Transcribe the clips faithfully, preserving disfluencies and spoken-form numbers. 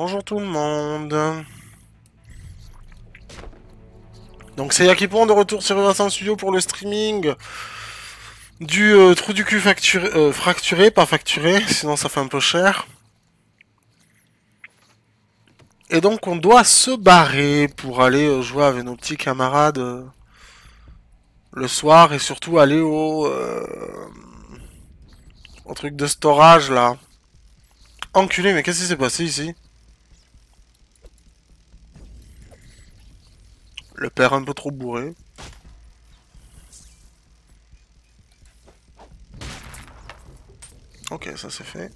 Bonjour tout le monde. Donc c'est Yakipon de retour sur Vincent Studio pour le streaming du euh, trou du cul facturé, euh, fracturé, pas facturé, sinon ça fait un peu cher. Et donc on doit se barrer pour aller euh, jouer avec nos petits camarades euh, le soir et surtout aller au, euh, au truc de storage là. Enculé, mais qu'est-ce qui s'est passé ici? Le père un peu trop bourré. Ok, ça c'est fait.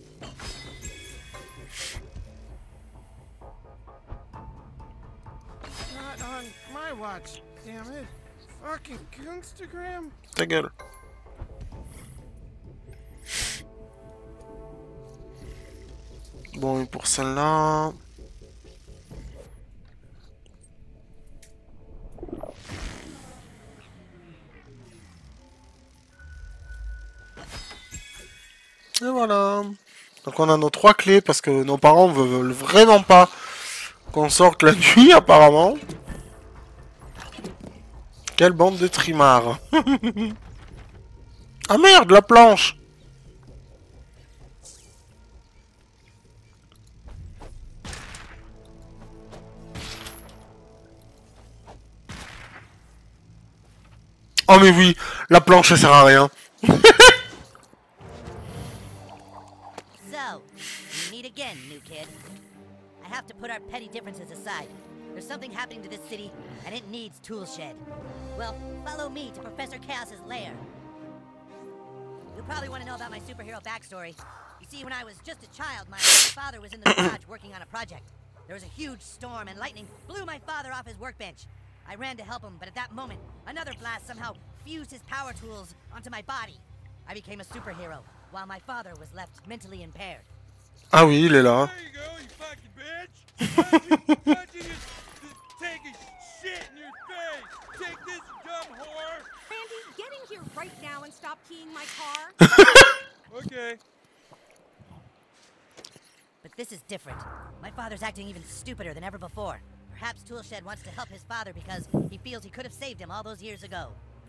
Not on my watch, damn it. Fucking Instagram. Ta gueule. Bon, et pour celle-là... Et voilà. Donc on a nos trois clés parce que nos parents veulent vraiment pas qu'on sorte la nuit apparemment. Quelle bande de trimards. Ah merde, la planche. Oh mais oui, la planche ça sert à rien. So, we meet again, new kid. I have to put our petty differences aside. There's something happening to this city, and it needs Toolshed. Well, follow me to Professor Chaos's lair. You'll probably want to know about my superhero backstory. You see, when I was just a child, my father was in the garage working on a project. There was a huge storm, and lightning blew my father off his workbench. I ran to help him, but at that moment, another blast somehow fused his power tools onto my body. I became a superhero, while my father was left mentally impaired. Ah oui, il est là. There you go, you fucking bitch. Punching, punching is taking shit in your face. Take this, you dumb whore. Randy, get in here right now and stop keying my car. Okay. But this is different. My father's acting even stupider than ever before. Perhaps Toolshed wants to help his father because he feels he could have saved him all those years ago.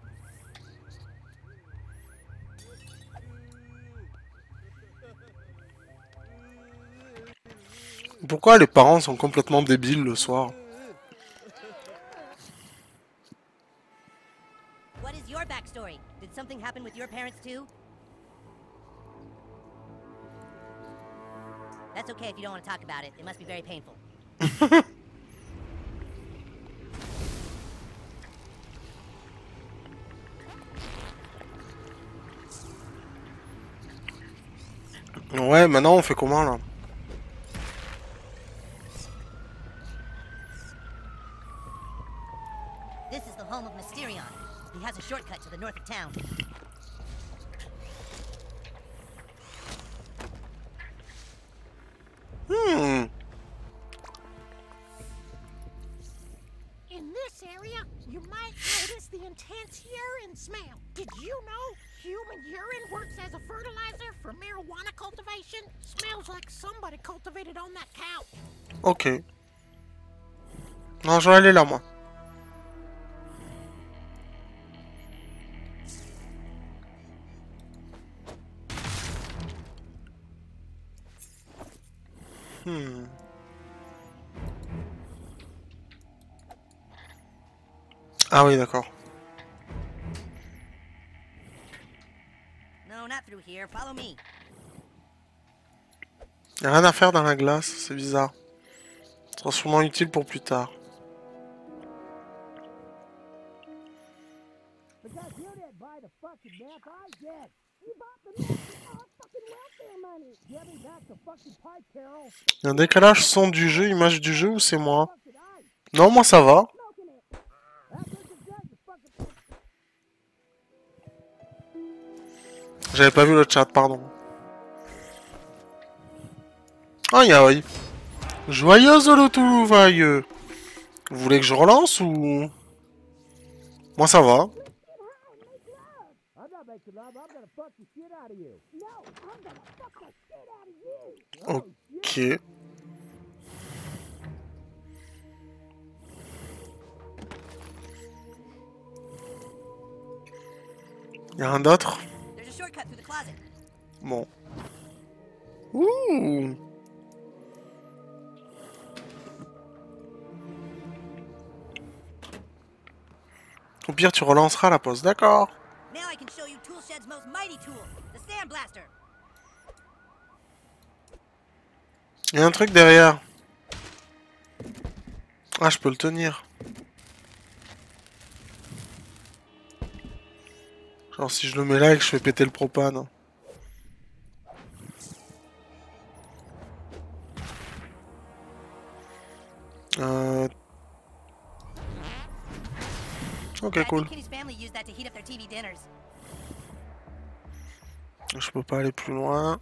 Pourquoi les parents sont complètement débiles le soir? What is your backstory? Did something happen with your parents too? That's okay if you don't want to talk about it. It must be very painful. Ouais, maintenant on fait comment là? This is the home of Mysterion. He has a shortcut to the north of town. Hmm. In this area, you might notice the intense urine smell. Did you know human urine works as a fertilizer for marijuana cultivation? Smells like somebody cultivated on that couch. Ok. Non, je vais aller là moi. Hmm. Ah oui, d'accord. No, not through here. Follow me. Y'a rien à faire dans la glace, c'est bizarre. Ce sera sûrement utile pour plus tard. Il y a un décalage son du jeu, image du jeu ou c'est moi? Non, moi ça va. J'avais pas vu le chat, pardon. Aïe aïe. Joyeuse le tout vailleux. Vous voulez que je relance ou... Moi ça va. Ok. Y'a rien d'autre? There's a shortcut through the closet. Bon. Ouh. Au pire, tu relanceras la pause, d'accord. Now I can show you Toolshed's most mighty tool, the Sandblaster. Il y a un truc derrière. Ah, je peux le tenir. Genre si je le mets là et que je fais péter le propane. Euh... Ok, Yeah, I cool. think Kenny's family used that to heat up their T V dinners. Je peux pas aller plus loin.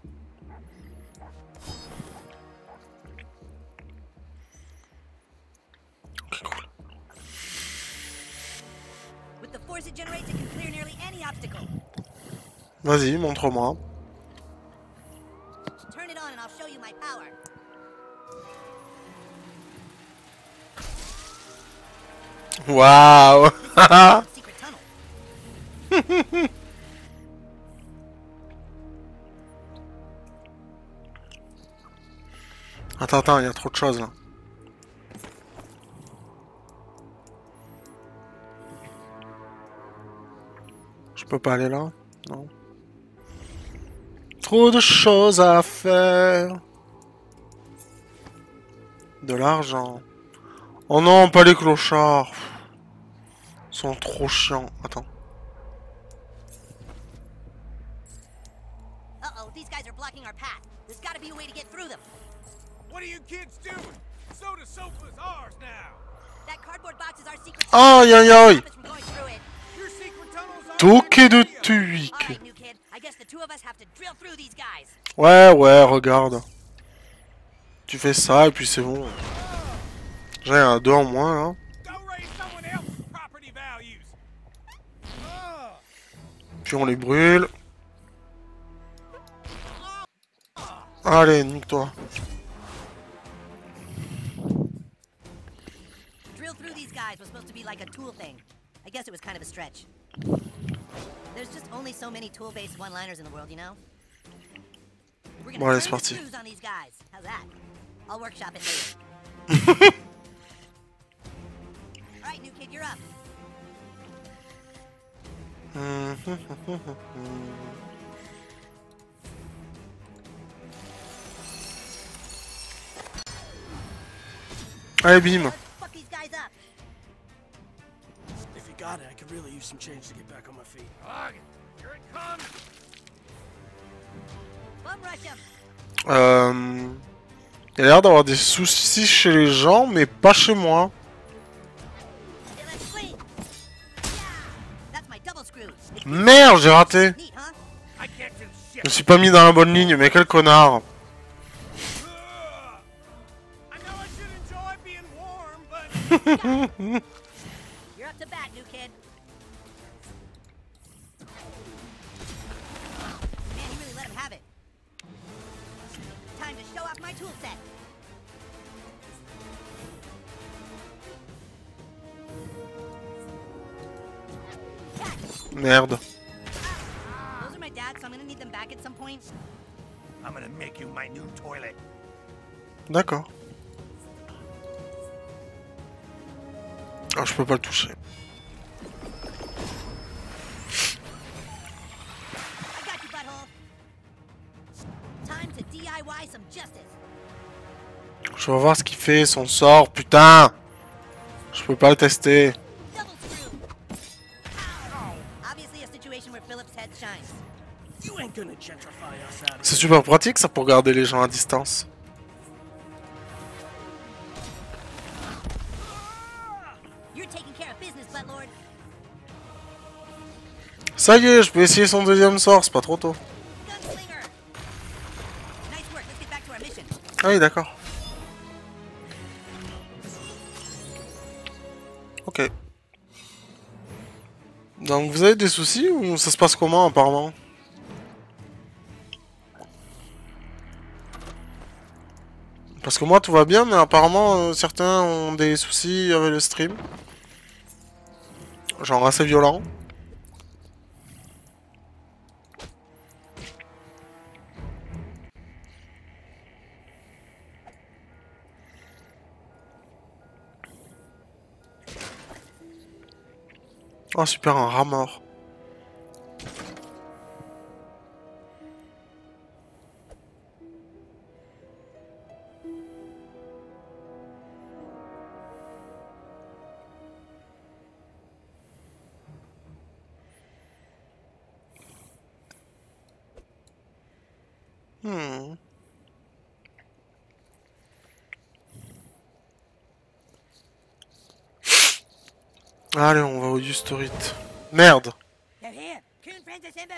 Ok, cool. With the force it generates, it can clear nearly any obstacle. Vas-y, montre-moi. Turn it on and I'll show you my power. Waouh. Secret tunnel. Attends, attends, il y a trop de choses là. Je peux pas aller là? Non. Trop de choses à faire. De l'argent. Oh non, pas les clochards. Ils sont trop chiants. Attends. Uh-oh, these guys are blocking our path. There's gotta be a way to get through them. What are you kids doing? Soda Sofa's ours now. That cardboard box is our secret tunnel. Aïe aïe aïe. Stop us from going through it. Your secret tunnel's our Toqué de idea. tuic. Alright, new kid. I guess the two of us have to drill through these guys. Ouais, ouais, regarde. Tu fais ça et puis c'est bon. J'ai un deux en moins là. Go raise someone else's property values. Ah. Puis on les brûle. Allez, nique-toi. Drill through these guys was supposed to be like a tool thing. I guess it was kind of a stretch. There's just only so many tool-based one-liners in the world, you know? We're Bon, allez, gonna c'est turn parti. the screws on these guys. How's that? I'll workshop it later. Alright, new kid, you're up. Allez, bim. Let's fuck these guys up. If you got it, I could really use some change to get back on my feet. Ugh, here it comes. Bum rush 'em. Euh... Il y a l'air d'avoir des soucis chez les gens, mais pas chez moi. Okay, let's swing. Yeah, that's my double screw. It's Merde, j'ai raté. neat, huh? I can't do Je shit. me suis pas mis dans la bonne ligne, mais quel connard. Ugh. I know I should enjoy being warm, but You're up to bat, new kid. Man, you really let him have it. Time to show off my tool set. Catch. Merde. Those are my dad's, so I'm gonna need them back at some point. I'm gonna make you my new toilet. D'accord. Ah, je peux pas le toucher. I got you, butthole. Time to D I Y some justice. Je vais voir ce qu'il fait, son sort, putain. Je peux pas le tester. Double screw. Ow. Obviously a situation where Philip's head shines. You ain't gonna gentrify us out of C'est super pratique ça pour garder les gens à distance. You're taking care of business, Buttlord. Ça y est, je peux essayer son deuxième sort, c'est pas trop tôt. Gunslinger. Nice work. Let's get back to our mission. Ah oui, d'accord. Ok. Donc vous avez des soucis ou ça se passe comment apparemment? Parce que moi tout va bien, mais apparemment euh, certains ont des soucis avec le stream. Genre assez violent. Oh super, un rat mort. Hmm. Allez, on va au Ustorite. Merde. They're here! Coon friends assemble!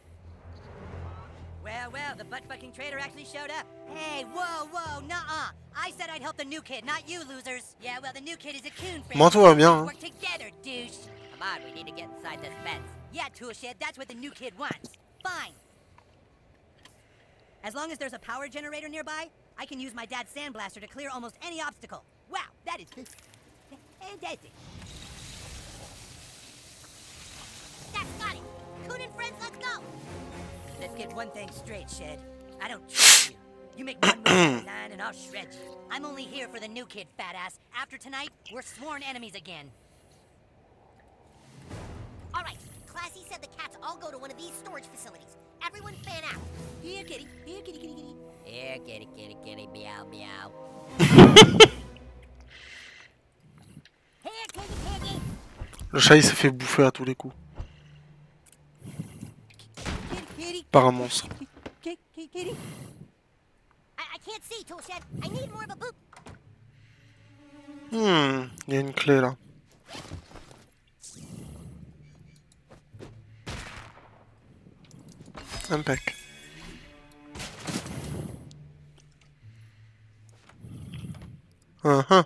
Well, well, the butt-fucking traitor actually showed up. Hey, whoa, whoa, nuh-uh! I said I'd help the new kid, not you losers! Yeah, well, the new kid is a coon friend. Moi, tout va bien. Hein. Work together, douche! Come on, we need to get inside this fence. Yeah, Toolshed, that's what the new kid wants. Fine. As long as there's a power generator nearby, I can use my dad's sandblaster to clear almost any obstacle. Wow, that is fantastic. That's got it! Coon and friends, let's go! Let's get one thing straight, Shed. I don't trust you. You make one move line and I'll shred you. I'm only here for the new kid, fat ass. After tonight, we're sworn enemies again. Alright, Classy said the cats all go to one of these storage facilities. Everyone fan out. Here, kitty. Here, kitty, kitty, kitty. Here, kitty, kitty, kitty, meow, meow. Here, kitty, kitty. Le chat il s'est fait bouffer à tous les coups. Par un monstre. Kitty, kitty. I, I can't see, Toolshed. I need more of a boop. Hmm, il y a une clé là. Impec. Uh -huh.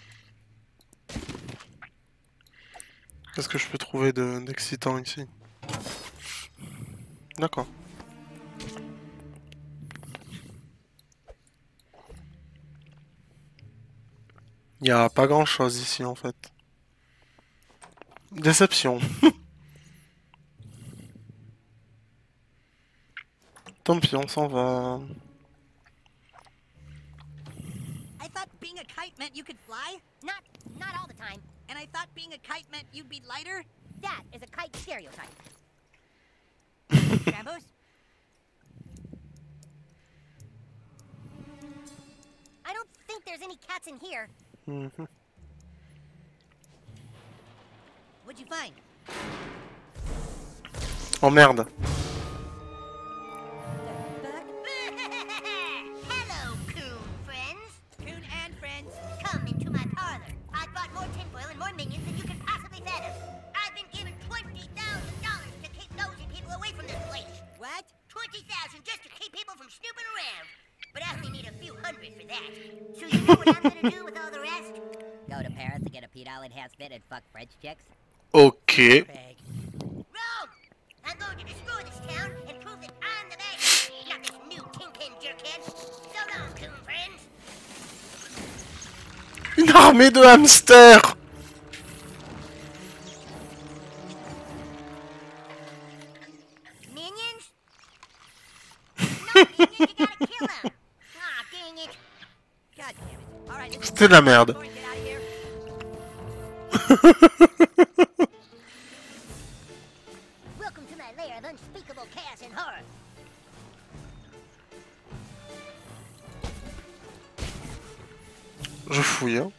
Qu'est-ce que je peux trouver de d'excitant ici? D'accord. Il n'y a pas grand chose ici en fait. Déception. Tant pis, on s'en va. I thought being a kite meant you could fly, Not, not all the time. and I thought being a kite meant you'd be lighter. That is a kite stereotype. Rambos? I don't think there's any cats in here. Mhm. What'd you find? Oh merde. Hello, Coon friends. Coon and friends. Come into my parlor. I've brought more tinfoil and more minions than you can possibly fathom. I've been given twenty thousand dollars to keep nosy people away from this place. What? Twenty thousand just to keep people from snooping around. But I only need a few hundred for that. So you know what I'm gonna do with all the rest? Go to Paris to get a pedal enhanced fit and fuck French chicks? Ok. Craig. Wrong! I'm going to destroy this town and prove that I'm the man. Not this new kingpin jerkhead. So long, Coon friends. Une armée de hamsters. Minions? No, minions, you gotta kill them. Aw, dang it. God damn it. All right, let's C'était de la merde. go and get out of here. Welcome to my lair of unspeakable chaos and horror. Je fouille. Hein.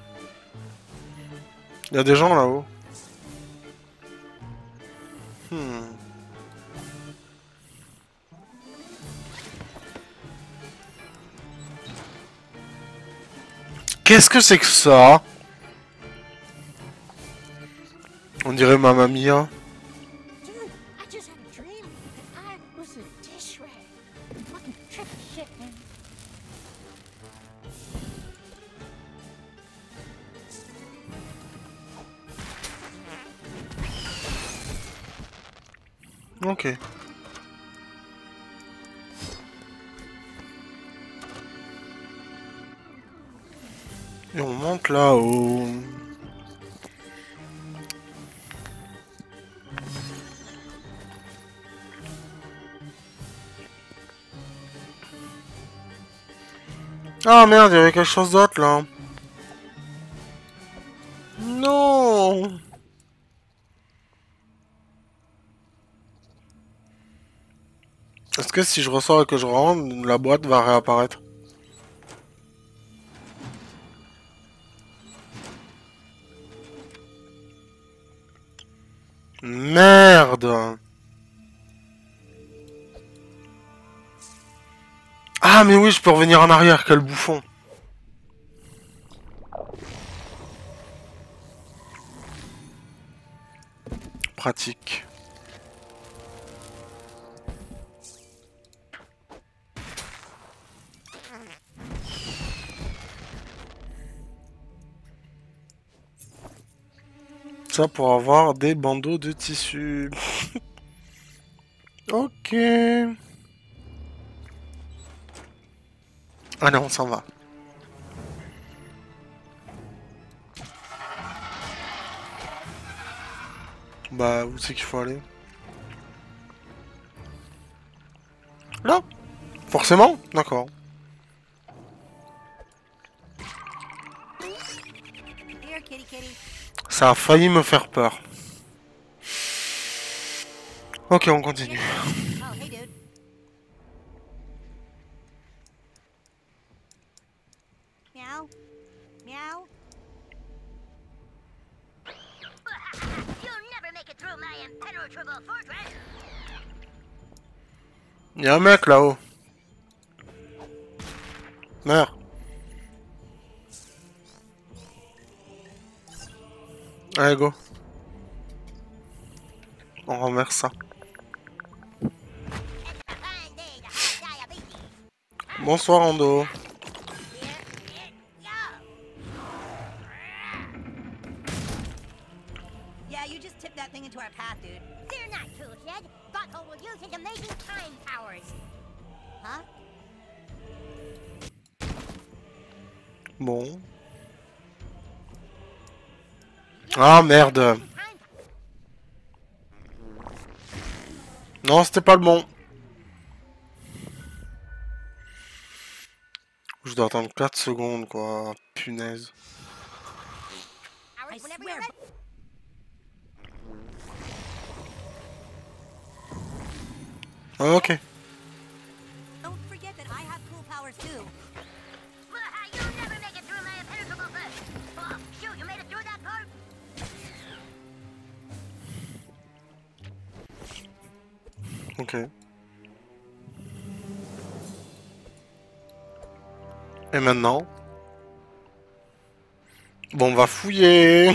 Il y a des gens là-haut. Hmm. Qu'est-ce que c'est que ça? On dirait Mamma Mia. Dude, I just had a dream that I was a dish rag. Fucking trippy shit, man. Ok. Et on monte là-haut. Ah merde, il y avait quelque chose d'autre là. Non. Est-ce que si je ressors et que je rentre, la boîte va réapparaître? Merde! Ah mais oui, je peux revenir en arrière, quel bouffon! Pratique. Ça pour avoir des bandeaux de tissu. Ok. Allez, on s'en va. Bah, où c'est qu'il faut aller? Là? Forcément? D'accord. Here, kitty kitty. Ça a failli me faire peur. Ok, on continue. Oh, hey, dude. Meow. Meow. You'll never make it through my impenetrable fortress. Y'a un mec là-haut. Meurs. Allez, go. On renverse ça. It's a fine day to have diabetes. Bonsoir, Ando. Here it goes. Yeah, you just tipped that thing into our path, dude. Fear not, Toolshed. Butthole will use his amazing time powers. Huh? Bon. Ah, merde. Time Non, c'était pas le bon. Je dois attendre quatre secondes, quoi. Punaise. powers I whenever swear. you're ready. Ok. Don't forget that I have cool powers too. You'll never make it through my impenetrable first. Oh, shoot, you made it through that part? Ok. Et maintenant? Bon, on va fouiller.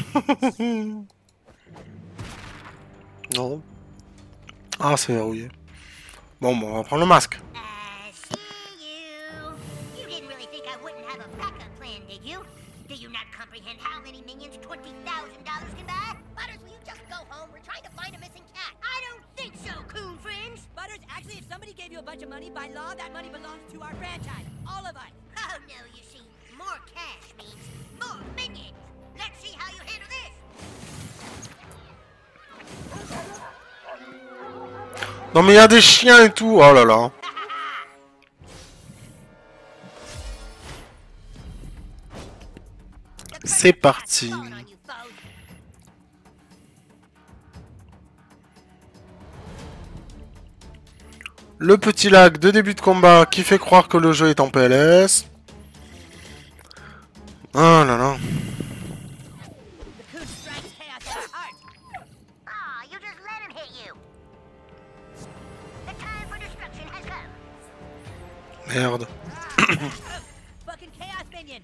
Non. Ah, c'est verrouillé. Bon, bon, on va prendre le masque. I see you. You didn't really think I wouldn't have a backup plan, did you? Do you not comprehend how many minions twenty thousand dollars can buy? Butters, will you just go home? We're trying to find a missing cat. I don't think so, coon friends. Butters, actually, if somebody gave you a bunch of money, by law, that money belongs to our franchise. All of us. Oh, no, you see, more cash means more minions. Let's see how you handle this. Non, mais il y a des chiens et tout. Oh là là. C'est parti. Falling on you, foes. Le petit lag de début de combat qui fait croire que le jeu est en P L S. Oh là là. The coon strikes chaos at its heart. Ah, you just let him hit you. The time for destruction has come. Merde. Fucking chaos minion.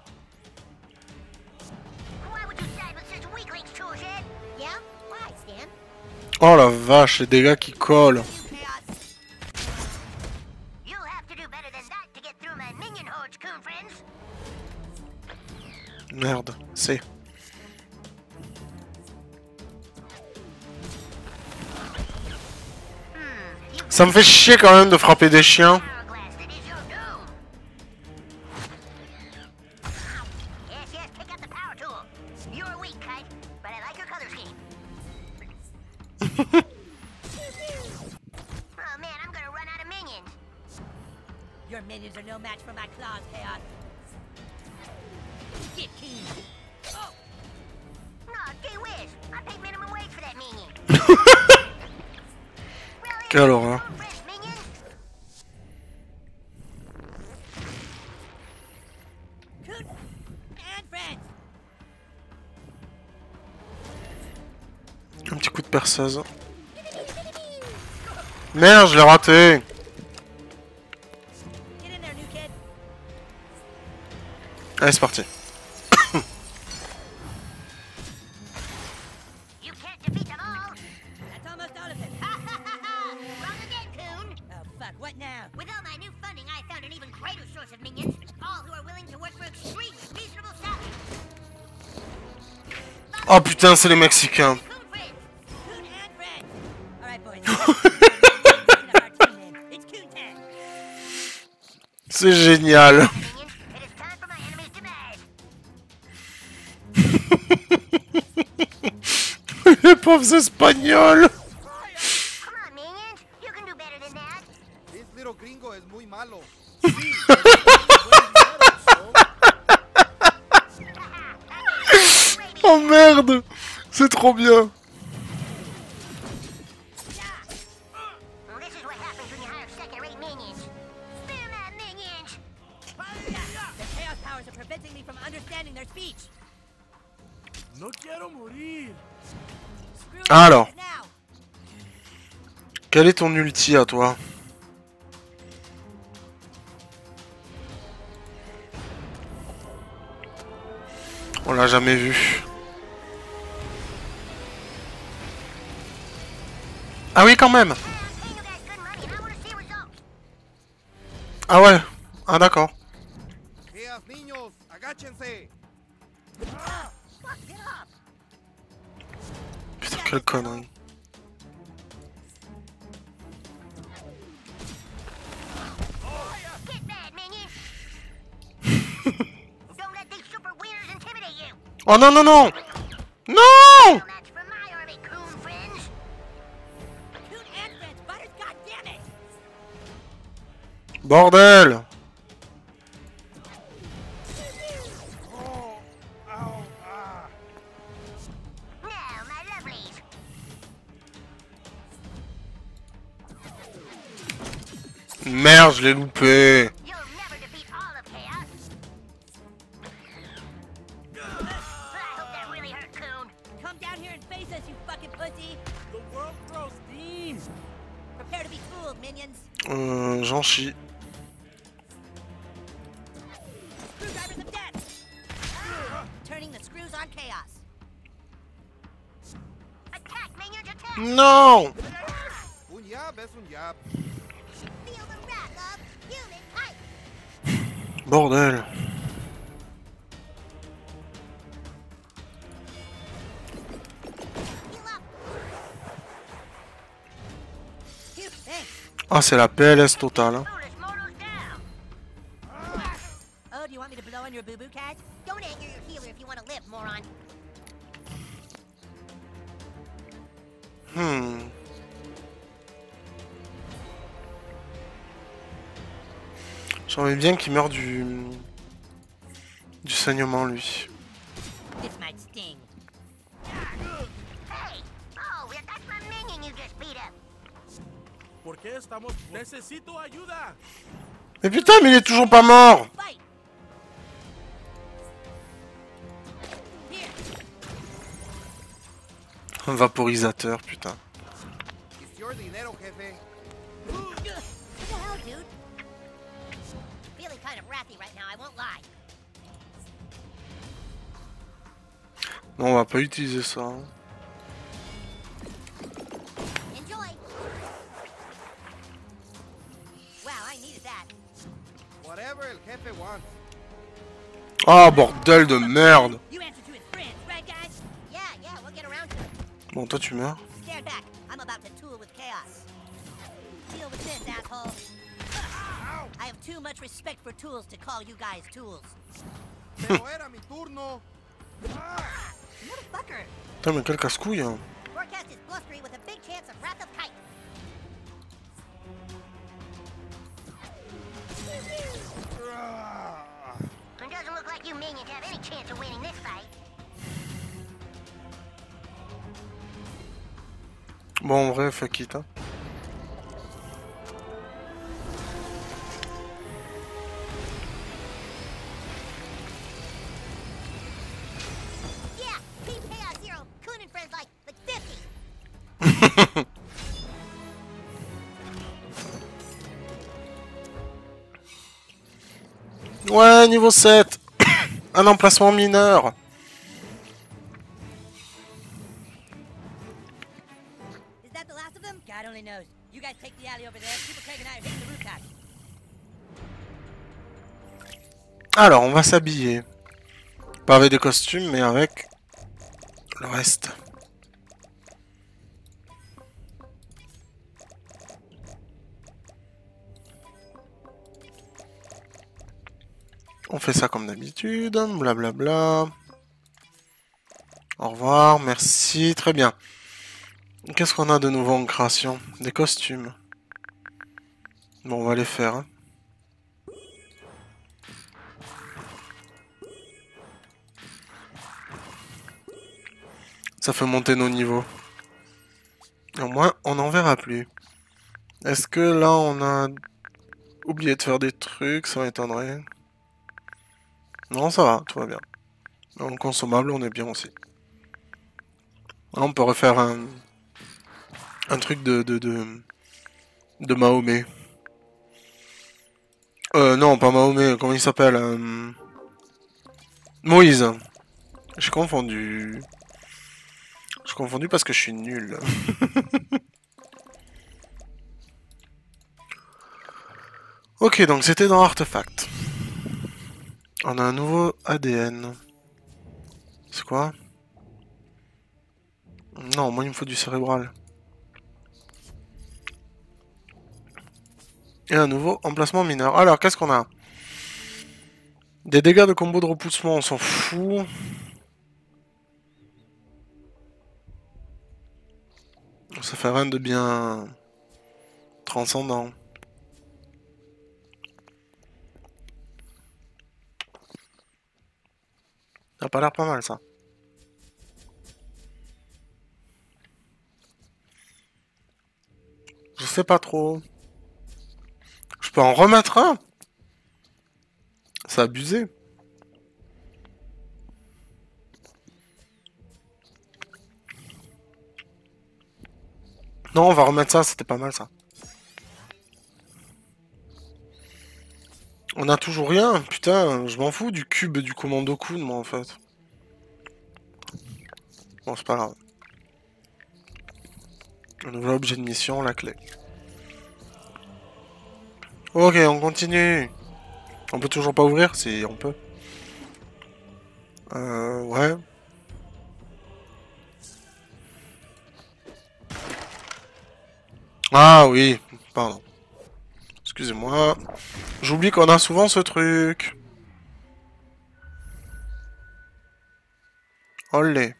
Why would you side with such weaklings, Toolshed? Yeah? Why, Stan? Oh la vache, les dégâts qui collent. You chaos. You'll have to do better than that to get through my minion hordes, coon friends. Merde, c'est. Ça me fait chier quand même de frapper des chiens. Hourglass, that is your doom. Yes, yes, pick up the power tool. You're weak, Kite, but I like your color scheme. Oh man, I'm gonna run out of minions. Your minions are no match for my claws, chaos. Get keen. Oh, Oh, gee whiz, I paid minimum wage for that minion. Really? Quelle horreur. Fresh minions? Un petit coup de perceuse. Merde, je l'ai raté. Get in there, new kid. Allez, c'est parti. You can't defeat them all. That's almost all of it. Wrong again, Coon. Oh, fuck, what now? With all my new funding, I found an even greater source of minions, all who are willing to work for extremely reasonable salaries. Oh putain, c'est les Mexicains. Coon friends. Coon and friends. All right, boys. It's our team then. It's Coon time. C'est génial. Minions, it is time for my enemies to bed. Les pauvres Espagnols. Come on, minions. You can do better than that. This little gringo es muy malo. Oh merde. C'est trop bien. Well, this is what happens when you hire second-rate minions. Spam that, minions. The chaos powers are preventing me from understanding their speech. No quiero morir. Screw Alors. it now. Quel est ton ulti à toi? On l'a jamais vu. Ah oui, quand même. I'm paying you guys good money, and I want to see results. Ah ouais. Ah d'accord. Chaos niños, agáchense. Fuck, get up. Putain, quelle connerie. Get mad, minions. Don't let these super wieners intimidate you. Oh non, non, non. Non. No match for my army, Coon friends. Coon and friends, Butters, goddammit. Bordel. Oh, ow, ah. Now, my lovelies. Merde, je l'ai loupé. You'll never defeat all of chaos. I hope that really hurt, Coon. Come down here and face us, you fucking pussy. The world throws steam. Prepare to be fooled, minions. Euh, j'en chie. Screwdrivers of death. Turning the screws on chaos. Attack, minions, attack. Non. Un jab es un jab. Feel the wrath of human type. Bordel. Heal up. Phew, thanks. Ah, c'est la P L S totale. Hein. Foolish mortals down. Oh, do you want me to blow on your boo-boo cat? Don't anger your healer if you want to live, moron. Hmm. J'aimerais bien qu'il meure du... du saignement, lui. This might sting. Hey! Oh, yeah, that's my minion you just beat up. ¿Por qué estamos? Necesito ayuda. Mais putain, mais il est toujours pas mort. Fight! Here, Un vaporisateur, putain. It's your dinero, jefe. what the hell, dude? Feeling kind of wrathy right now, I won't lie. Non, on va pas utiliser ça. Hein. Enjoy. Wow, I needed that. Whatever el jefe wants. Ah, bordel de merde. You answer to his friends, right, guys? Yeah, yeah, we'll get around to it. Bon, toi, tu meurs. Stand back. I'm about to tool with chaos. Deal with this, asshole. I have too much respect for tools to call you guys tools. Pero era mi turno. Motherfucker! Putain, mais quel casse-couille. Hein. Forecast is blustery with a big chance of Wrath of Kite. It doesn't look like you minions have any chance of winning this fight. Bon, en vrai, fuck it. Hein. Yeah, Team Chaos Zero, Coon and friends like, like fifty. Ouais, niveau sept. Un emplacement mineur. Is that the last of them? God only knows. You guys take the alley over there. Super Craig and I are hitting the rooftop. Alors, on va s'habiller. Pas avec des costumes, mais avec le reste. On fait ça comme d'habitude, blablabla. Au revoir, merci, très bien. Qu'est-ce qu'on a de nouveau en création? Des costumes. Bon, on va les faire. Hein. Ça fait monter nos niveaux. Et au moins, on n'en verra plus. Est-ce que là, on a oublié de faire des trucs? Ça m'étonnerait. Non, ça va, tout va bien. En consommable, on est bien aussi. Là, on peut refaire un, un truc de, de, de, de Mahomet. Euh, non, pas Mahomet, comment il s'appelle euh... Moïse. J'ai confondu. J'ai confondu parce que je suis nul. Ok, donc c'était dans Artefact. On a un nouveau A D N. C'est quoi? Non, moi il me faut du cérébral. Et un nouveau emplacement mineur. Alors, qu'est-ce qu'on a? Des dégâts de combo de repoussement, on s'en fout. Ça fait rien de bien transcendant. Ça a pas l'air pas mal, ça. Je sais pas trop. Je peux en remettre un? C'est abusé. Non, on va remettre ça, c'était pas mal, ça. On a toujours rien, putain, je m'en fous du cube du commando Kun, moi, en fait. Bon, c'est pas grave. Un nouvel objet de mission, la clé. Ok, on continue. On peut toujours pas ouvrir? Si, on peut. Euh, ouais. Ah oui, pardon. Excusez-moi. J'oublie qu'on a souvent ce truc. Olé.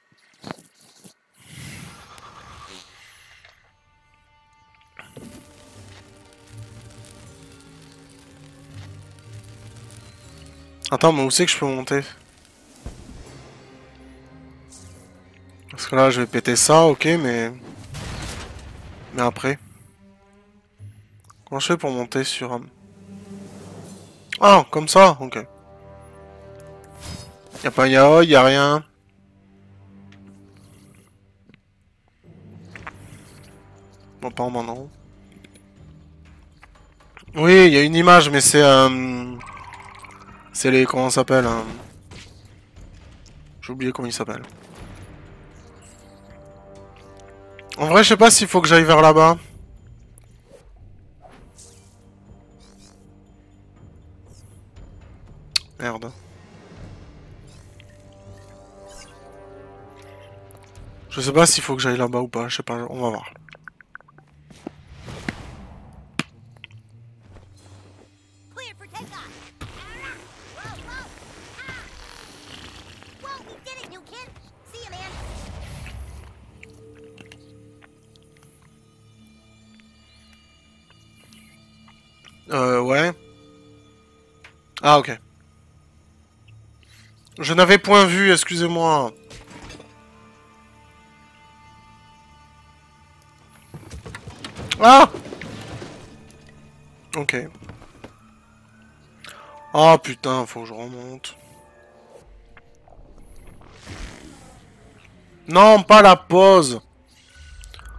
Attends, mais où c'est que je peux monter? Parce que là, je vais péter ça, ok, mais... Mais après... Comment je fais pour monter sur... un... Ah, comme ça? Ok. Y'a pas yaoi, y'a rien. Bon, pas maintenant. Oui, il y a une image, mais c'est... Euh... C'est les... Comment ça s'appelle hein... J'ai oublié comment il s'appelle. En vrai, je sais pas s'il faut que j'aille vers là-bas. Merde. Je sais pas s'il faut que j'aille là-bas ou pas, je sais pas, on va voir. Clear for takeoff. Whoa, whoa. Ah. Whoa, we did it, new kid. See ya, man. Euh, ouais. Ah, ok. Je n'avais point vu, excusez-moi. Ah! Ok. Ah, putain, faut que je remonte. Non, pas la pause.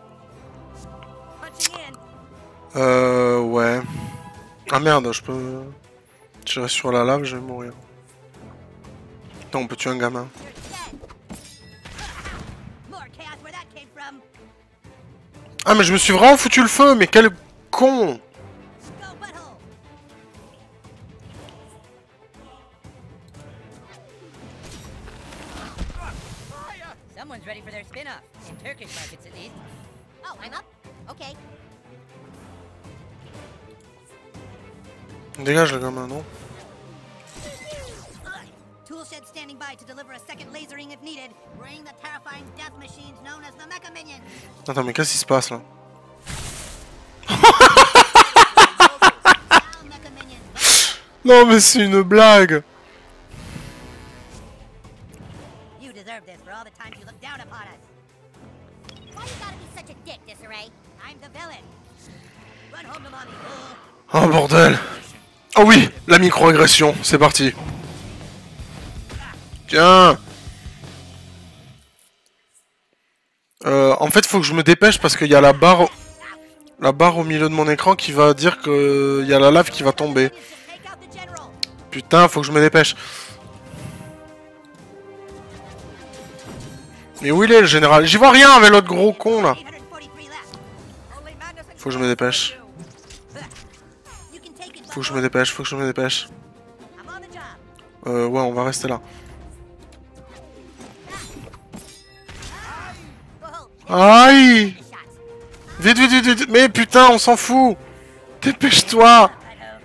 Euh, ouais. Ah merde, je peux tirer sur la lave, je vais mourir. Attends, on peut tuer un gamin. Ah mais je me suis vraiment foutu le feu, mais quel con! Someone's ready for their spin-off, in Turkish markets at least. Oh, I'm up? Okay. Dégage le gamin, non? Toolshed standing by to deliver a second lasering if needed. Bring the terrifying death machines known as the Mecha Minions. Attends, mais qu'est-ce qui se passe là? Now, Mecha Minions. Non mais c'est une blague! You deserve this for all the times you look down upon us. Why you gotta be such a dick, Disarray? I'm the villain. Run home to mommy, fool. Oh bordel! Oh oui! La micro-agression, c'est parti! Tiens! Euh, en fait, faut que je me dépêche parce qu'il y a la barre... La barre au milieu de mon écran qui va dire qu'il y a la lave qui va tomber. Take out the general. Putain, faut que je me dépêche. Mais où il est le général? J'y vois rien avec l'autre gros con là. eight hundred forty-three left. Only madness and Faut que je me dépêche. You can take it, Faut que je me dépêche, faut que je me dépêche. I'm on the job. Euh, ouais, on va rester là. Aïe! Vite, vite, vite, vite! Mais putain, on s'en fout! Dépêche-toi!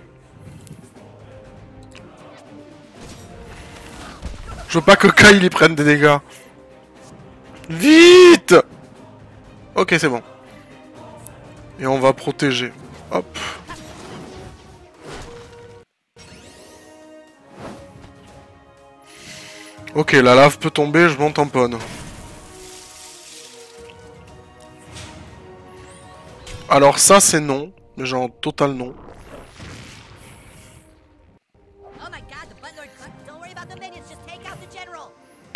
Je veux pas que Kyle y prenne des dégâts. Vite! Ok, c'est bon. Et on va protéger. Hop. Ok, la lave peut tomber, je m'en tamponne. Alors ça c'est non, mais genre total non. Oh my god, the butler. Don't worry about the minions, just take out the general.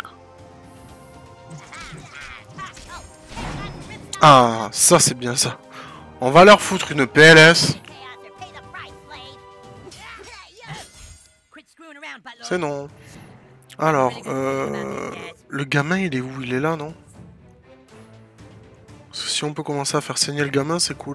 Ah, ça c'est bien ça. On va leur foutre une P L S. Chaos or pay the price, slave. Quit screwing around, butler. C'est non. Alors, euh, le gamin il est où? Il est là, non? Parce que si on peut commencer à faire saigner le gamin, c'est cool.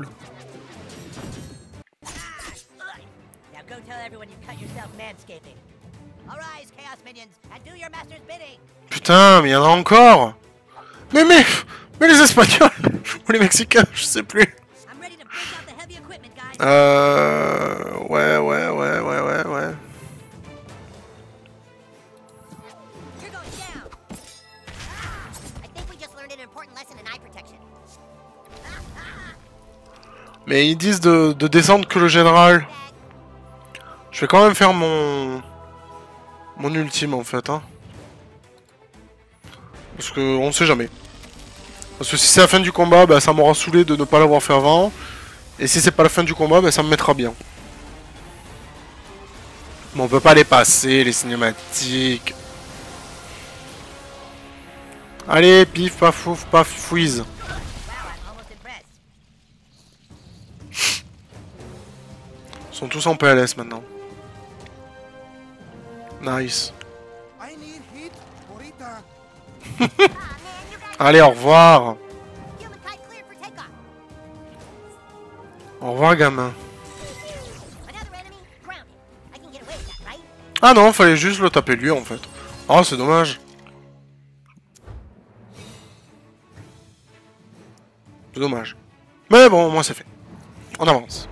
Now go tell everyone you cut yourself manscaping. Arise, Chaos Minions, and do your master's bidding. Putain, mais il y en a encore! Mais mais, mais les Espagnols ou les Mexicains, je sais plus. I'm ready to break out the heavy equipment, guys. Euh, ouais, ouais, ouais, ouais, ouais, ouais. You're going down. I think we just learned an important lesson in eye protection. Mais ils disent de, de descendre que le général. Je vais quand même faire mon mon ultime en fait, hein. Parce que on sait jamais. Parce que si c'est la fin du combat, bah, ça m'aura saoulé de ne pas l'avoir fait avant. Et si c'est pas la fin du combat, bah, ça me mettra bien. Mais on peut pas les passer, les cinématiques. Allez, pif, paf, fouf, paf, fouise. Wow, I'm almost impressed. Ils sont tous en P L S maintenant. Nice. I need heat, Morita. Aw, man, you guys. Allez, au revoir. Human type cleared for takeoff. Au revoir, gamin. Another enemy grounded. I can get away with that, right? Ah non, fallait juste le taper lui en fait. Oh, c'est dommage. C'est dommage. Mais bon, au moins c'est fait. On avance.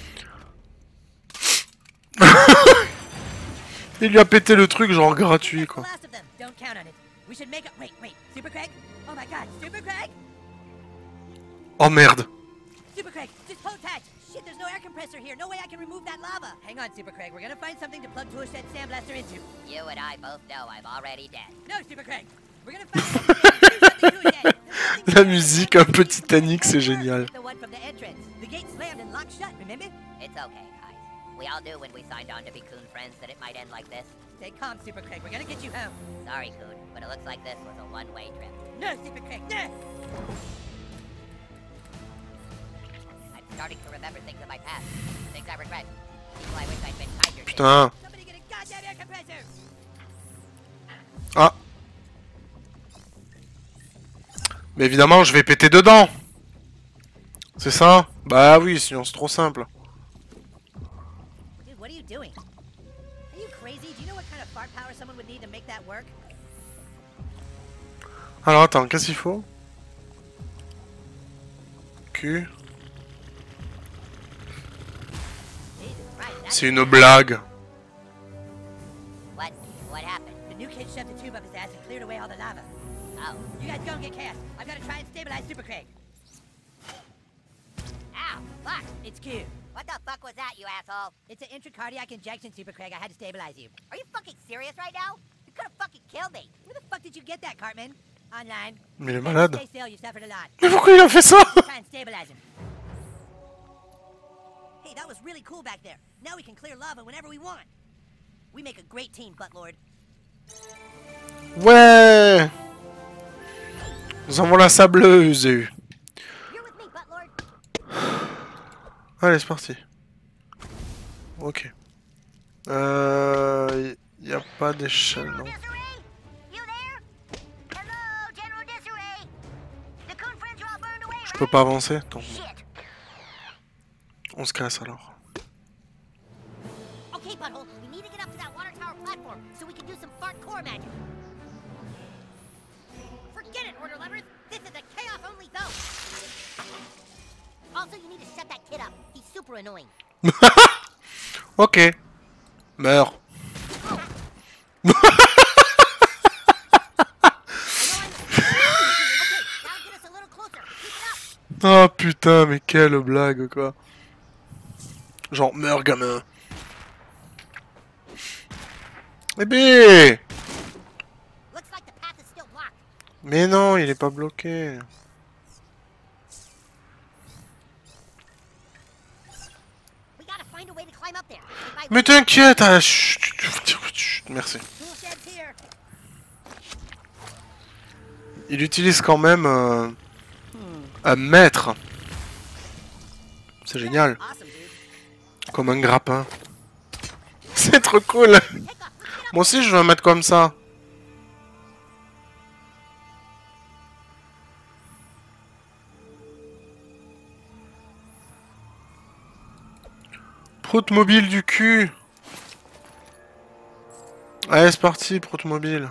Il lui a pété le truc genre gratuit The quoi. last of them. Don't count on it. We should make a wait, wait. Super Craig? Oh my god, Super Craig? Oh merde. Super Craig, just hold tight. Shit, there's no air compressor here. No way I can remove that lava. Hang on, Super Craig. We're gonna find something to plug Toolshed Sandblaster into. You and I both know I'm already dead. No, Super Craig. We're gonna find something to do something La musique un peu Titanic, c'est génial. The one from the entrance. The gate slammed and locked shut, remember? It's okay, guys. We all knew when we signed on to be Coon friends that it might end like this. Stay calm, Super Craig. We're gonna get you home. Sorry, Coon, but it looks like this was a one-way trip. No, Super Craig, no! starting to remember things of my past. Things I regret. People I wish I'd been kinder to. Putain. Somebody get a goddamn air compressor! Ah. Mais évidemment, je vais péter dedans. C'est ça? Bah oui, sinon c'est trop simple. Dude, what are you doing? Are you crazy? Do you know what kind of fart power someone would need to make that work? Alors attends, qu'est-ce qu'il faut? Q. Jesus Christ, that's... C'est une blague. What? What happened? The new kid shoved a tube up his ass and cleared away all the lava. Oh. You guys go and get Chaos. I've got to try and stabilize Super Craig. Ow. Fuck. It's Q. What the fuck was that, you asshole? It's an intracardiac injection, Super Craig. I had to stabilize you. Are you fucking serious right now? You could have fucking killed me. Where the fuck did you get that, Cartman? Online. Mais il est malade. Stay still, you suffered a lot. Mais pourquoi il a fait ça? Try and stabilize him. Hey, that was really cool back there. Now we can clear lava whenever we want. We make a great team, Buttlord. Ouais. Nous avons la sableuse. You're with me, Buttlord. Allez, c'est parti. Ok. Euh... Y a pas d'échelle, non. General Disarray? You there? Hello, General Disarray. The Coon friends are all burned away, Je right? peux pas avancer? Attends, Shit. on se casse alors. Okay, Butthole, we need to get up to that water tower platform so we can do some fart core magic. Forget it, Order Lovers. This is a chaos-only zone. Also, you need to shut that kid up. He's super annoying. Ok. Meurs. I know I'm... Okay, that'll get us a little closer. Keep it up. Oh putain, mais quelle blague quoi. Genre, meurs gamin. Eh bé. Looks like the path is still blocked. Mais non, il est pas bloqué. We gotta find a way to climb up there. If I Mais t'inquiète, ah, chut, chut, chut, merci. Tool shed's here. Il utilise quand même euh, un mètre. C'est génial. Awesome, dude. Comme un grappin. C'est trop cool. Moi aussi, je veux un mètre comme ça. Prout mobile du cul. Allez, c'est parti, prout mobile.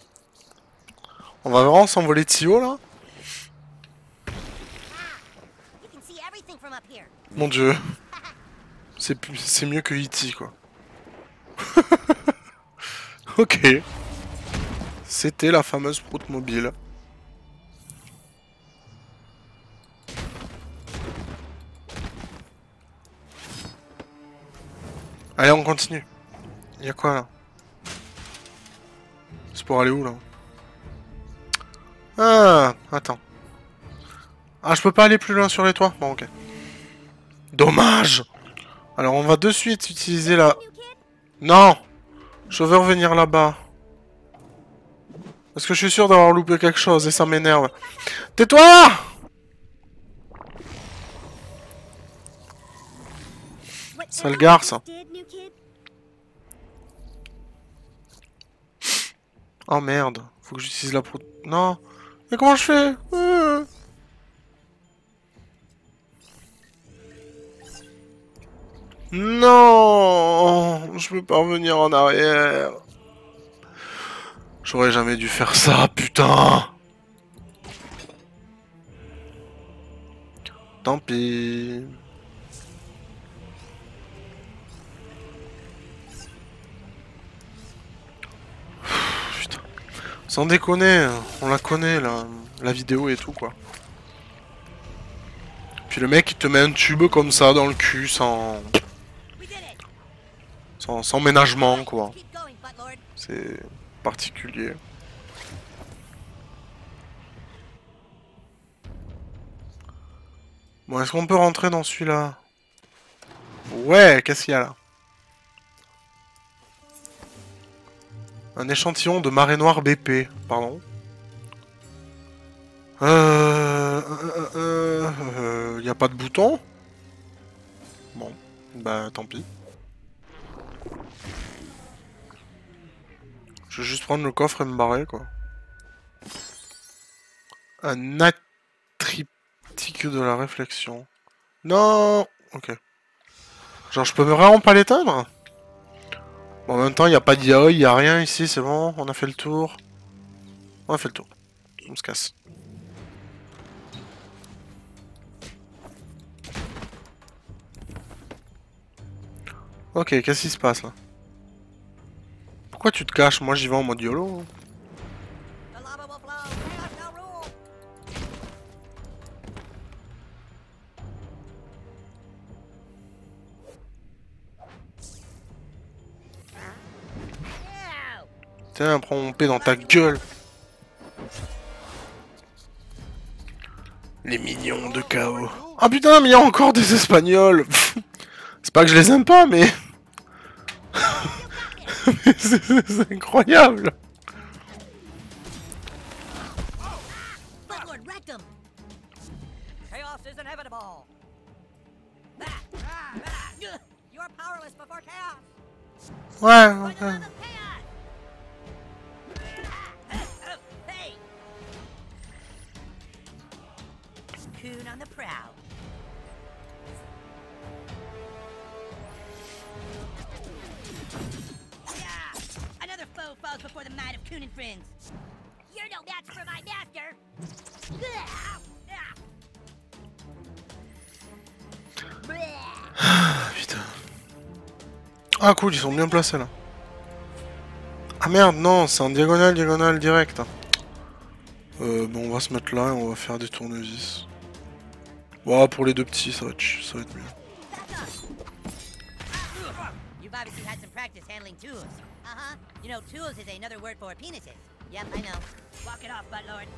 On va vraiment s'envoler de si haut là. You can see everything from up here. Mon dieu. C'est plus- c'est mieux que E T quoi. Ok. C'était la fameuse prout mobile. Allez, on continue. Y'a quoi là? C'est pour aller où là? Ah, attends. Ah, je peux pas aller plus loin sur les toits? Bon, ok. Dommage! Alors, on va de suite utiliser la... Non! Je veux revenir là-bas. Parce que je suis sûr d'avoir loupé quelque chose et ça m'énerve. Tais-toi! Sale garce. Oh merde, faut que j'utilise la pro... Non. Mais comment je fais? euh... Non, je peux pas revenir en arrière. J'aurais jamais dû faire ça, putain. Tant pis. Putain. Sans déconner, on la connaît, la, la vidéo et tout, quoi. Puis le mec, il te met un tube comme ça dans le cul, sans... Sans, sans ménagement, quoi. Keep going, Buttlord. C'est particulier. Bon, est-ce qu'on peut rentrer dans celui-là? Ouais, qu'est-ce qu'il y a là? Un échantillon de marée noire B P, pardon. Euh... Euh... Euh... euh, y a pas de bouton? bah tant pis. Je vais juste prendre le coffre et me barrer, quoi. Un attriptyque de la réflexion. Non. Ok. Genre, je peux vraiment pas l'éteindre? Bon, en même temps, il n'y a pas d'I A, il n'y a rien ici, c'est bon. On a fait le tour. On a fait le tour. On se casse. Ok, qu'est-ce qui se passe, là? Pourquoi tu te caches? Moi, j'y vais en mode YOLO. The lava will flow. Chaos shall rule. Ew. Tiens, prends mon P dans ta gueule. Les millions de chaos. Ah putain, mais il y a encore des Espagnols. C'est pas que je les aime pas, mais... c'est c'est incroyable. Bloodlord wrecked him. Chaos is inevitable. Ah, ah, ah. You're powerless before chaos. Ouais, For the ouais. love of chaos. Ah, oh, oh, hey. Coon on the prowl. Yeah. Another foe falls before the might of Coon and friends. You're no match for my master. Ah, ah. Ah, putain. Ah cool, ils sont bien placés là. Ah merde, non, c'est en diagonale, diagonale, direct. Euh, bon, on va se mettre là et on va faire des tournevis. Bon, pour les deux petits, ça va être, ch- ça va être mieux. You've obviously had some practice handling tools. Uh-huh. You know, tools is another word for penises. Yep, I know. Walk it off, Buttlord.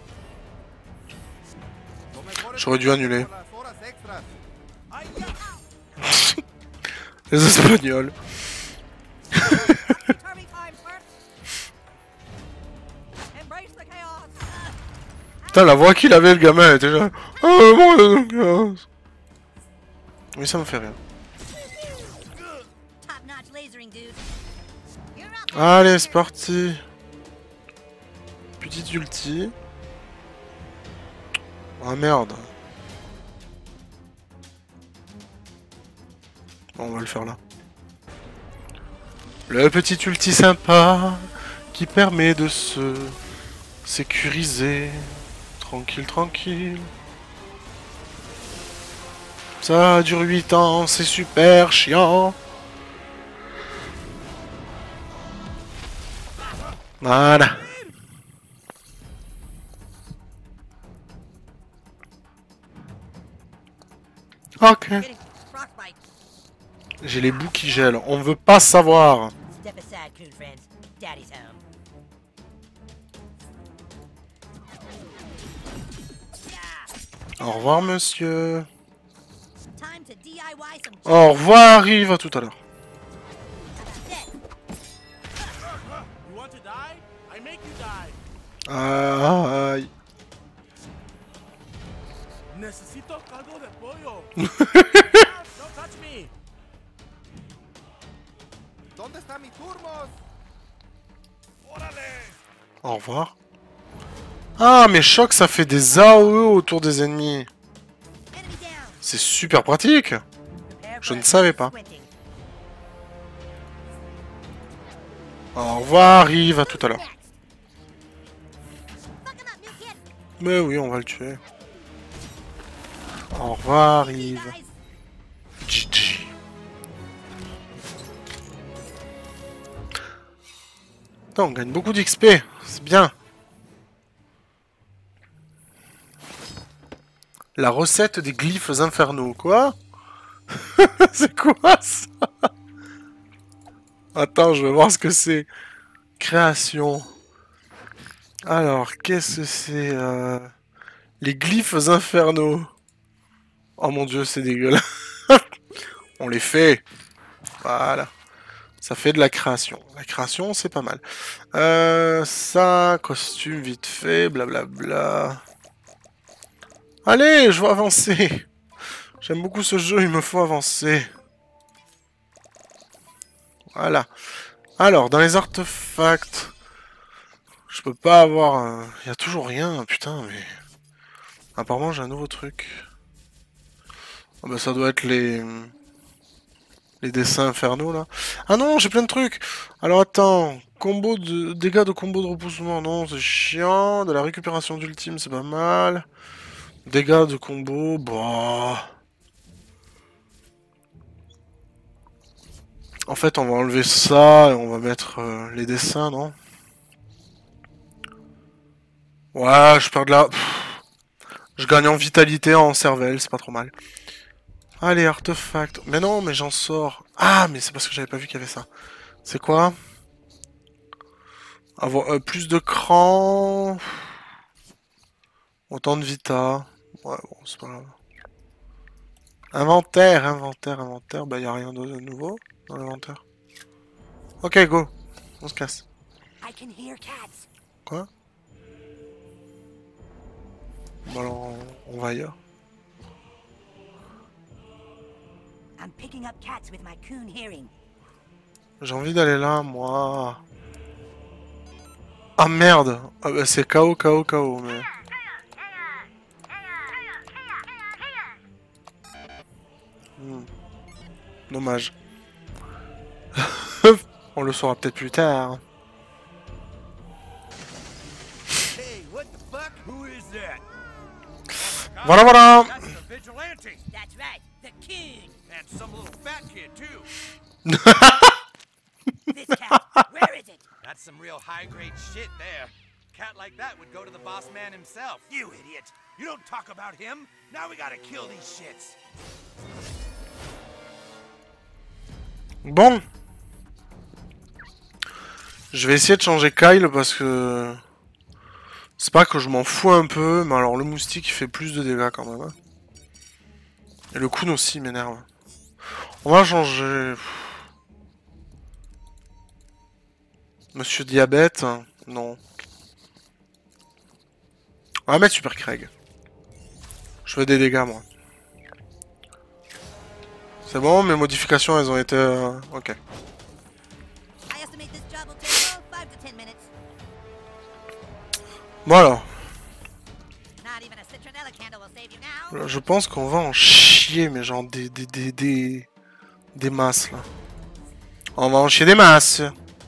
J'aurais dû annuler. Las horas extras. Les Espagnols. Turning time, first. Embrace the chaos. Putain, la voix qu'il avait, le gamin, elle était déjà... Oh, mon Dieu. Oui, ça me fait rire. Top-notch lasering, dude. You're up. Allez, c'est parti. Petite ulti. Ah merde. Bon, on va le faire là. Le petit ulti sympa qui permet de se sécuriser. Tranquille, tranquille. Ça dure huit ans, c'est super chiant. Voilà. Ok. Getting frostbite. J'ai les bouts qui gèlent. On veut pas savoir. Step aside, coon friends. Daddy's home. Yeah. Au revoir, monsieur. Time to D I Y some Au revoir, arrive à tout à l'heure. shit. You want to die? I make you die. Aïe. Necesito caldo de pollo. Ah, don't touch me. ¿Dónde están mis turmos? Au revoir. Ah, mais choc, ça fait des A O E autour des ennemis. Enemy down. C'est super pratique. Prepare Je for ne a savais pas. squinting. Au revoir, arrive à tout à l'heure. Fuck him up, new kid. Mais oui, on va le tuer. Au revoir, arrive. Guys, G G. Putain, on gagne beaucoup d'X P. C'est bien. La recette des glyphes infernaux. Quoi? C'est quoi ça? Attends, je vais voir ce que c'est. Création. Alors, qu'est-ce que c'est euh... les glyphes infernaux. Oh mon dieu, c'est dégueulasse. On les fait. Voilà. Ça fait de la création. La création, c'est pas mal. Euh, ça, costume vite fait, blablabla. Allez, je veux avancer. J'aime beaucoup ce jeu, il me faut avancer. Voilà. Alors, dans les artefacts... Je peux pas avoir... Il euh... y a toujours rien, putain, mais... Apparemment, j'ai un nouveau truc. Ah bah, ça doit être les... Les dessins infernaux, là. Ah non, j'ai plein de trucs. Alors, attends. Combo de... Dégâts de combo de repoussement. Non, c'est chiant. De la récupération d'ultime, c'est pas mal. Dégâts de combo. Bah... En fait, on va enlever ça et on va mettre euh, les dessins, non? Ouais, je perds de la... Pff. Je gagne en vitalité, en cervelle, c'est pas trop mal. Allez, artefact. Mais non, mais j'en sors. Ah, mais c'est parce que j'avais pas vu qu'il y avait ça. C'est quoi? Avoir euh, plus de cran. Autant de vita. Ouais, bon, c'est pas grave. Inventaire, inventaire, inventaire. Bah, y a rien de nouveau dans l'inventaire. Ok, go. On se casse. Quoi? Bon, alors, on, on va ailleurs. J'ai envie d'aller là, moi. Ah merde! Ah bah c'est K O, K O, K O, mais... Hmm. Dommage. On le saura peut-être plus tard. Hey, what the fuck? Who is that? Voilà, voilà! That's the vigilante. That's right, the coon. And some little fat kid, too. This cat, where is it? That's some real high-grade shit there. Cat like that would go to the boss man himself. You idiot. You don't talk about him. Now we gotta kill these shits. Bon. Je vais essayer de changer Kyle parce que... C'est pas que je m'en fous un peu, mais alors le moustique il fait plus de dégâts quand même. Hein. Et le Kun aussi m'énerve. On va changer... Monsieur Diabète, non. On va mettre Super Craig. Je fais des dégâts moi. C'est bon, mes modifications elles ont été... Euh... Ok. Voilà. Je pense qu'on va en chier, mais genre des, des, des, des, des masses là. On va en chier des masses.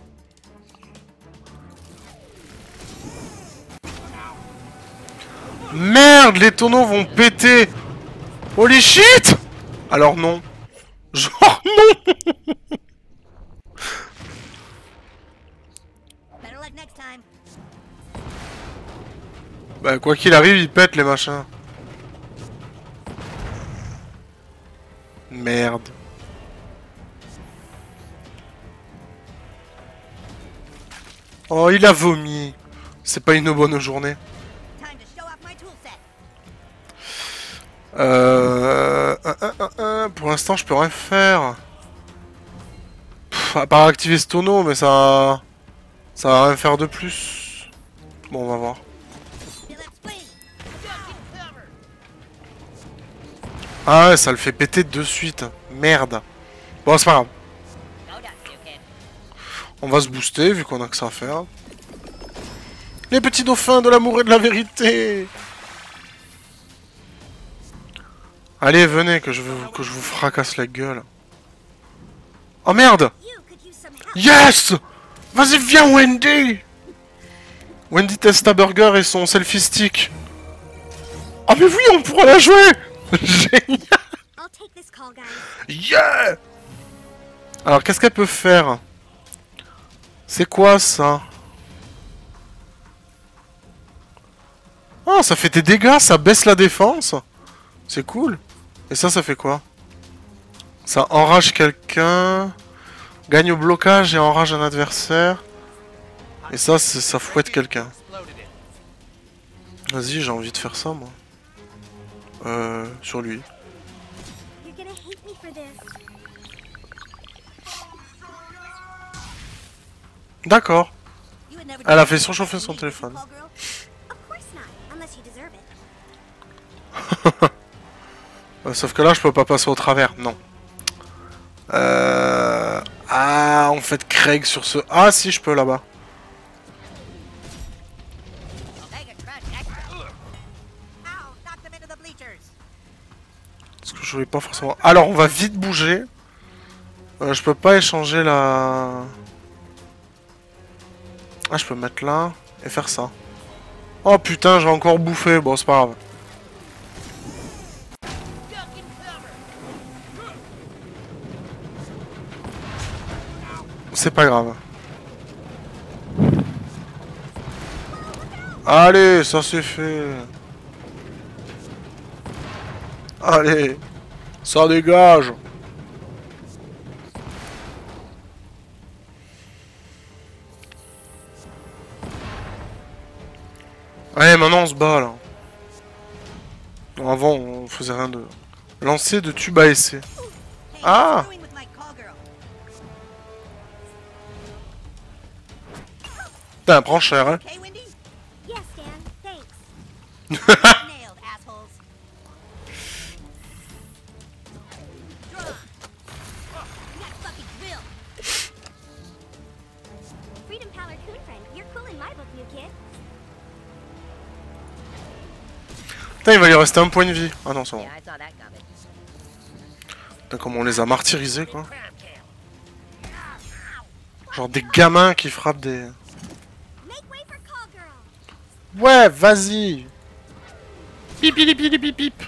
Merde, les tonneaux vont péter. Holy shit. Alors non. Genre non. Bah quoi qu'il arrive, ils pètent les machins. Merde. Oh, il a vomi. C'est pas une bonne journée. Euh... Un, un, un, un. Pour l'instant, je peux rien faire. Pff, à part activer ce tonneau, mais ça... Ça va rien faire de plus. Bon, on va voir. Ah ouais, ça le fait péter de suite. Merde. Bon, c'est pas grave. On va se booster, vu qu'on a que ça à faire. Les petits dauphins de l'amour et de la vérité. Allez, venez, que je, veux, que je vous fracasse la gueule. Oh merde. Yes. Vas-y, viens, Wendy. Wendy teste ta burger et son selfie stick. Oh mais oui, on pourra la jouer. Génial. Yeah. Alors, qu'est-ce qu'elle peut faire? C'est quoi, ça? Oh, ça fait des dégâts, ça baisse la défense. C'est cool. Et ça, ça fait quoi? Ça enrage quelqu'un. Gagne au blocage et enrage un adversaire. Et ça, ça fouette quelqu'un. Vas-y, j'ai envie de faire ça, moi. Euh, sur lui. D'accord. Elle a fait surchauffer son téléphone. Sauf que là, je peux pas passer au travers, non. Euh... Ah, en fait, Craig sur ce... Ah, si, je peux là-bas. Parce que je voulais pas forcément... Alors, on va vite bouger. Euh, je peux pas échanger la... Ah, je peux me mettre là et faire ça. Oh putain, je vais encore bouffer. Bon, c'est pas grave. C'est pas grave. Allez, ça c'est fait. Allez, ça dégage. Allez, maintenant on se bat là. Non, avant on faisait rien de... Lancer de tube à essai. Ah! Putain, prends cher, hein. Yes, Dan, thanks. Freedom Power Coon Friend, you're cool in my book, new kid. Putain, il va lui rester un point de vie. Ah non, c'est bon. Putain, comment on les a martyrisés, quoi. Genre des gamins qui frappent des... Ouais, vas-y. Pip, pip, pip, pip, pip.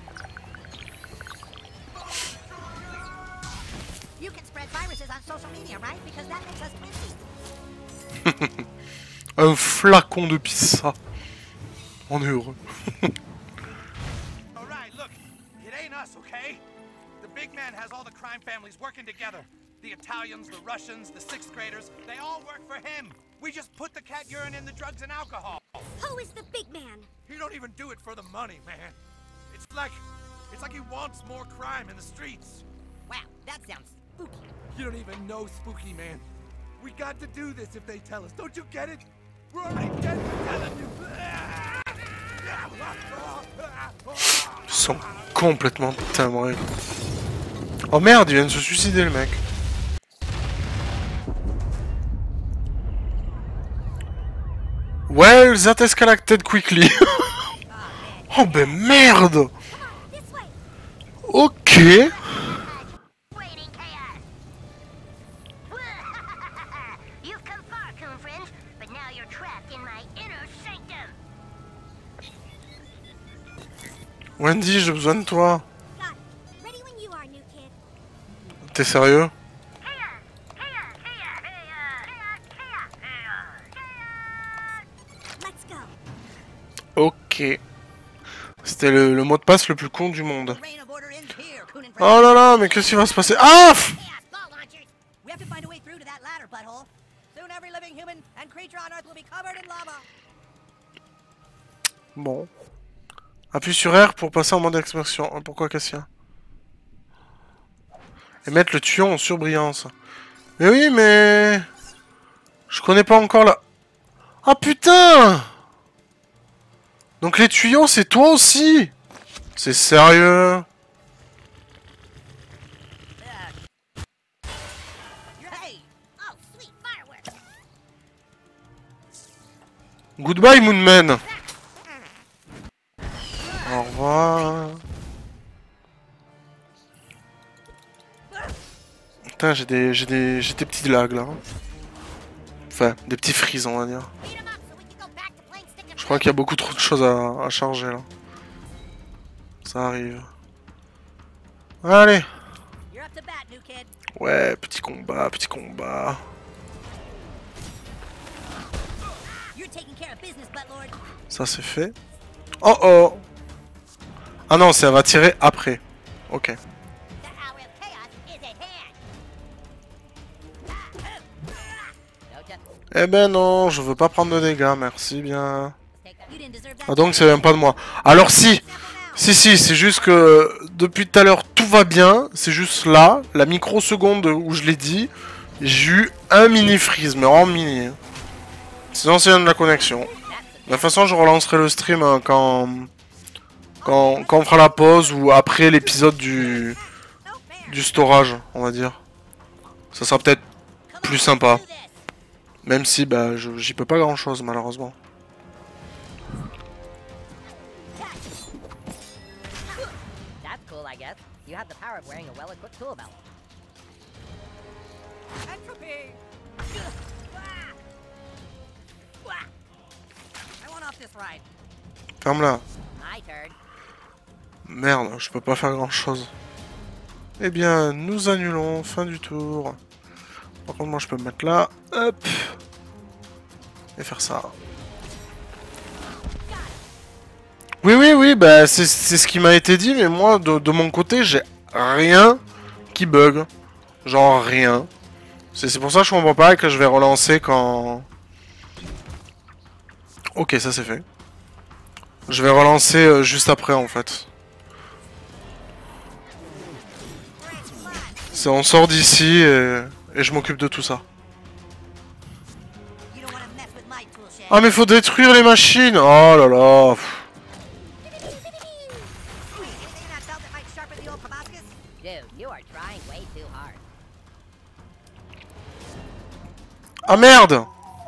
Un flacon de pizza. On est heureux. Alright, look, it ain't us, okay? The big man has all the crime families working together. The Italians, the Russians, the sixth graders, they all work for him. We just put the cat urine in the drugs and alcohol. Who is the big man? He don't even do it for the money, man. It's like, it's like he wants more crime in the streets. Wow, that sounds spooky. You don't even know Spooky, man. We got to do this if they tell us. Don't you get it? We're already dead for telling you. Ils sont complètement timbrés. Oh merde, il vient de se suicider le mec. Well, that escalated quickly. Oh ben merde. Ok. You've come far, coon friends, but now you're trapped in my inner sanctum. Wendy, j'ai besoin de toi. Got it. Ready when you are, new kid. T'es sérieux? Let's go. Ok. C'était le, le mot de passe le plus con du monde. Oh là là, mais qu'est-ce qui va se passer? Ah! We have to find a way through to that ladder, butthole. Soon every living human and creature on Earth will be covered in lava. Bon. Appuie sur R pour passer en mode expression. Pourquoi Cassia? Et mettre le tuyau en surbrillance. Mais oui, mais... Je connais pas encore la... Ah putain! Donc les tuyaux, c'est toi aussi? C'est sérieux? Hey! Oh, sweet fireworks. Goodbye, Moonman! Au revoir. Putain, j'ai des, j'ai des, j'ai des petits lags là. Enfin, des petits freezes, on va dire. Je crois qu'il y a beaucoup trop de choses à, à charger là. Ça arrive. Allez. You're up to bat, new kid. Ouais, petit combat, petit combat. You're taking care of business, buttlord. Ça c'est fait. Oh oh. Ah non, ça va tirer après. Ok. The hour of chaos is at hand. Eh ben non, je veux pas prendre de dégâts, merci bien. You didn't deserve that. Ah donc ça vient pas de moi. Alors si, si si, c'est juste que depuis tout à l'heure tout va bien. C'est juste là, la microseconde où je l'ai dit, j'ai eu un mini freeze, mais en mini. Sinon c'est de la connexion. De toute façon je relancerai le stream hein, quand, quand, quand on fera la pause ou après l'épisode du, du storage, on va dire. Ça sera peut-être plus sympa. Même si bah j'y peux pas grand chose malheureusement. That's cool, I guess. You have the power of wearing a well-equipped tool belt. Entropy! I want off this ride. Ferme-la. My turn. Merde, je peux pas faire grand chose. Eh bien, nous annulons. Fin du tour. Par contre, moi je peux me mettre là. Hop. Et faire ça. Oui, oui, oui, bah c'est ce qui m'a été dit, mais moi, de, de mon côté, j'ai rien qui bug. Genre rien. C'est pour ça que je comprends pas et que je vais relancer quand... Ok, ça c'est fait. Je vais relancer euh, juste après, en fait. C'est on sort d'ici et, et je m'occupe de tout ça. Ah mais faut détruire les machines. Oh là là. Ah merde.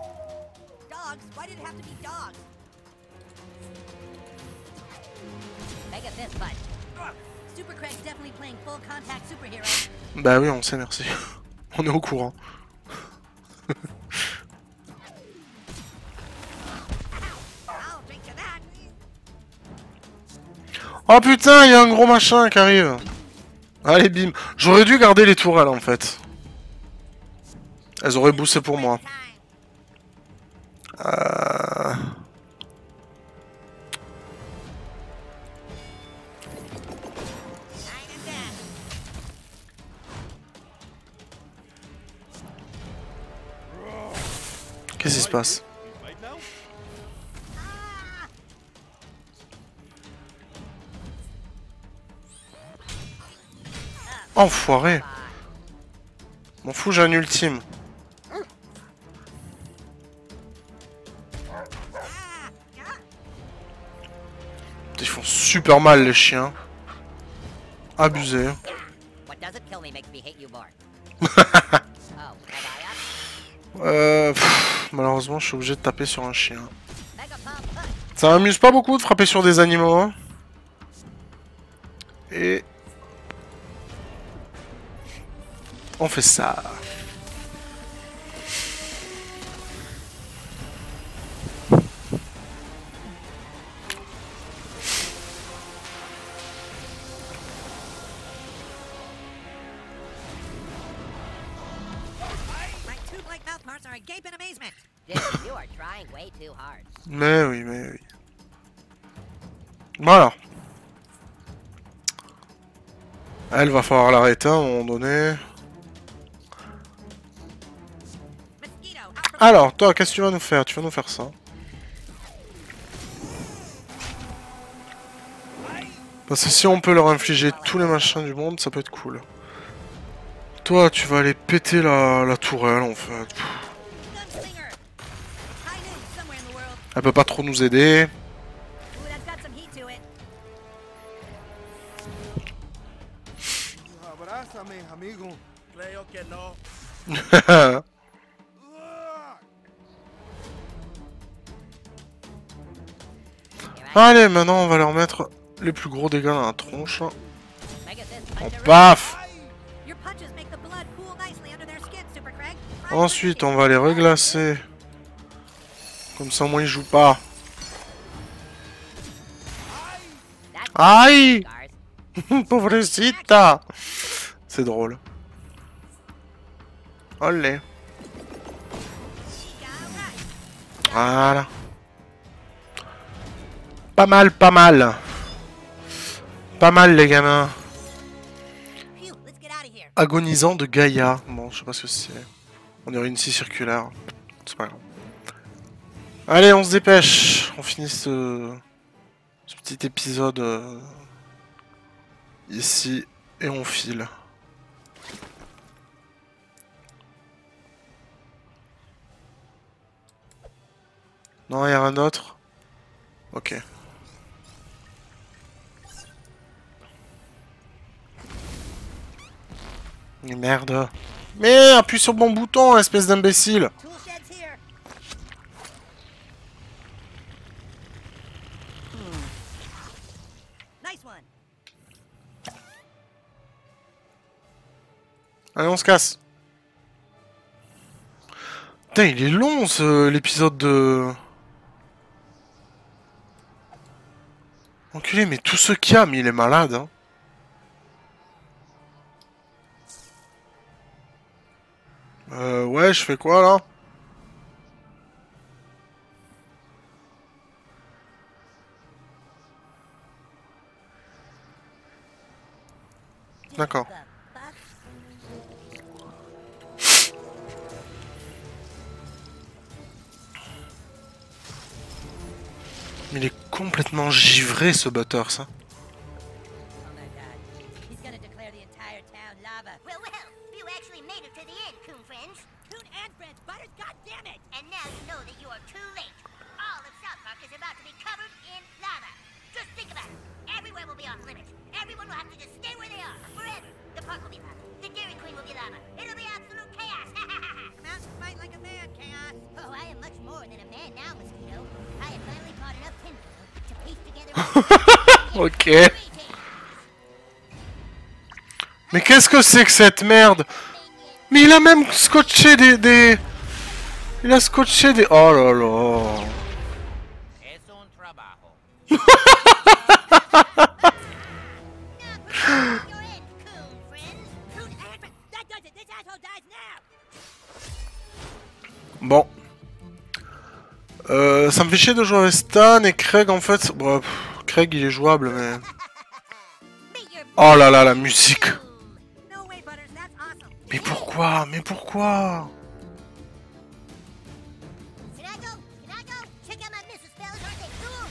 Bah oui, on sait, merci. On est au courant. Oh putain, il y a un gros machin qui arrive. Allez, bim. J'aurais dû garder les tourelles, en fait. Elles auraient boosté pour moi. Euh... Qu'est-ce qui se passe? Enfoiré. M'en fous, j'ai un ultime. Ils font super mal les chiens. Abusé. euh, pff, malheureusement, je suis obligé de taper sur un chien. Ça m'amuse pas beaucoup de frapper sur des animaux. Hein. Et... on fait ça. Mais oui, mais oui. Voilà. Elle va falloir l'arrêter à un moment donné. Alors, toi, qu'est-ce que tu vas nous faire? Tu vas nous faire ça. Parce que si on peut leur infliger tous les machins du monde, ça peut être cool. Toi, tu vas aller péter la, la tourelle, en fait. Pff. Elle peut pas trop nous aider. Allez, maintenant on va leur mettre les plus gros dégâts dans la tronche. Oh, paf! Ensuite, on va les reglacer. Comme ça, au moins, ils jouent pas. Aïe! Pauvrecita! C'est drôle. Olé. Voilà. Pas mal, pas mal. Pas mal, les gamins. Agonisant de Gaïa. Bon, je sais pas ce que c'est. On dirait une scie circulaire. C'est pas grave. Allez, on se dépêche. On finit ce, ce petit épisode euh, ici et on file. Non, il y a rien d'autre. Ok. Mais merde. Mais appuie sur le bon bouton, espèce d'imbécile. Tool shed's here. Hmm. Nice one. Allez, on se casse. Putain, il est long, ce... l'épisode de... Enculé, mais tout ce qu'il y a, mais il est malade, hein. Euh, ouais, je fais quoi, là? D'accord. Mais il est complètement givré, ce Butter, ça. Oh my god. He's gonna declare the entire town lava. Well, well, you actually made it to the end, Coon Friends. Coon and friends, Butters, goddammit! And now you know that you are too late. All of South Park is about to be covered in lava. Just think about it. Everywhere will be off limits. Everyone will have to just stay where they are, forever. The park will be lava. The Dairy Queen will be lava. It'll be absolute chaos. Come out and fight like a man, Chaos. Oh, I am much more than a man now, Mosquito. I have finally caught enough tinfoil to piece together... Ok. Mais qu'est-ce que c'est que cette merde? Mais il a même scotché des... des... Il a scotché des... Oh là là. Es un trabajo. You're in, Coon Friends. Coon and friends, that does it! This asshole dies now! Bon. Euh, ça me fait chier de jouer avec Stan et Craig en fait. Bon, pff, Craig il est jouable mais. Oh là là, la musique. No way, Butters, that's awesome. Mais pourquoi? Mais pourquoi? Can I go? Can I go? Check out my missile spells, aren't they cool?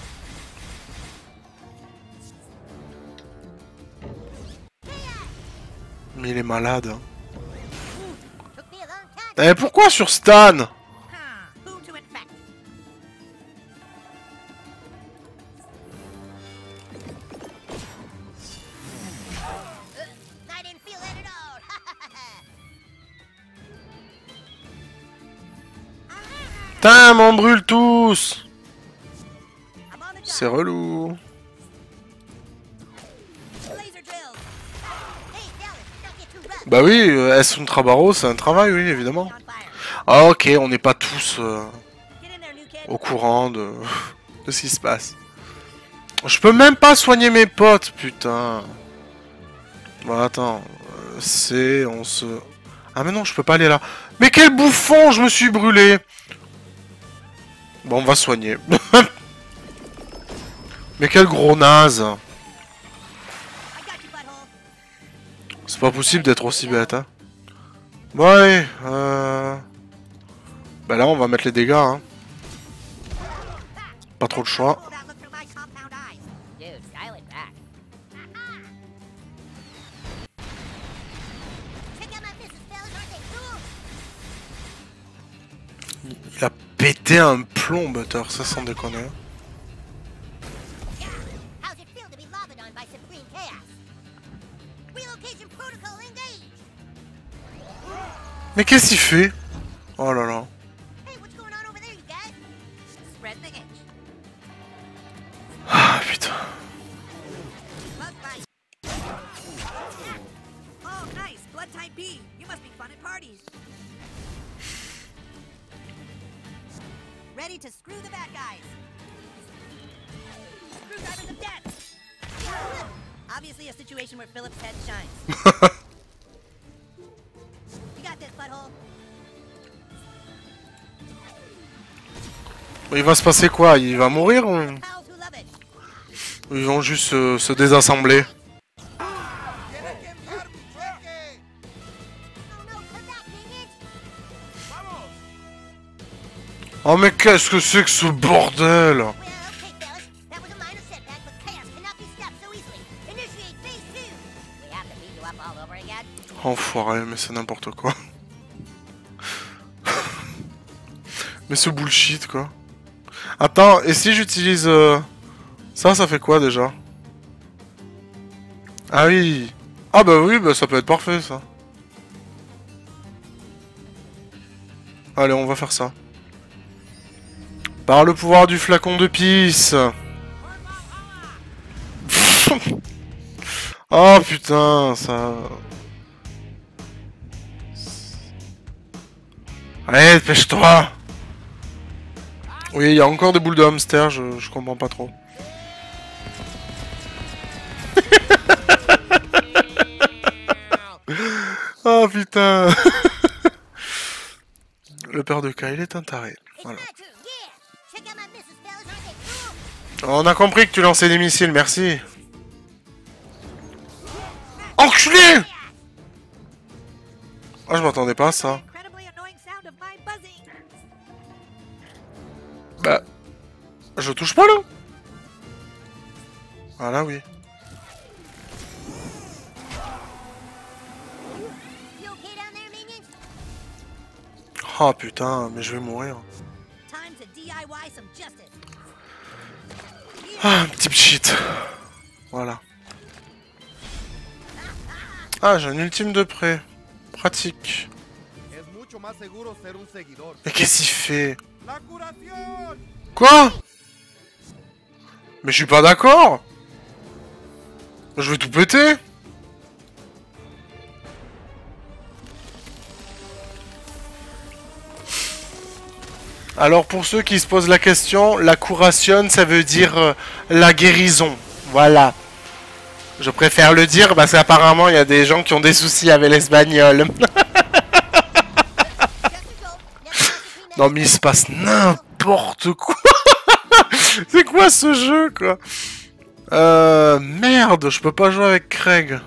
Mais il est malade. Hein. Took me a long time. Eh pourquoi sur Stan? Huh. Who to infect? I didn't feel that at all. Putain, m'en brûle tous. I'm on the C'est job. relou. Laser drills. Hey, Dallas, don't get too rough. Bah oui, euh, est-ce un travail? C'est un travail, oui, évidemment. On fire. Ah ok, on n'est pas tous euh, Get in there, new kid. au courant de... de ce qui se passe. Je peux même pas soigner mes potes, putain. Bon, attends. euh, C'est... On se... Ah mais non, je peux pas aller là. Mais quel bouffon, je me suis brûlé. Bon, on va soigner. Mais quel gros naze. I got you, butthole. C'est pas possible d'être aussi bête, hein. Ouais, euh... Bah là, on va mettre les dégâts, hein. Pas trop de choix. Pull that look through my compound eyes. Dude, dial it back. Check out my missile spells, aren't they cool? Il a pété un plomb, Butter, ça sans déconner. How's it feel to be lobbed on by Supreme Chaos? Relocation protocol engaged! Mais qu'est-ce qu'il fait? Oh là là. Hey, what's going on over there, you guys? Spread the itch. Ah putain. Bug bite. Oh, nice. Blood type B. You must be fun at parties. Ready to screw the bad guys. Screwdrivers of death. Obviously a situation where Philip's head shines. You got this, butthole. Il va se passer quoi? Il va mourir ou Pals who love it. ou ils vont juste se, se désassembler? Oh no, come back, minions! Oh mais qu'est-ce que c'est que ce bordel? Well, okay, fellas, that was a minor setback, but chaos cannot be stopped so easily. Initiate phase two! We have to beat you up all over again? Enfoiré, mais c'est n'importe quoi. Mais ce bullshit quoi. Attends, et si j'utilise... euh, ça, ça fait quoi déjà? Ah oui. Ah bah oui, bah ça peut être parfait ça. Allez, on va faire ça. Par le pouvoir du flacon de pisse. Oh putain, ça... Allez, dépêche-toi. Oui, il y a encore des boules de hamster, je, je comprends pas trop. Oh putain. Le père de Kyle est un taré. Voilà. On a compris que tu lançais des missiles, merci. Enculé! Ah, je m'attendais pas à ça. Bah... Je touche pas, là. Ah là, oui. Oh putain, mais je vais mourir. Ah, un petit cheat. Voilà. Ah, j'ai un ultime de près. Pratique. Mais qu'est-ce qu'il fait? Quoi? Mais je suis pas d'accord. Je vais tout péter. Alors pour ceux qui se posent la question, la curation ça veut dire euh, la guérison. Voilà. Je préfère le dire parce qu'apparemment il y a des gens qui ont des soucis avec l'espagnol. Non mais il se passe n'importe quoi. C'est quoi ce jeu quoi? Euh... Merde, je peux pas jouer avec Craig.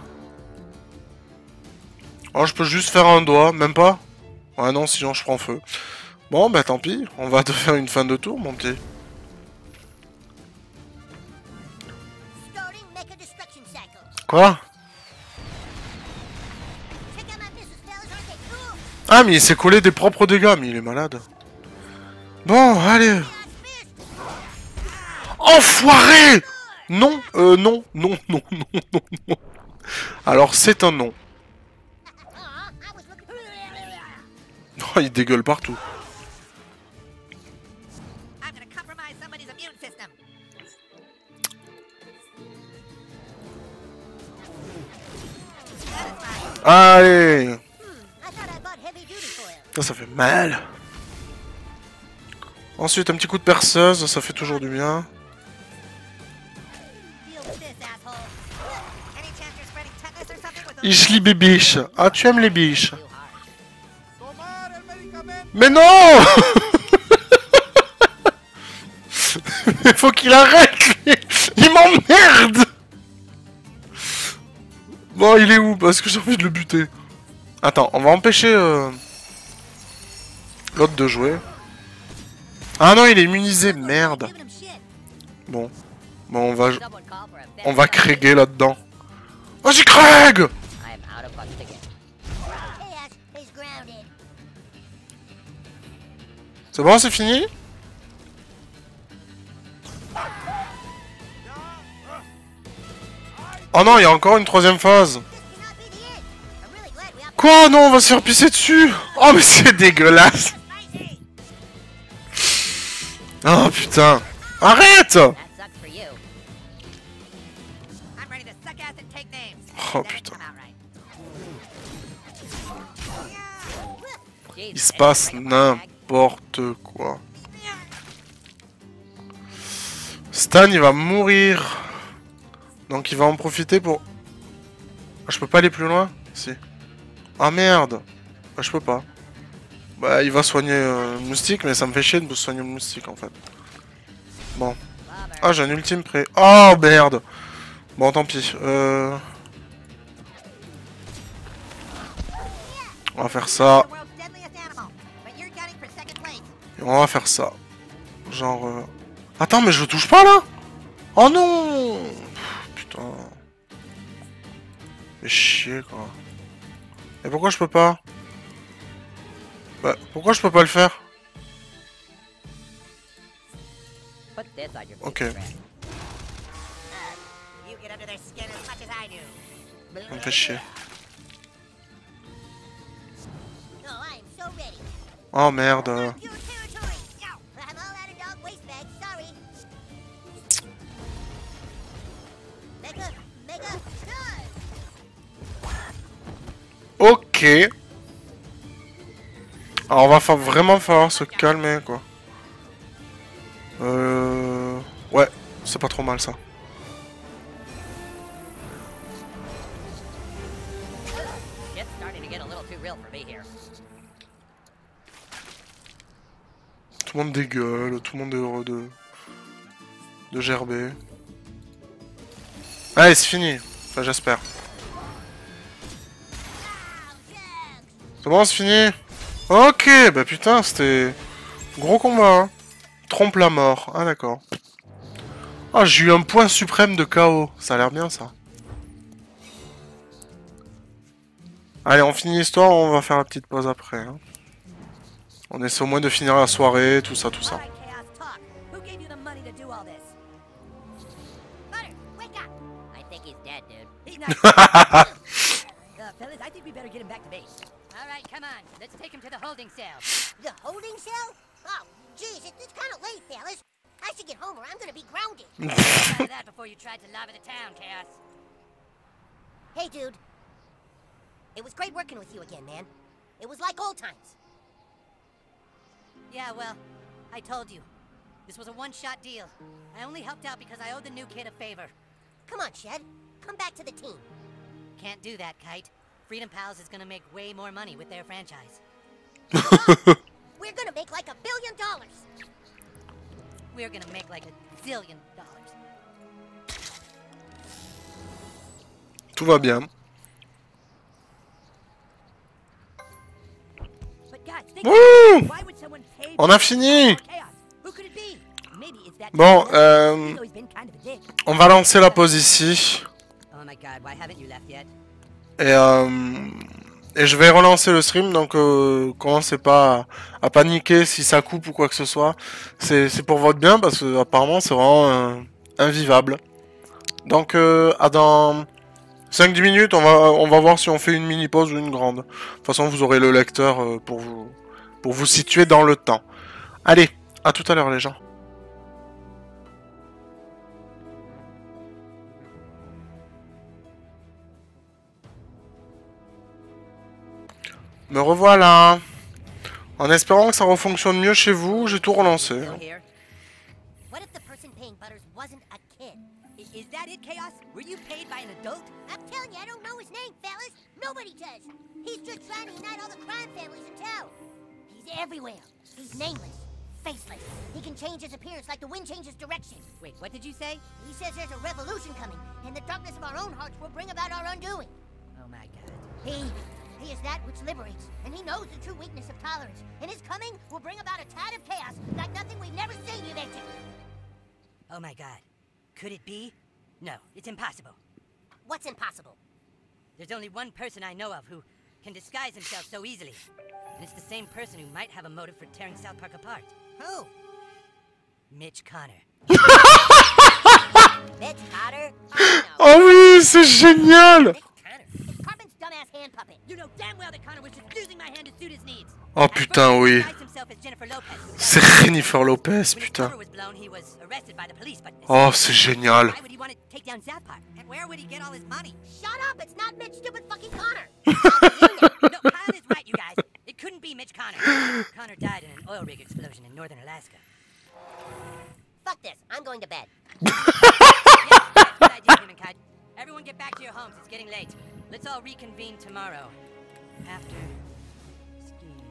Oh, je peux juste faire un doigt, même pas? Ouais non, sinon je prends feu. Bon bah tant pis, on va te faire une fin de tour mon petit. Quoi? Ah mais il s'est collé des propres dégâts, mais il est malade. Bon, allez. Enfoiré! Non, euh, non, non, non, non, non, non. Alors c'est un non. Oh, il dégueule partout. Allez! Ça, ça fait mal. Ensuite, un petit coup de perceuse, ça fait toujours du bien. Ishli bibiche. Ah, tu aimes les biches. Mais non! Mais faut qu'il arrête, lui. Il m'emmerde. Bon, il est où? Parce que j'ai envie de le buter. Attends, on va empêcher euh, l'autre de jouer. Ah non, il est immunisé, merde. Bon, bon, on va, on va Craiger là-dedans. Vas-y, Craig! C'est bon, c'est fini? Oh non, il y a encore une troisième phase. Quoi? Non, on va se faire pisser dessus. Oh, mais c'est dégueulasse. Oh, putain. Arrête! Oh, putain. Il se passe n'importe quoi. Stan, il va mourir. Donc il va en profiter pour... Ah, je peux pas aller plus loin? Si. Ah merde. Bah, je peux pas. Bah il va soigner euh, le moustique, mais ça me fait chier de soigner le moustique en fait. Bon. Ah j'ai un ultime prêt. Oh merde. Bon tant pis. Euh... On va faire ça. Et on va faire ça. Genre... Euh... Attends mais je touche pas là? Oh non! Putain. Fais chier quoi. Et pourquoi je peux pas? Bah, pourquoi je peux pas le faire? Ok. Ça me fait chier. Oh merde. Your territory. Ow. I'm all out of dog waste bags. Sorry. Mega, mega, charge. Ok. Alors on va fa vraiment falloir se calmer quoi. Euh... Ouais, c'est pas trop mal ça. It's starting to get a little too real for me here. Tout le monde dégueule, tout le monde est heureux de... de gerber. Allez, c'est fini. Enfin, j'espère. C'est bon, c'est fini? Ok, bah putain, c'était... Gros combat, hein. Trompe la mort. Ah, d'accord. Ah, j'ai eu un point suprême de K O. Ça a l'air bien, ça. Allez, on finit l'histoire, on va faire la petite pause après. Hein. On essaie au moins de finir la soirée, tout ça, tout ça. All right, Chaos, talk. Who gave you the money to do all this? Butter, wake up. I think he's dead, dude. He's not. uh, fellas, I think we better get him back to base. All right, come on. Let's take him to the holding cell. The holding cell? Oh, jeez, it, it's kind of late, fellas. I should get home or I'm gonna be grounded. Try that before you tried to lava the town, Chaos. Hey, dude. It was great working with you again, man. It was like old times. Yeah, well, I told you. This was a one-shot deal. I only helped out because I owed the new kid a favor. Come on, Shed. Come back to the team. Can't do that, Kite. Freedom Pals is gonna make way more money with their franchise. We're gonna make like a billion dollars. We're gonna make like a zillion dollars. Tout va bien. But guys, think Wouh! about it. Why would someone pay On a fini! for chaos? Who could it be? Maybe it's that Bon, He's euh, always been kind of a dick. on va lancer la pause ici. Oh my god, why haven't you left yet? Et, euh, et je vais relancer le stream, donc euh, commencez pas à, à paniquer si ça coupe ou quoi que ce soit. C'est pour votre bien, parce que apparemment c'est vraiment euh, invivable. Donc euh, à dans cinq dix minutes, on va, on va voir si on fait une mini pause ou une grande. De toute façon, vous aurez le lecteur euh, pour, vous, pour vous situer dans le temps. Allez, à tout à l'heure les gens. Me revoilà. En espérant que ça refonctionne mieux chez vous, j'ai tout relancé. Still here? What if the person paying Butters wasn't a kid? I- Is that it, Chaos? Were you paid by an adult? I'm telling you, I don't know his name, fellas. Nobody does. He's just trying to unite all the crime families in town. He's everywhere. He's nameless, faceless. He can change his appearance like the wind changes direction. Wait, what did you say? He says there's a revolution coming, and the darkness of our own hearts will bring about our undoing. Oh my god. He, he is that which liberates, and he knows the true weakness of tolerance. And his coming will bring about a tide of chaos like nothing we've never seen you into. Oh my god. Could it be? No, it's impossible. What's impossible? There's only one person I know of who can disguise himself so easily. And it's the same person who might have a motive for tearing South Park apart. Who? Mitch Connor. Mitch Cotter? Oh, no. Oh oui, c'est génial! Mitch Cotter. It's Cartman's dumbass hand puppet. You know damn well that Connor was just using my hand to suit his needs. Oh putain, oui. C'est Jennifer Lopez, putain. Oh, c'est génial. Why would he want to take down South Park? And where would he get all his money? Shut up! It's not Mitch, stupid fucking Connor. No, Kyle is right, you guys. It couldn't be Mitch Connor. Connor died in an oil rig explosion in northern Alaska. Fuck this. I'm going to bed. Yeah, that's good idea, Humankind. Everyone get back to your homes. It's getting late. Let's all reconvene tomorrow. After skiing.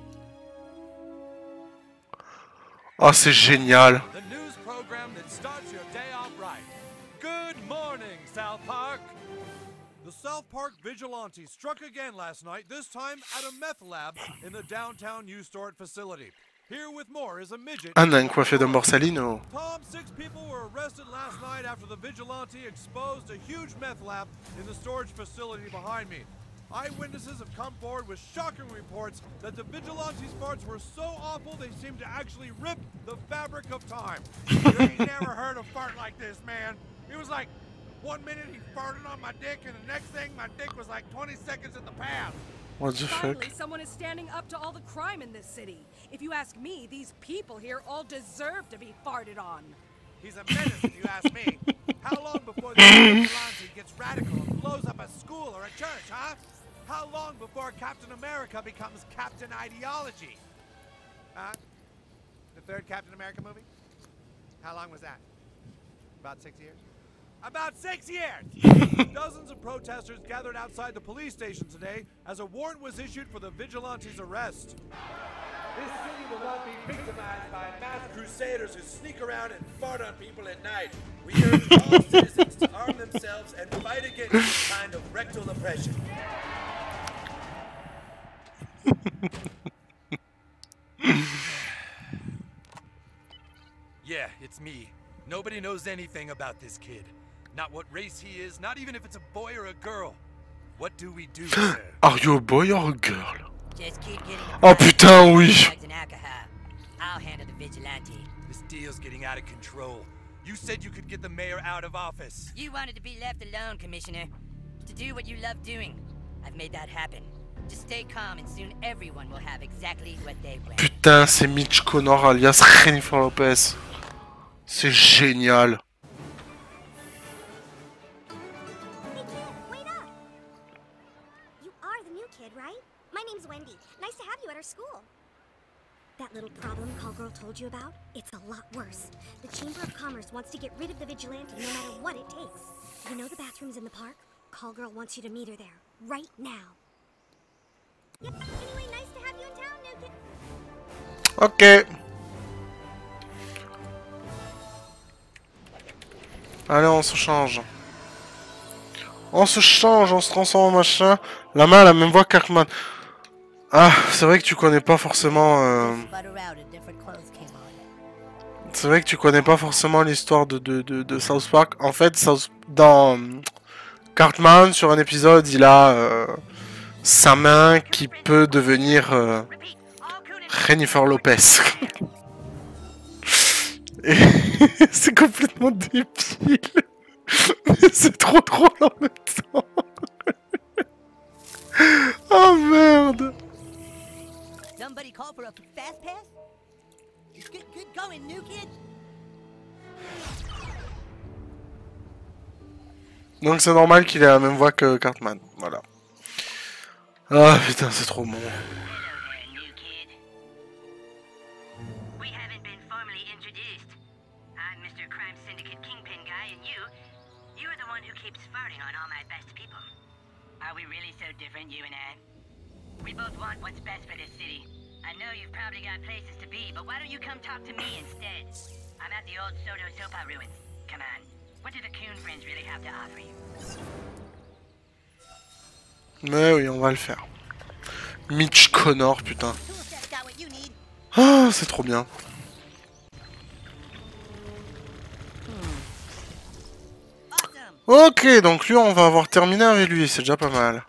Oh, c'est génial. The news program that starts your day off right. Good morning, South Park. The South Park Vigilantes struck again last night, this time at a meth lab in the downtown U-Stort facility. Here with more is a midget. Un nain coiffé d'un borsalino. Tom, six people were arrested last night after the vigilante exposed a huge meth lab in the storage facility behind me. Eyewitnesses have come forward with shocking reports that the vigilante's farts were so awful they seemed to actually rip the fabric of time. You ain't never heard a fart like this, man. It was like, One minute he farted on my dick, and the next thing, my dick was like twenty seconds in the past. What the fuck? Finally, someone is standing up to all the crime in this city. If you ask me, these people here all deserve to be farted on. He's a menace, if you ask me. How long before the vigilante gets radical and blows up a school or a church, huh? How long before Captain America becomes Captain Ideology? Huh? The third Captain America movie? How long was that? About six years? About six years! Dozens of protesters gathered outside the police station today as a warrant was issued for the vigilante's arrest. This city will not be victimized by mass crusaders who sneak around and fart on people at night. We urge all citizens to arm themselves and fight against this kind of rectal oppression. Yeah, it's me. Nobody knows anything about this kid. Not what race he is, not even if it's a boy or a girl. What do we do, sir? Are you a boy or a girl? Just keep getting Oh putain, oui. drugs and alcohol. I'll handle the vigilante. This deal's getting out of control. You said you could get the mayor out of office. You wanted to be left alone, Commissioner. To do what you love doing. I've made that happen. Just stay calm and soon everyone will have exactly what they want. Putain, c'est Mitch Connor alias Jennifer Lopez. C'est génial. Hey kid, wait up! You are the new kid, right? My name's Wendy. Nice to have you at our school. That little problem Call Girl told you about? It's a lot worse. The Chamber of Commerce wants to get rid of the vigilante no matter what it takes. You know the bathrooms in the park? Call Girl wants you to meet her there, right now. Yep, anyway, nice to have you in town, new kid. Ok. Allez, on se change. On se change, on se transforme en machin. La main a la même voix qu'Arkman. Ah, c'est vrai que tu connais pas forcément... Euh... C'est vrai que tu connais pas forcément l'histoire de, de, de, de South Park. En fait, South... dans Cartman, sur un épisode, il a euh, sa main qui peut devenir euh, Jennifer Lopez. Et c'est complètement débile. Mais c'est trop drôle en même temps. Oh merde. Somebody call for a fast pass? Good, good going, new kid. Donc c'est normal qu'il ait la même voix que Cartman. Voilà. Ah putain, c'est trop bon. Are we really so different, you and I? We both want what's best for this city. I know you've probably got places to be, but why don't you come talk to me instead? I'm at the old Soto Sopa ruins. Come on. What do the Coon friends really have to offer you? Mais oui, on va le faire. Mitch Connor, putain. Ah, c'est trop bien. Ok, donc lui, on va avoir terminé avec lui, c'est déjà pas mal.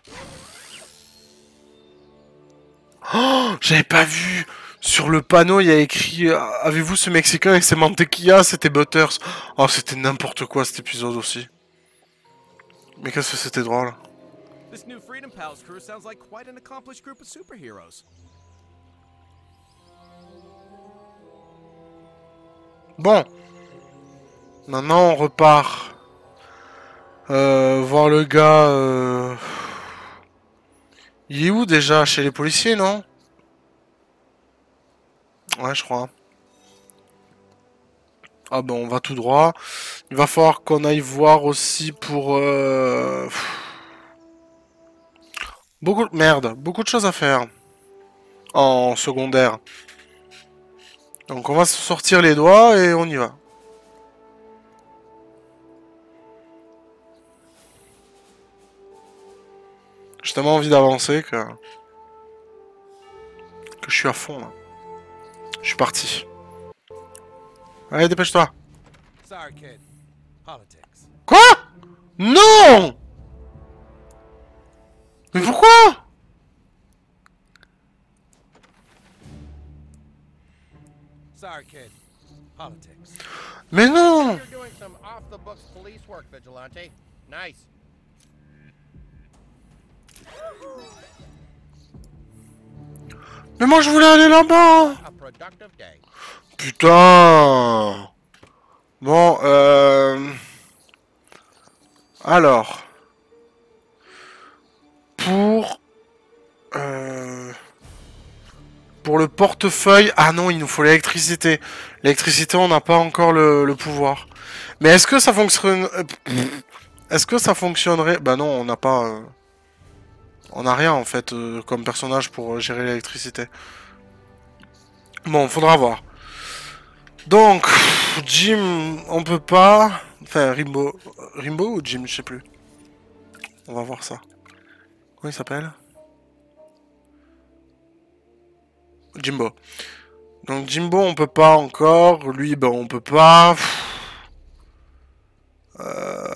Oh, j'avais pas vu. Sur le panneau, il y a écrit euh, avez-vous ce Mexicain avec ses mantequillas? C'était Butters. Oh, c'était n'importe quoi cet épisode aussi. Mais qu'est-ce que c'était drôle. This new Freedom Pals crew sounds like quite an accomplished group of superheroes. Bon. Maintenant, on repart. Euh, voir le gars... Euh... Il est où déjà? Chez les policiers, non? Ouais, je crois. Ah bon, on va tout droit. Il va falloir qu'on aille voir aussi pour... Euh... Beaucoup de... Merde, beaucoup de choses à faire. En secondaire. Donc on va se sortir les doigts et on y va. J'ai tellement envie d'avancer que... que je suis à fond là. Je suis parti. Allez, dépêche-toi. Sorry, kid. Politics. Quoi? Non! Mais pourquoi? Sorry, kid. Politics. Mais non! You're doing some off-the-books police work, Vigilante. Nice. Mais moi je voulais aller là-bas. A productive day. Putain. Bon, euh... alors... Pour... Euh... Pour le portefeuille... Ah non, il nous faut l'électricité. L'électricité, on n'a pas encore le, le pouvoir. Mais est-ce que ça fonctionne... Est-ce que ça fonctionnerait... Bah non, on n'a pas... Euh... On n'a rien, en fait, euh, comme personnage pour gérer l'électricité. Bon, faudra voir. Donc, Jim, on peut pas... Enfin, Rimbo... Rimbo ou Jim, je sais plus. On va voir ça. Comment il s'appelle? Jimbo. Donc Jimbo, on peut pas encore. Lui, ben, on peut pas. Euh...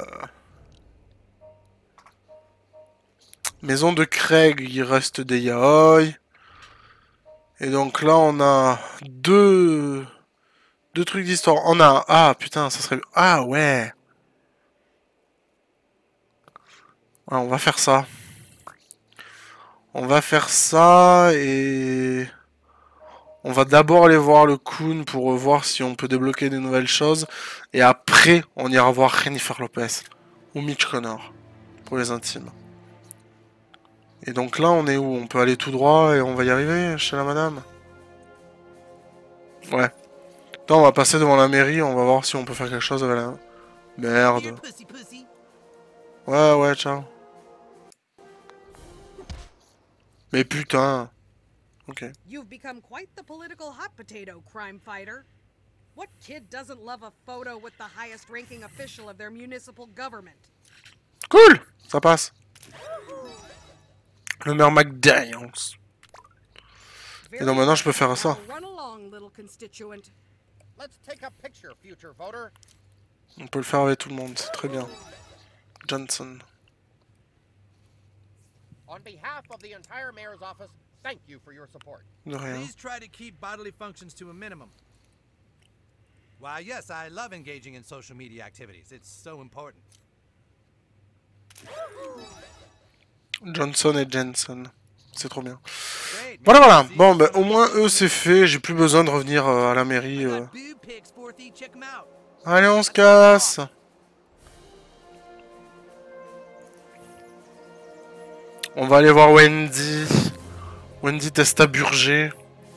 Maison de Craig, il reste des yaoi. Et donc là, on a deux... Deux trucs d'histoire. On a... Ah, putain, ça serait... Ah, ouais. Ouais, on va faire ça. On va faire ça et... On va d'abord aller voir le Kun pour voir si on peut débloquer des nouvelles choses. Et après, on ira voir Jennifer Lopez. Ou Mitch Connor. Pour les intimes. Et donc là, on est où? On peut aller tout droit et on va y arriver chez la madame? Ouais. Attends, on va passer devant la mairie, on va voir si on peut faire quelque chose avec la... Merde. Ouais, ouais, ciao. Mais putain. Ok. You've become quite the political hot potato, crime fighter. What kid doesn't love a photo with the highest ranking official of their municipal government? Cool! Ça passe. Le maire McDaniels. Et donc maintenant je peux faire ça. Run along, little constituent. Let's take a picture, future voter. On peut le faire avec tout le monde, c'est très bien. Johnson. On behalf of the entire mayor's office, thank you for your support. De rien. Please try to keep bodily functions to a minimum. Why, yes, I love engaging in social media activities. It's so important. Johnson et Jensen. C'est trop bien. Voilà, voilà. Bon, ben, au moins, eux, c'est fait. J'ai plus besoin de revenir euh, à la mairie. Euh. Allez, on se casse. On va aller voir Wendy. Wendy Testaburger.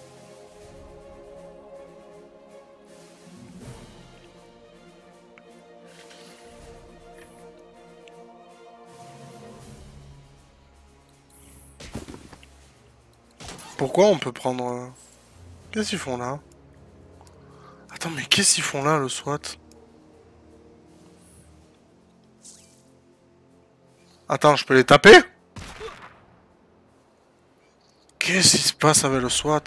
Pourquoi on peut prendre... Euh... Qu'est-ce qu'ils font là? Attends, mais qu'est-ce qu'ils font là, le SWAT? Attends, je peux les taper? Qu'est-ce qui se passe avec le SWAT?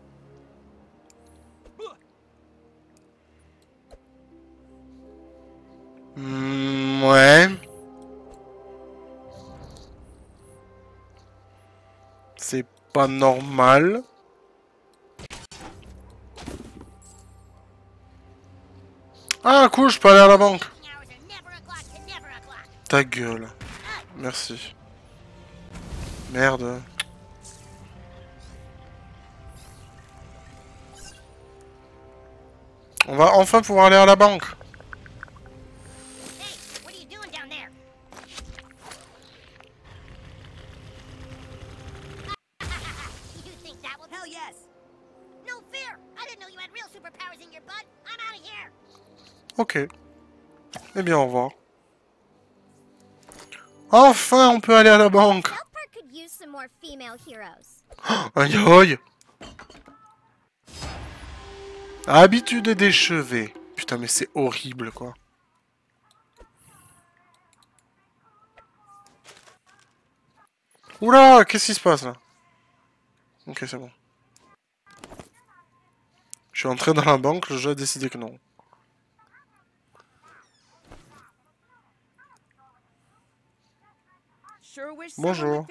Mmh, ouais. C'est pas normal. Ah cool, je peux aller à la banque. Ta gueule. Merci. Merde. On va enfin pouvoir aller à la banque. Ok. Eh bien, au revoir. Enfin, on peut aller à la banque. Un yaoi. Habitude des chevets. Putain, mais c'est horrible, quoi. Oula, qu'est-ce qui se passe, là? Ok, c'est bon. Je suis entré dans la banque, le jeu a décidé que non. Bonjour.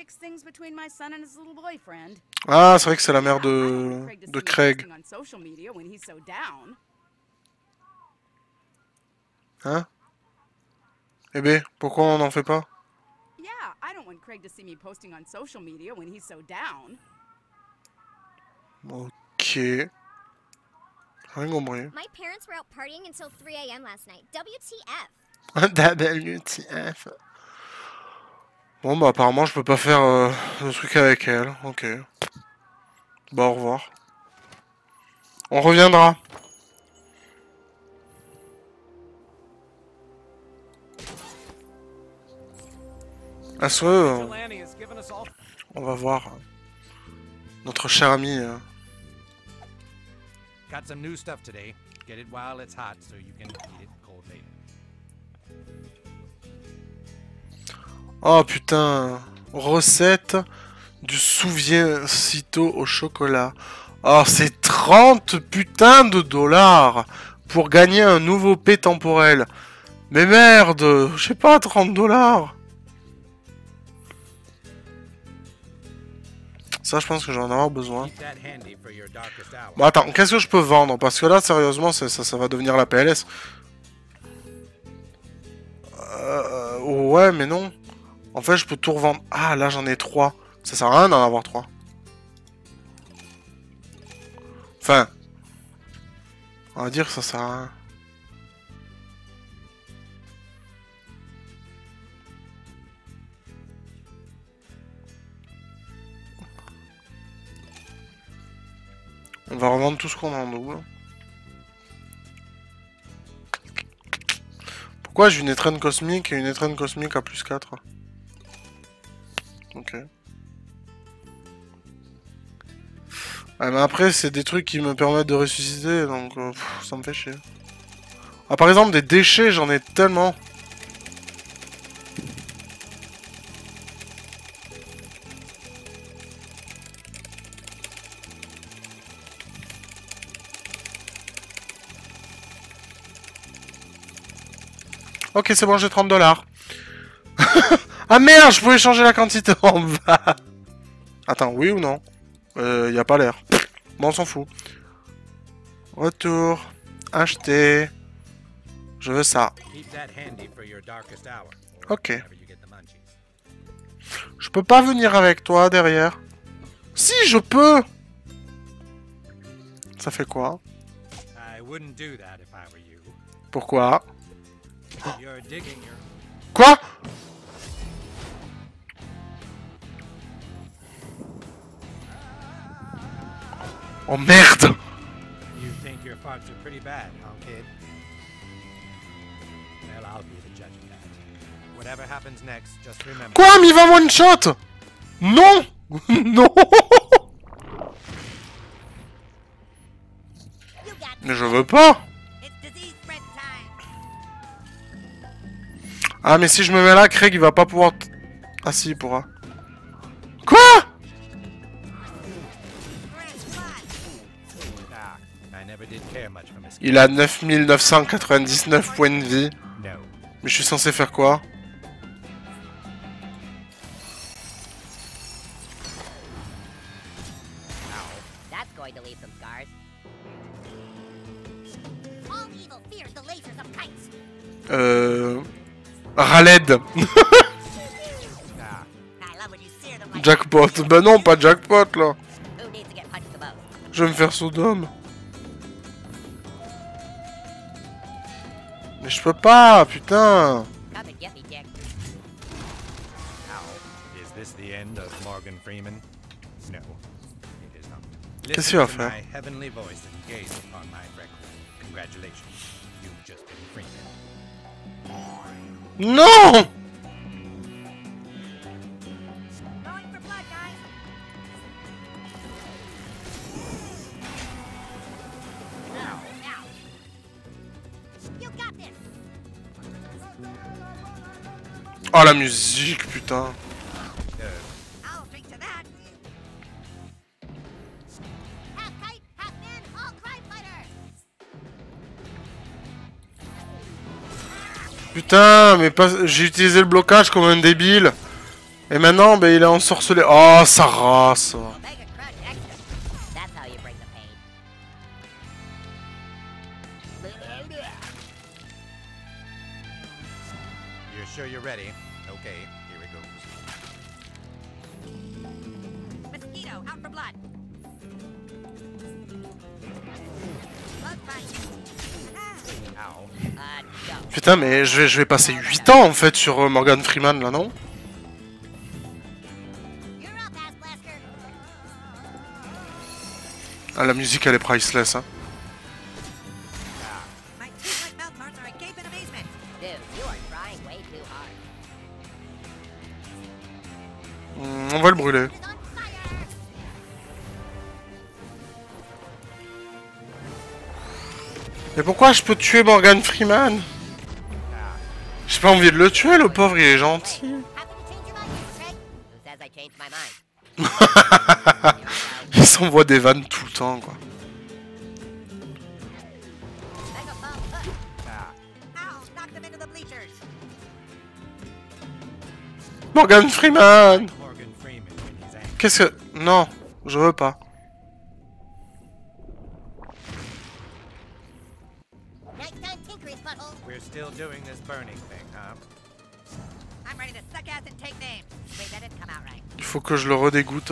Ah, c'est vrai que c'est la mère de, de Craig. Hein? Eh ben, pourquoi on n'en fait pas? Yeah, I don't want Craig to see me posting on social media when he's so down. Ok. Rien compris. My parents were out partying until three A M last night. W T F? W T F. Bon bah apparemment je peux pas faire euh, le truc avec elle. Ok. Bah au revoir. On reviendra. À ce euh, on va voir notre cher ami. Euh... Got some new stuff today. Get it while it's hot so you can eat it cold later. Oh putain, recette du souviens-sitôt au chocolat. Oh, c'est trente putains de dollars pour gagner un nouveau P temporel. Mais merde, je sais pas, trente dollars. Ça, je pense que je vais en avoir besoin. Bon, attends, qu'est-ce que je peux vendre? Parce que là, sérieusement, ça, ça, ça va devenir la P L S. Euh, ouais, mais non. En fait, je peux tout revendre. Ah, là, j'en ai trois. Ça sert à rien d'en avoir trois. Enfin. On va dire que ça sert à rien. On va revendre tout ce qu'on a en double. Pourquoi j'ai une étrenne cosmique et une étrenne cosmique à plus quatre? Ok. Ah, mais après, c'est des trucs qui me permettent de ressusciter, donc euh, pff, ça me fait chier. Ah, par exemple, des déchets, j'en ai tellement. Ok, c'est bon, j'ai trente dollars. Ah merde, je pouvais changer la quantité en bas. Attends, oui ou non? Euh, y a pas l'air. Bon, on s'en fout. Retour. Acheter. Je veux ça. Ok. Je peux pas venir avec toi derrière. Si, je peux. Ça fait quoi? Pourquoi? Quoi? Oh merde! You think your farts are pretty bad, huh, kid? Well, I'll be the judge of that. Whatever happens next, just remember. Quoi? Mais il va one shot? Non! Non! Mais je veux pas! Ah, mais si je me mets là, Craig il va pas pouvoir. T... Ah, si, il pourra. Quoi? Il a neuf mille neuf cent quatre-vingt-dix-neuf points de vie. Mais je suis censé faire quoi? Euh... Raled. Jackpot. Bah non, pas jackpot là. Je vais me faire Sodome. Mais je peux pas, putain. Qu'est-ce qu'il va faire? Non! Oh la musique, putain. Putain, mais pas... j'ai utilisé le blocage comme un débile. Et maintenant, ben, il est ensorcelé. Oh, sa race. sure you're ready? Okay, here it goes. Mosquito, out for blood. Bug bite. Ow. Uh, go. Putain, mais je vais, je vais passer huit ans en fait sur euh, Morgan Freeman là, non? You're up, Ass Blaster. Ah, la musique elle est priceless, hein. My tooth-like mouth parts are agape in amazement. Dude, you are trying way too hard. Hmm, on va le brûler. It's on fire. Mais pourquoi je peux tuer Morgan Freeman? J'ai pas envie de le tuer, le pauvre, il est gentil. Happen to change your mind, Craig? Who says I changed my mind? Il s'envoie des vannes tout le temps, quoi. Mega bomb hook. Ow, knocked him into the bleachers. Morgan Freeman! Morgan Freeman when he's angry. Qu'est-ce que... Non, je veux pas. Nice time tinkering, butthole. We're still doing this burning thing, huh? I'm ready to suck ass and take names. Wait, that didn't come out right. Il faut que je le redégoûte.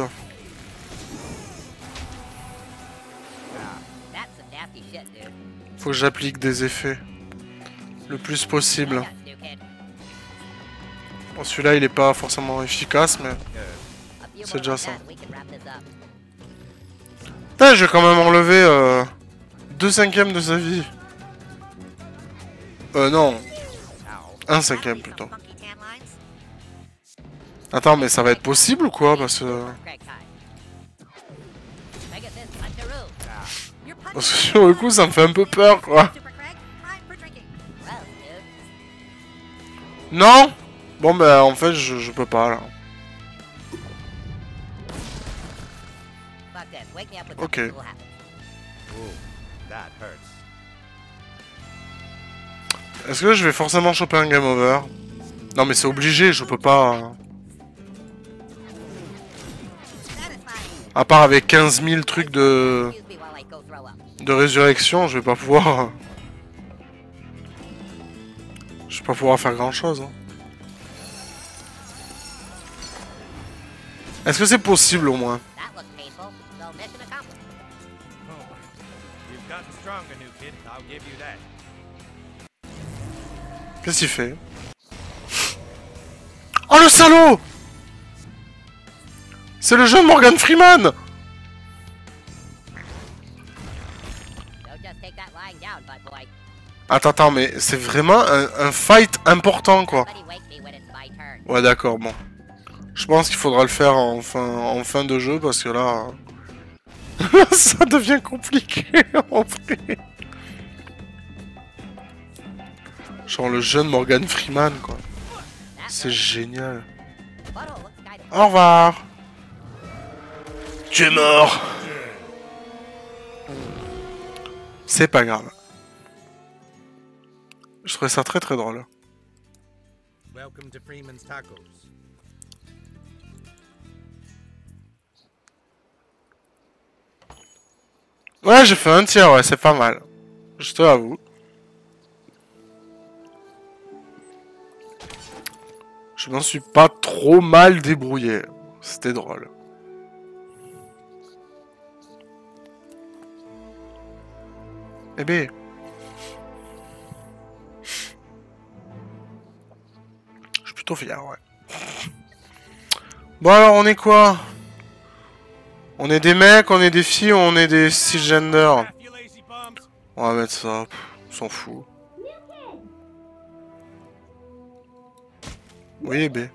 That's some nasty shit, dude. Faut que j'applique des effets. Le plus possible. Yes, new kid. Bon, celui-là, il est pas forcément efficace, mais... Good. A few C'est more déjà like ça. that, we can wrap this up. Putain, je vais quand même enlever euh, deux cinquièmes de sa vie. Euh, non. Ow. Un cinquième, plutôt. Some funky tan lines. Attends, mais ça va être possible ou quoi? Parce que... Craig Kai. Mega fist puncheroo. You're punching Parce que sur le coup, ça me fait un peu peur, quoi. Super Craig, time for drinking. Well, dude. Non? Bon, bah, en fait, je, je peux pas, là. Fuck this. Wake me up with Okay. something cool happens. Ooh, that hurts. Est-ce que je vais forcément choper un game over? Non, mais c'est obligé, je peux pas... Satisfying. À part avec quinze mille trucs de... Excuse me while I go throw up. de résurrection, je vais pas pouvoir... Je vais pas pouvoir faire grand-chose. Hein. Est-ce que c'est possible, au moins? That looked painful, so mission accomplished. Oh, you've gotten stronger, new kid. I'll give you that. Qu'est-ce qu'il fait? Oh, le salaud! C'est le jeune Morgan Freeman! Don't just take that lying down, bud boy. Attends, attends, mais c'est vraiment un, un fight important, quoi. Somebody wake me when it's my turn. Ouais, d'accord, bon. Je pense qu'il faudra le faire en fin, en fin de jeu, parce que là... ça devient compliqué, en vrai. Genre le jeune Morgan Freeman, quoi. C'est génial. Butthole looks kinda Au revoir. Tu es mort. C'est pas grave. Je trouvais ça très très drôle. Welcome to Freeman's Tacos. Ouais, j'ai fait un tiers, ouais, c'est pas mal. Je te l'avoue. Je m'en suis pas trop mal débrouillé. C'était drôle. Eh ben. Je suis plutôt fier, ouais. Bon alors, on est quoi? On est des mecs, on est des filles, on est des cisgender. You lazy bums. On va mettre ça, pff, on s'en fout. Oui, B.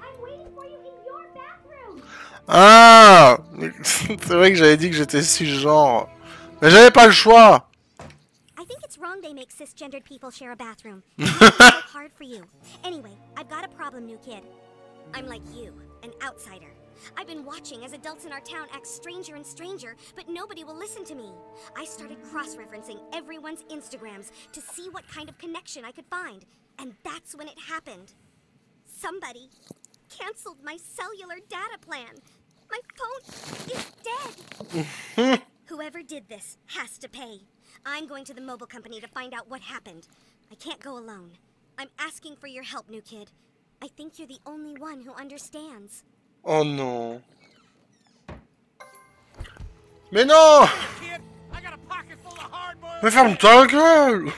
Ah, c'est vrai que j'avais dit que j'étais cisgenre. Mais j'avais pas le choix. I think it's wrong they make cisgendered people share a bathroom. It's so hard for you. Anyway, I've got a problem, new kid. I'm like you, an outsider. I've been watching as adults in our town act stranger and stranger, but nobody will listen to me. I started cross-referencing everyone's Instagrams to see what kind of connection I could find. And that's when it happened. Somebody canceled my cellular data plan. My phone is dead. Whoever did this has to pay. I'm going to the mobile company to find out what happened. I can't go alone. I'm asking for your help, new kid. I think you're the only one who understands. Oh non. Mais non! Mais ferme ta gueule!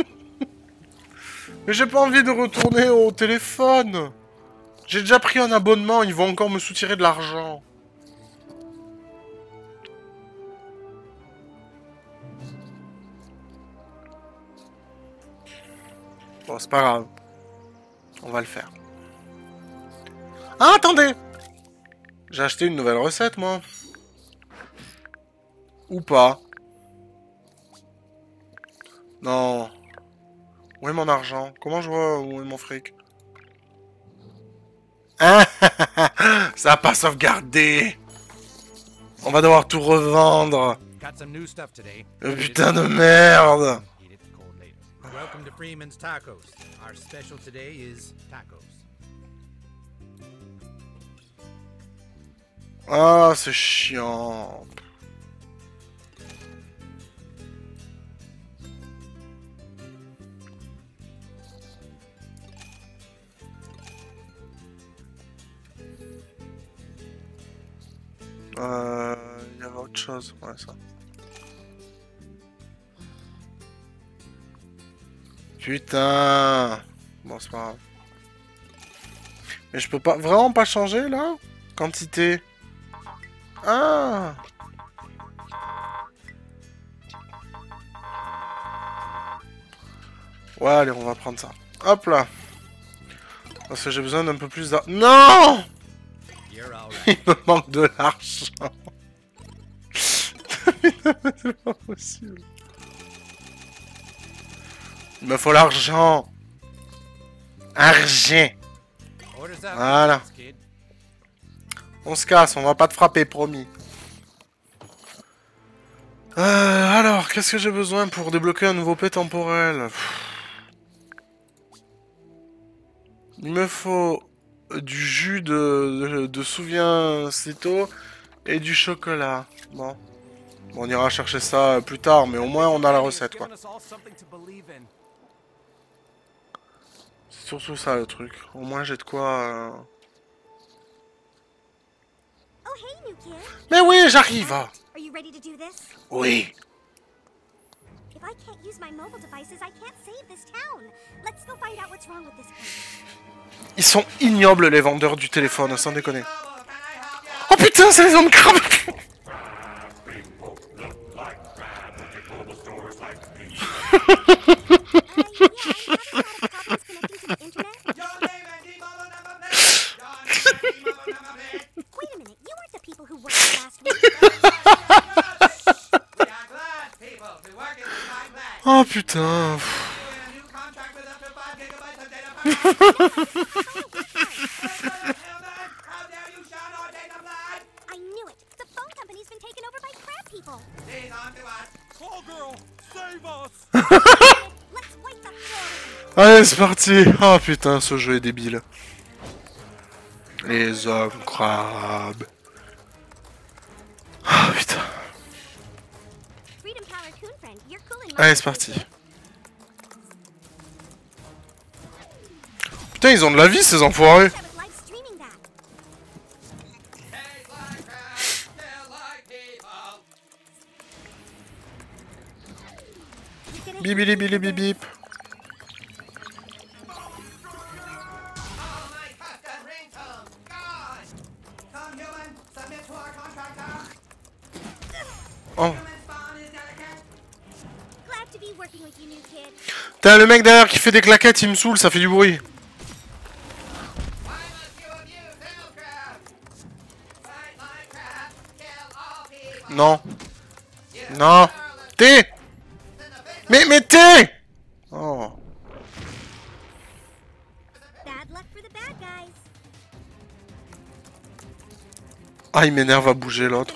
Mais j'ai pas envie de retourner au téléphone. J'ai déjà pris un abonnement, ils vont encore me soutirer de l'argent. Bon, c'est pas grave. On va le faire. Ah, attendez! J'ai acheté une nouvelle recette, moi. Ou pas. Non. Où est mon argent? Comment je vois où est mon fric? Ah, ça a pas sauvegardé. On va devoir tout revendre. Oh, putain de merde. Welcome to Freeman's Tacos. Our special today is tacos. Ah, c'est chiant. Euh... Il y avait autre chose, ouais, ça. Putain. Bon, c'est pas grave. Mais je peux pas... Vraiment pas changer, là? Quantité. Ah. Ouais, allez, on va prendre ça. Hop là. Parce que j'ai besoin d'un peu plus d'argent. Non! Il me manque de l'argent. C'est pas possible. Il me faut l'argent. Argent. Voilà. On se casse, on va pas te frapper, promis. Euh, alors, qu'est-ce que j'ai besoin pour débloquer un nouveau P temporel? Il me faut du jus de, de, de souviens-cito et du chocolat. Bon. Bon, on ira chercher ça plus tard, mais au moins on a la recette, quoi. C'est surtout ça le truc. Au moins j'ai de quoi... Euh... Mais oui, j'arrive. Oui. Ils sont ignobles les vendeurs du téléphone, sans déconner. Oh putain, c'est les hommes crabes. Oh putain. Allez, c'est parti. Oh putain, ce jeu est débile. Les hommes crabes. Oh putain. Allez, c'est parti. Putain, ils ont de la vie, ces enfoirés. Bibili bili bip bip. Oh. Putain, le mec derrière qui fait des claquettes, il me saoule, ça fait du bruit. Non. Non. T. Mais, mais T. Oh. Ah, il m'énerve à bouger l'autre.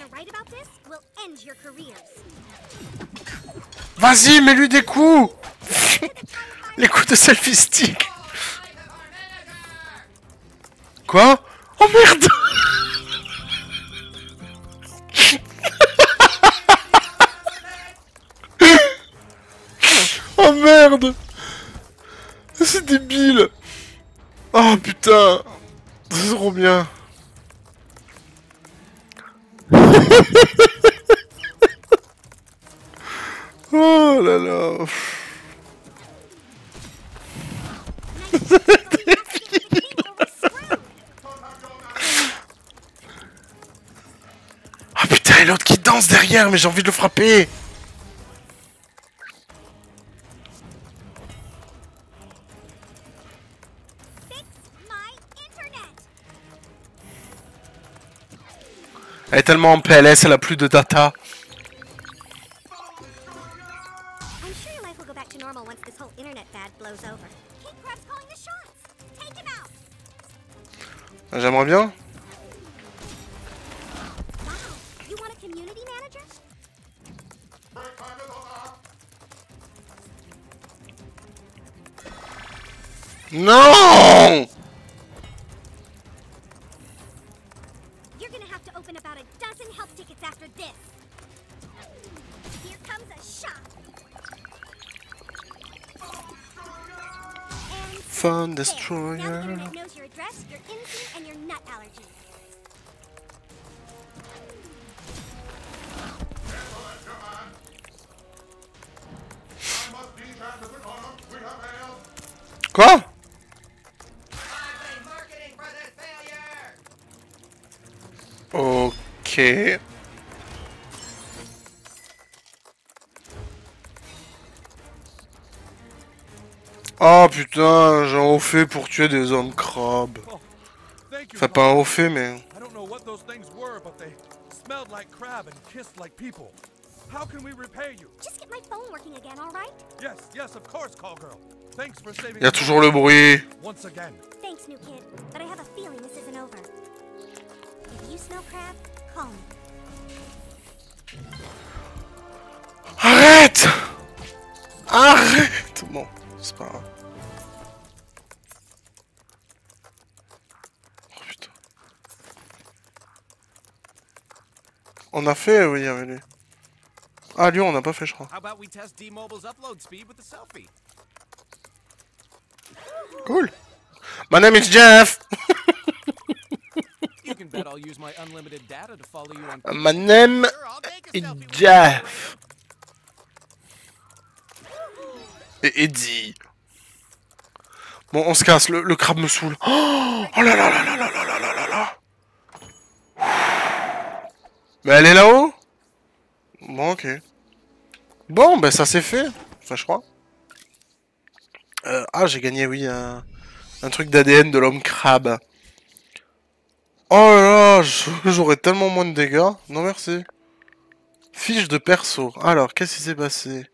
Vas-y, mets-lui des coups. Les coups de selfie stick. Quoi? Oh merde. Oh merde. C'est débile. Oh putain, c'est trop bien. Oh là là. Ah putain, et l'autre qui danse derrière, mais j'ai envie de le frapper. Elle est tellement en P L S, elle a plus de data. J'aimerais bien. Non! You're gonna have to open about a dozen help tickets after this. Here comes a shot. And Fun there. destroyer. Now the internet knows your address, your instinct, and your nut allergies. Quoi? Ok. Oh putain, j'ai un haut fait pour tuer des hommes crabes. Enfin, pas un haut fait, mais... I don't know what those things were, but they smelled like crab and kissed like people. How can we repay you? Just get my phone working again, all right? Yes, yes, of course, call girl. Thanks for saving. Il y a toujours le bruit. Once again. Thanks, new kid, but I have a feeling this isn't over. If you smell crab, call me. Arrête! Arrête! Bon, c'est pas grave. Oh putain. On a fait, oui, il y avait lui. Ah, lui, on n'a pas fait, je crois. How about we test D-Mobile's upload speed with a selfie? Cool. My name is Jeff. You can bet I'll use my unlimited data to follow you on. My name is Jeff. Et Eddie. Bon, on se casse, le, le crabe me saoule. Oh, oh là là là là là là là là là là. Mais elle est là-haut? Bon, ok. Bon, ben ça c'est fait. Enfin, je crois. Euh, ah, j'ai gagné, oui, un, un truc d'A D N de l'homme crabe. Oh là là, j'aurais tellement moins de dégâts. Non, merci. Fiche de perso. Alors, qu'est-ce qui s'est passé?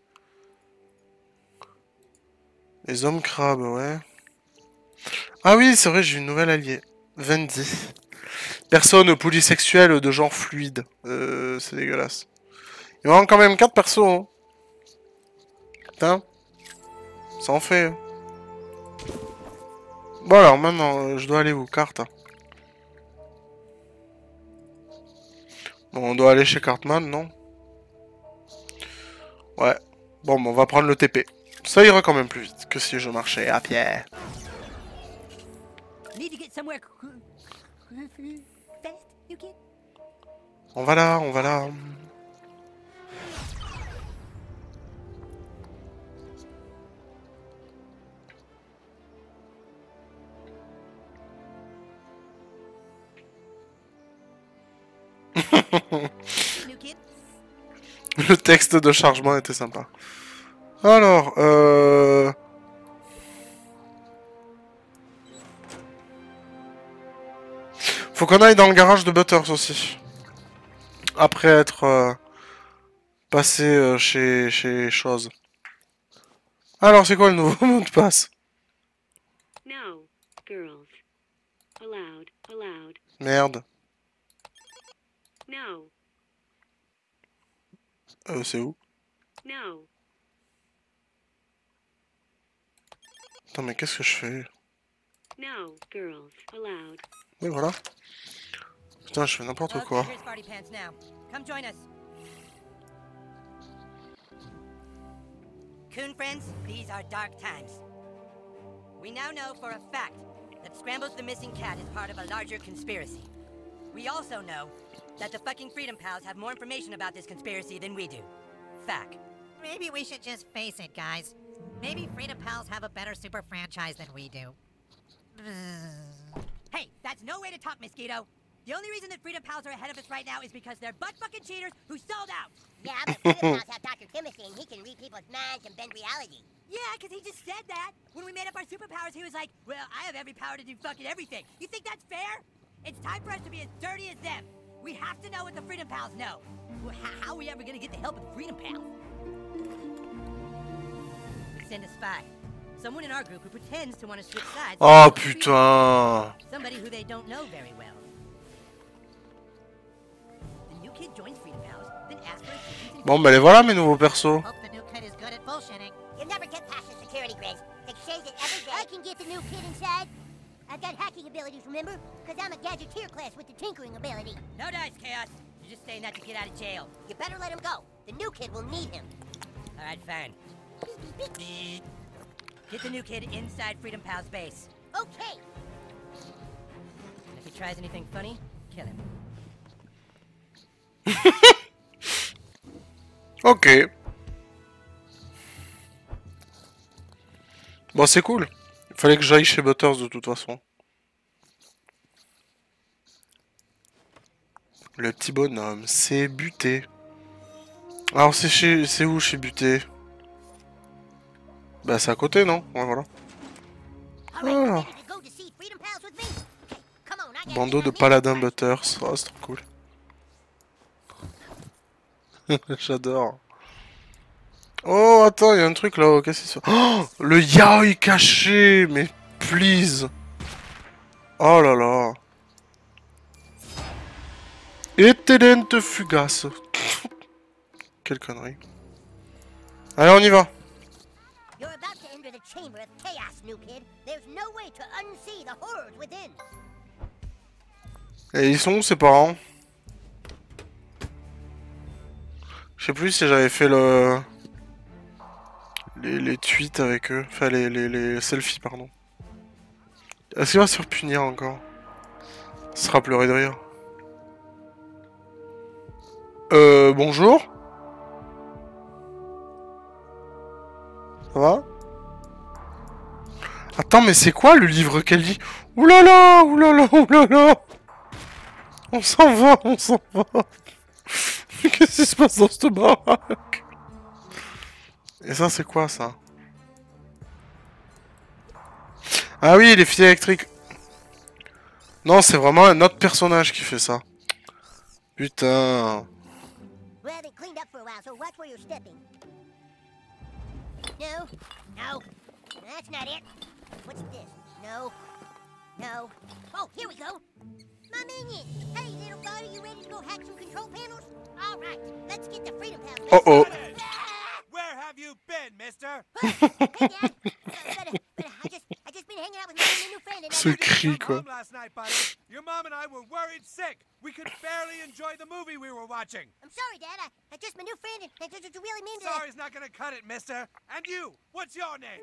Les hommes crabes, ouais. Ah oui, c'est vrai, j'ai une nouvelle alliée. Vendy. Personne polysexuelle de genre fluide. Euh, c'est dégueulasse. Il y en a quand même quatre persos, hein. Putain. Ça en fait. Bon alors, maintenant, je dois aller où? Carte. Bon, on doit aller chez Cartman, non? Ouais. Bon, bon, on va prendre le T P. Ça ira quand même plus vite que si je marchais à pied. On va là, on va là. Le texte de chargement était sympa. Alors, euh... faut qu'on aille dans le garage de Butters aussi. Après être euh, passé euh, chez, chez Chose. Alors, c'est quoi le nouveau mot de passe? No, girls. Allowed, allowed. Merde. No. Euh, c'est où? No. Attends, mais qu'est-ce que je fais? No, girls. Allowed. Oui, voilà. Putain, je fais n'importe quoi. Coon friends, these are dark times. We now know for a fact that Scrambles the Missing Cat is part of a larger conspiracy. We also know that the fucking Freedom Pals have more information about this conspiracy than we do. Fact. Maybe we should just face it, guys. Maybe Freedom Pals have a better super franchise than we do. Hey, that's no way to talk, Mosquito. The only reason that Freedom Pals are ahead of us right now is because they're butt-fucking cheaters who sold out. Yeah, but Freedom Pals have Doctor Timothy and he can read people's minds and bend reality. Yeah, because he just said that. When we made up our superpowers, he was like, well, I have every power to do fucking everything. You think that's fair? It's time for us to be as dirty as them. We have to know what the Freedom Pals know. Well, how, how are we ever gonna get the help of the Freedom Pals? We send a spy. Someone in our group who pretends to want to switch sides. Oh putain. Somebody who they don't know very well. The new kid joins Freedom Pals, then asks for assistance. Bon bah les voilà mes nouveaux persos. Hope the new kid is good at bullshitting. You'll never get past the security grids. They change it every day. I can get the new kid inside. I've got hacking abilities, remember? Because I'm a gadgeteer class with the tinkering ability. No dice, Chaos. You're just saying that to get out of jail. You better let him go. The new kid will need him. All right, fine. Get the new kid inside Freedom Pal's base. Okay. And if he tries anything funny, kill him. Ok. Bon c'est cool. Il fallait que j'aille chez Butters de toute façon. Le petit bonhomme, c'est buté. Alors c'est chez, c'est où chez buté? Bah c'est à côté non? Ouais voilà. Ah. Bandeau de paladins Butters, oh, c'est trop cool. J'adore. Oh attends, il y a un truc là, qu'est-ce que c'est? Oh, le yaoi caché, mais please. Oh là là. Étellente fugace. Quelle connerie. Allez, on y va. You're about to enter the chamber of chaos, new kid. There's no way to unsee the horrors within. Et ils sont où ses parents? Je sais plus si j'avais fait le... Les, les tweets avec eux. Enfin, les, les, les selfies, pardon. Est-ce qu'il va se faire punir encore? Ce sera pleurer de rire. Euh, bonjour? Ça va? Attends, mais c'est quoi le livre qu'elle lit? Oulala, oulala, oulala. On s'en va, on s'en va. Qu'est-ce qui se passe dans cette baraque? Et ça, c'est quoi, ça? Ah oui, les filles électriques. Non, c'est vraiment un autre personnage qui fait ça. Putain. Well, they cleaned up for a while, so watch where you're stepping. No, no, that's not it. What's this? No, no. Oh, here we go. My minion. Hey, little guy, are you ready to go hack some control panels? All right, let's get the Freedom Pals. Uh oh. Where have you been, mister? Hey, Dad. Uh, but, uh, but I just, I just been hanging out with my new friend and. Ce cri, quoi. Last night, buddy. Your mom and I were worried sick. We could barely enjoy the movie we were watching. I'm sorry, Dad. I, I just my new friend and I just really mean to. Sorry's not gonna cut it, mister. And you, what's your name?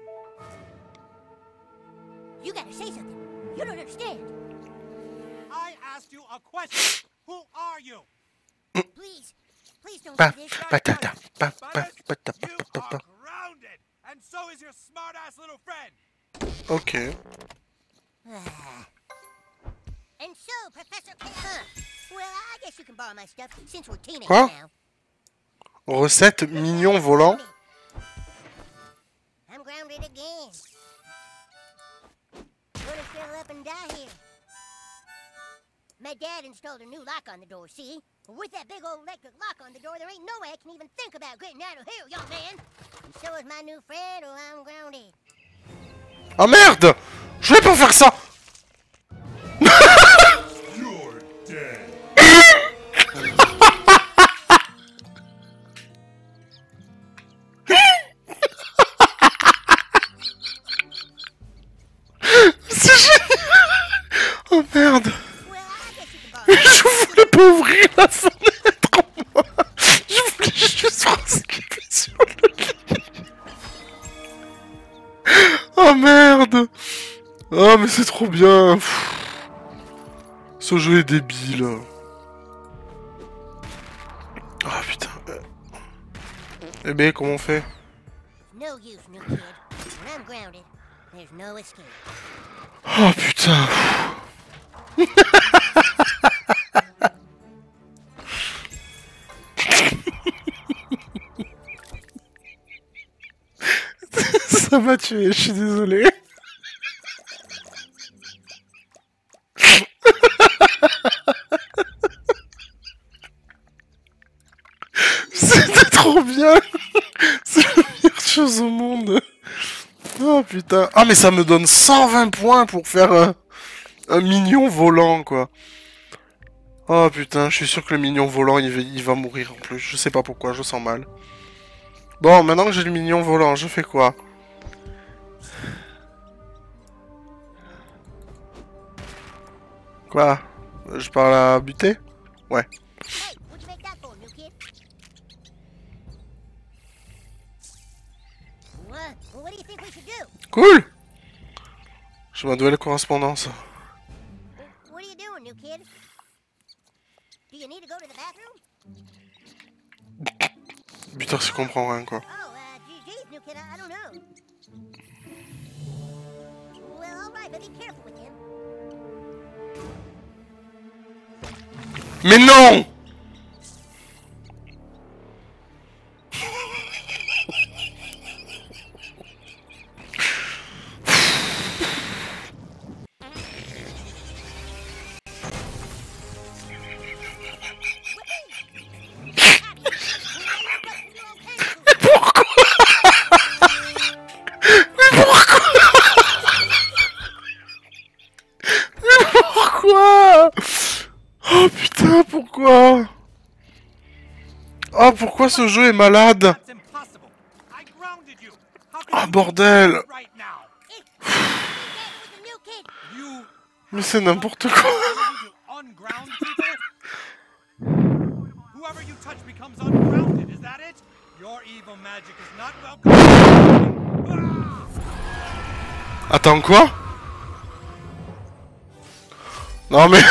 You gotta say something. You don't understand. I asked you a question. Who are you? Please, please don't Pa, do this. pa, ta, ta, pa, pa, pa, ta, pa, You pa, are pa. grounded, and so is your smart-ass little friend. Ok. And so, Professor K. Huh. Well, I guess you can borrow my stuff since we're teenagers Quoi? now. Recette mignon volant. I'm grounded again. Gonna fill up and die here. My dad installed a new lock on the door, see? With that big old electric lock on the door, there ain't no way I can even think about getting out of here, young man. And so is my new friend, or I'm grounded. Ah merde! Je vais pas faire ça! You're dead. C'est génial! Oh merde! Je voulais pas ouvrir la fenêtre, moi! Je voulais juste voir ce qu'il fait sur le lit! Oh merde! Oh Oh mais c'est trop bien. Pff. Ce jeu est débile. Ah putain. Eh ben comment on fait? No use, new kid. When I'm grounded, there's no escape. Oh putain. Ça m'a tué, je suis désolé. C'était trop bien. C'est la meilleure chose au monde. Oh putain. Ah mais ça me donne cent vingt points pour faire un, un mignon volant quoi. Oh putain, je suis sûr que le mignon volant il va, il va mourir en plus. Je sais pas pourquoi, je sens mal. Bon, maintenant que j'ai le mignon volant, je fais quoi? Quoi? Je parle à buter? Ouais. Hey, what'd you make that for, new kid? What? Well, what do you think we should do? Cool! J'ai ma nouvelle correspondance. What are you doing, new kid? Do you need to go to the bathroom? Buteur s'y comprend rien quoi. Oh, uh, geez, new kid, I, I don't know. Well, all right, but be careful with him. Mais non! Pourquoi? Oh, pourquoi ce jeu est malade? Oh, bordel! Mais c'est n'importe quoi! Attends, quoi? Non mais...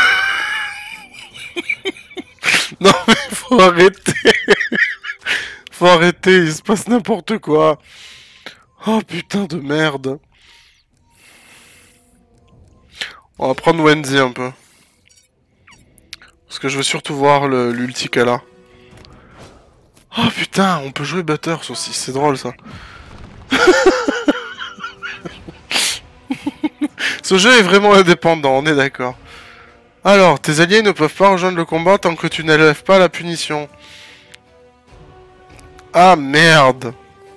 Non mais faut arrêter. Faut arrêter, il se passe n'importe quoi. Oh putain de merde. On va prendre Wendy un peu. Parce que je veux surtout voir l'ulti qu'elle a. Oh putain, on peut jouer Butters aussi, c'est drôle ça. Ce jeu est vraiment indépendant, on est d'accord. Alors, tes alliés ne peuvent pas rejoindre le combat tant que tu n'élèves pas la punition. Ah merde.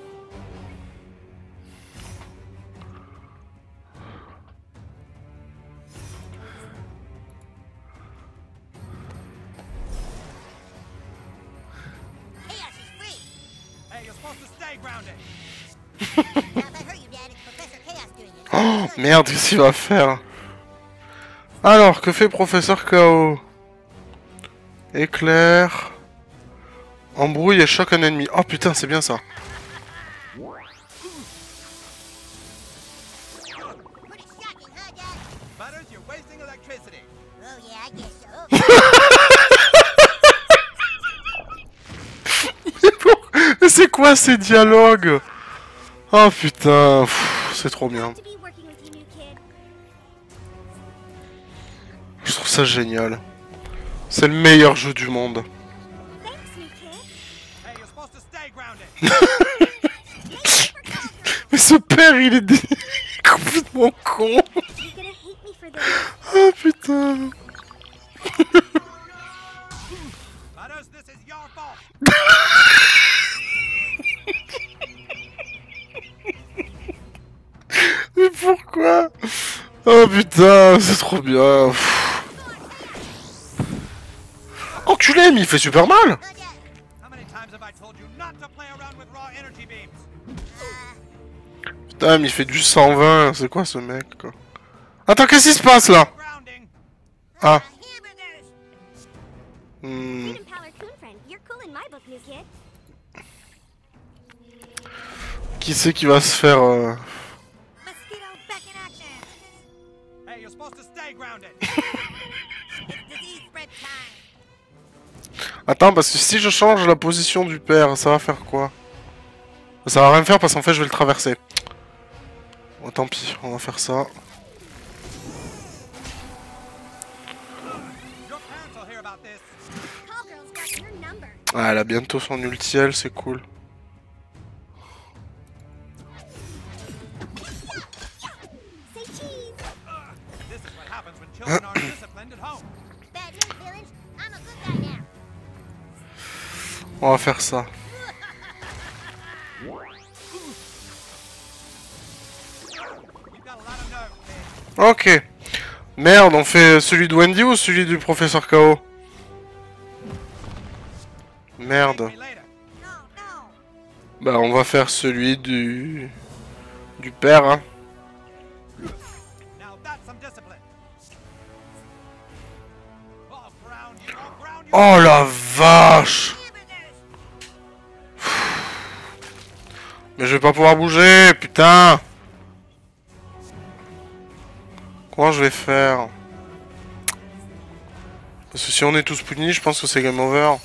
Oh merde, qu'est-ce qu'il va faire? Alors, que fait Professeur K O? Éclair. Embrouille et choque un ennemi. Oh putain, c'est bien ça. Mais c'est quoi ces dialogues? Oh putain, c'est trop bien. Je trouve ça génial. C'est le meilleur jeu du monde. Mais ce père, il est dé... complètement con. Oh putain. Mais pourquoi? Oh putain, c'est trop bien. Enculé, mais il fait super mal. Putain, mais il fait du cent vingt. C'est quoi ce mec, quoi? Attends, qu'est-ce qui se passe là? Ah. Hmm. Qui c'est qui va se faire... Euh... Hey, you're supposed to stay grounded. Attends, parce que si je change la position du père, ça va faire quoi? Ça va rien faire parce qu'en fait je vais le traverser. Bon, tant pis, on va faire ça. Ah, elle a bientôt son ulti, elle, c'est cool. On va faire ça. Ok. Merde, on fait celui de Wendy ou celui du professeur K O? Merde. Bah on va faire celui du... du père, hein. Oh la vache! Mais je vais pas pouvoir bouger, putain! Comment je vais faire? Parce que si on est tous punis, je pense que c'est game over.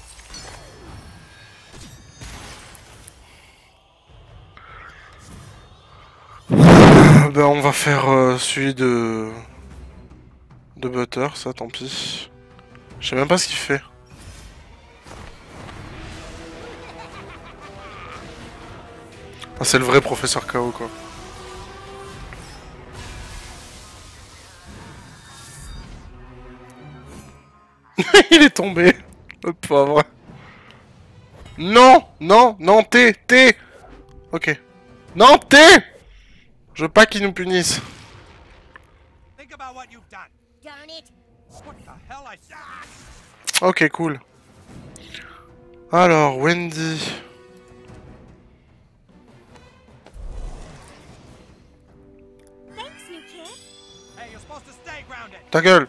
Ben on va faire euh, celui de... de Butter, ça tant pis. Je sais même pas ce qu'il fait. Ah, c'est le vrai professeur K O quoi. Il est tombé. Le pauvre. Non, non, non, T, T. Ok. Non, T. Je veux pas qu'ils nous punissent. Ok, cool. Alors, Wendy. Ta gueule.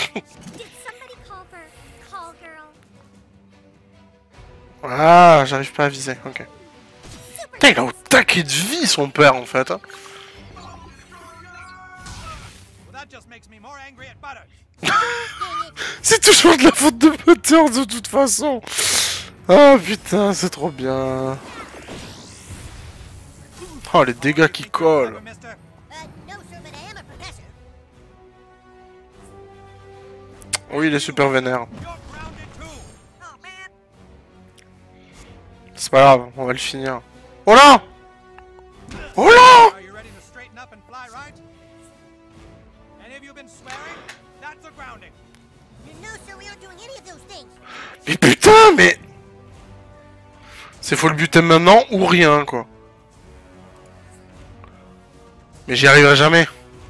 Ah, j'arrive pas à viser, ok. Putain, il a au taquet de vie son père en fait. Hein. C'est toujours de la faute de Butter de toute façon. Ah putain, c'est trop bien. Oh, les dégâts qui collent. Oui, il est super vénère. C'est pas grave, on va le finir. Oh là! Oh là! Mais putain, mais... C'est faut le buter maintenant ou rien, quoi. Mais j'y arriverai jamais.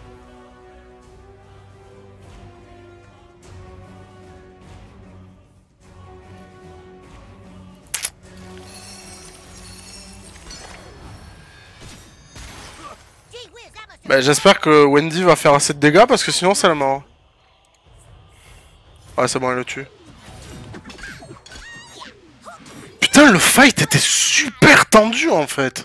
Bah, j'espère que Wendy va faire assez de dégâts parce que sinon c'est la mort. Ouais, c'est bon, elle le tue. Putain, le fight était super tendu en fait.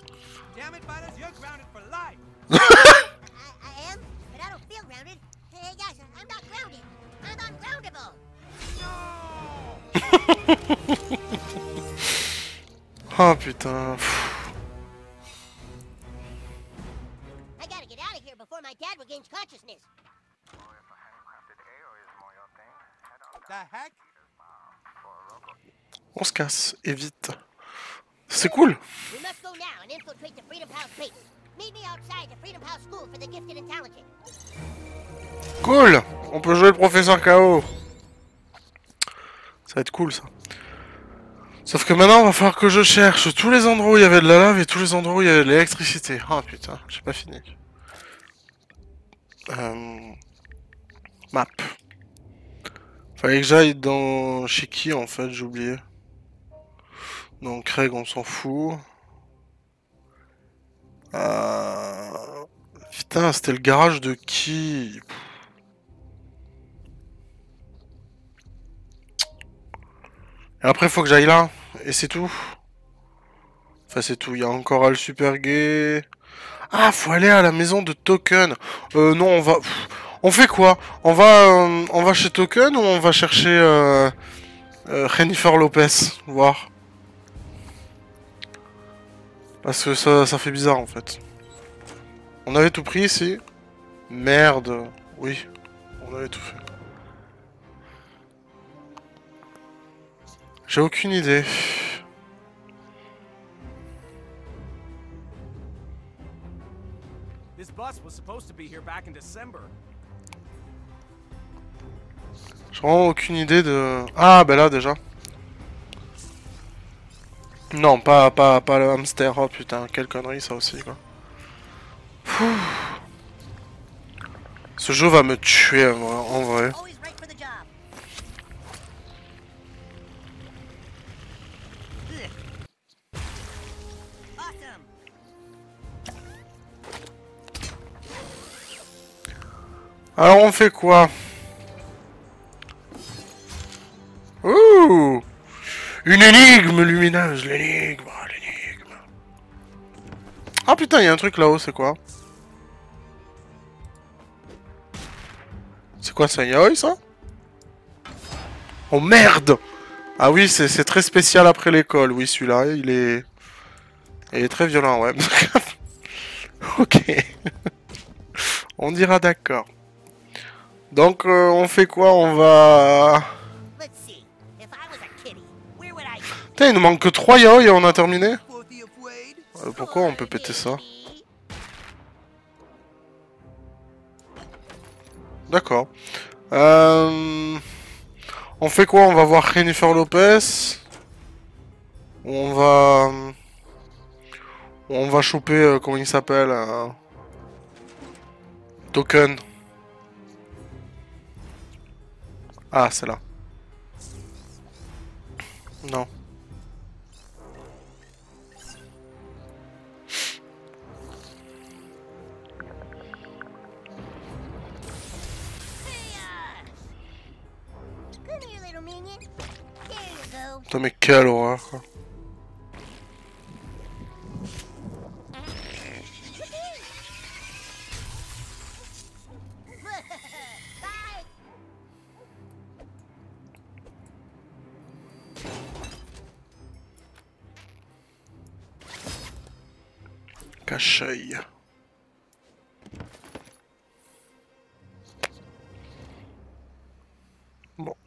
Oh putain. On se casse, et vite. C'est cool. Cool. On peut jouer le professeur K O. Ça va être cool ça. Sauf que maintenant, il va falloir que je cherche tous les endroits où il y avait de la lave et tous les endroits où il y avait de l'électricité. Oh putain, j'ai pas fini. Euh... Map. Fallait que j'aille dans... Chez qui en fait, j'ai oublié. Donc Craig, on s'en fout. Euh... Putain, c'était le garage de qui? Et après, faut que j'aille là. Et c'est tout. Enfin, c'est tout. Il y a encore Al Super Gay. Ah, faut aller à la maison de Token. Euh, non, on va... On fait quoi? On va, euh, on va chez Token ou on va chercher euh, euh, Jennifer Lopez, voir. Parce que ça, ça fait bizarre en fait. On avait tout pris ici. Merde. Oui, on avait tout fait. J'ai aucune idée. This bus was supposed to be here back in December. J'ai vraiment aucune idée de... Ah, bah là déjà. Non, pas, pas, pas le hamster. Oh putain, quelle connerie ça aussi quoi. Pouh. Ce jeu va me tuer en vrai. Alors on fait quoi? Ouh! Une énigme lumineuse, l'énigme, l'énigme. Ah putain, il y a un truc là-haut, c'est quoi? C'est quoi, c'est un yaoi ça? Oh merde! Ah oui, c'est très spécial après l'école, oui celui-là, il est... Il est très violent, ouais. Ok. On dira d'accord. Donc euh, on fait quoi? On va... Putain, il nous manque que trois yaoi et on a terminé? euh, Pourquoi on peut péter ça? D'accord. Euh... On fait quoi? On va voir Jennifer Lopez. On va... On va choper... Euh, comment il s'appelle euh... Token. Ah, c'est là. Non. Putain, mais quelle horreur quoi. Cache-œil. Bon.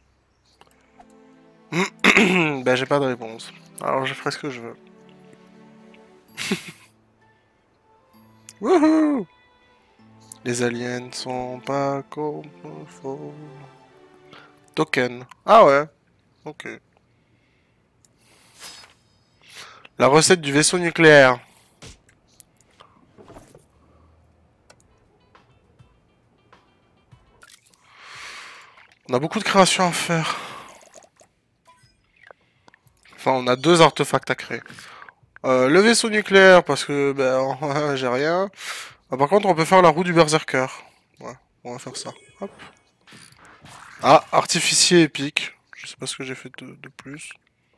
Ben j'ai pas de réponse. Alors je ferai ce que je veux. Wouhou! Les aliens sont pas comme faut. Token. Ah ouais. Ok. La recette du vaisseau nucléaire. On a beaucoup de créations à faire. Enfin, on a deux artefacts à créer. Euh, le vaisseau nucléaire, parce que ben, j'ai rien. Ah, par contre, on peut faire la roue du berserker. Ouais, on va faire ça. Hop. Ah, artificier épique. Je sais pas ce que j'ai fait de, de plus.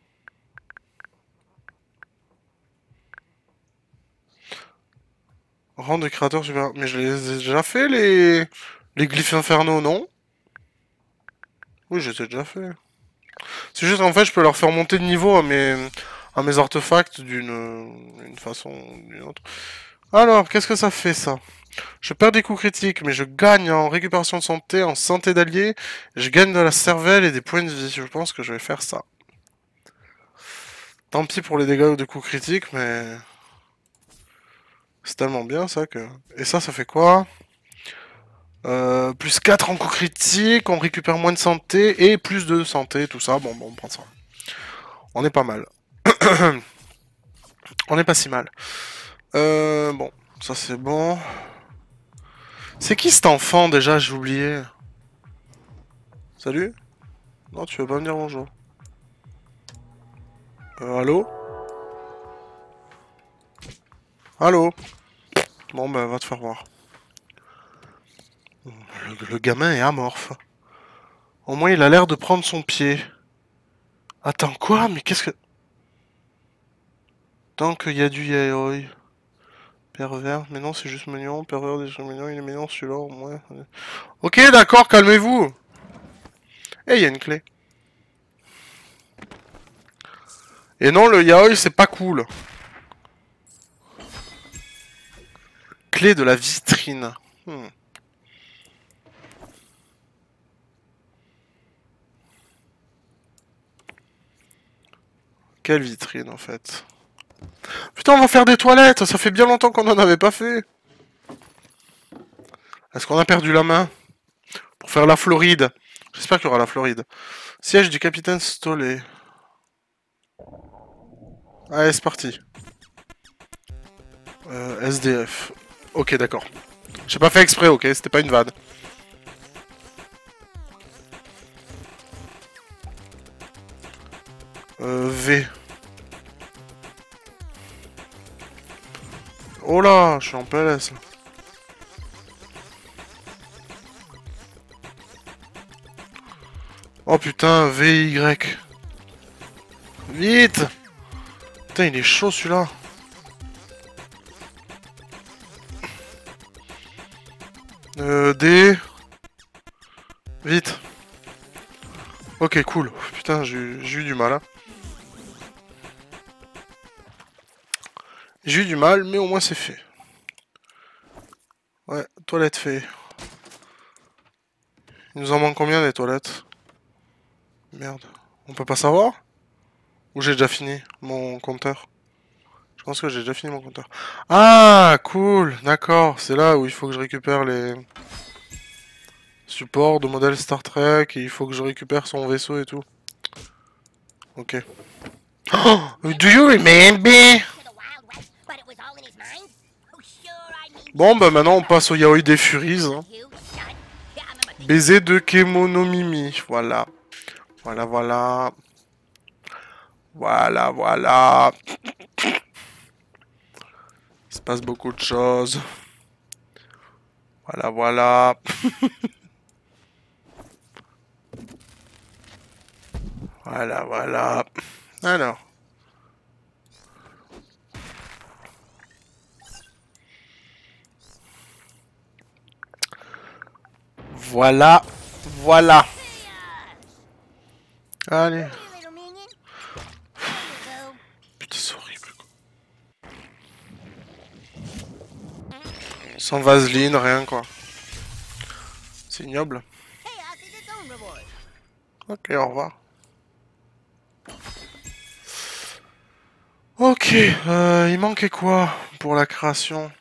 Rang de créateur super... Mais je les ai déjà fait, les... Les glyphes infernaux, non? Oui, je les ai déjà fait. C'est juste en fait, je peux leur faire monter de niveau à mes, à mes artefacts d'une une façon ou d'une autre. Alors, qu'est-ce que ça fait ça? Je perds des coups critiques, mais je gagne en récupération de santé, en santé d'alliés. Je gagne de la cervelle et des points de vie. Je pense que je vais faire ça. Tant pis pour les dégâts de coups critiques, mais... C'est tellement bien ça que... Et ça, ça fait quoi? Euh, plus quatre en coup critique, on récupère moins de santé et plus de santé, tout ça. Bon, bon, on prend ça. On est pas mal. On est pas si mal. Euh, bon, ça c'est bon. C'est qui cet enfant déjà? J'ai oublié. Salut? Non, tu veux pas me dire bonjour. Euh, allô? Allô? Bon, bah, va te faire voir. Le, le gamin est amorphe. Au moins, il a l'air de prendre son pied. Attends, quoi? Mais qu'est-ce que... Tant qu'il y a du yaoi. Pervers, mais non, c'est juste mignon. Pervers, déjà mignon, il est mignon celui-là, au moins. Ok, d'accord, calmez-vous. Eh, il y a une clé. Et non, le yaoi, c'est pas cool. Clé de la vitrine. Hmm. Quelle vitrine, en fait? Putain, on va faire des toilettes. Ça fait bien longtemps qu'on en avait pas fait. Est-ce qu'on a perdu la main? Pour faire la Floride. J'espère qu'il y aura la Floride. Siège du capitaine Stolé. Allez, c'est parti. Euh, S D F. Ok, d'accord. J'ai pas fait exprès, ok? C'était pas une vanne. Euh, V. Oh là, je suis en P L S. Oh putain, V Y. Vite! Putain, il est chaud celui-là. Euh, D. Vite. Ok, cool. Putain, j'ai eu du mal. Hein. J'ai eu du mal, mais au moins c'est fait. Ouais, toilette fait. Il nous en manque combien des toilettes? Merde. On peut pas savoir? Ou j'ai déjà fini mon compteur? Je pense que j'ai déjà fini mon compteur. Ah, cool, d'accord. C'est là où il faut que je récupère les supports de modèle Star Trek. Et il faut que je récupère son vaisseau et tout. Ok. Oh, do you remember? Bon, bah maintenant on passe au yaoi des Furies. Hein. Baiser de Kemonomimi. Voilà. Voilà, voilà. Voilà, voilà. Il se passe beaucoup de choses. Voilà, voilà. Voilà, voilà. Alors. Voilà. Voilà. Allez. Putain, c'est horrible. Sans vaseline, rien quoi. C'est ignoble. Ok, au revoir. Ok, euh, il manquait quoi pour la création?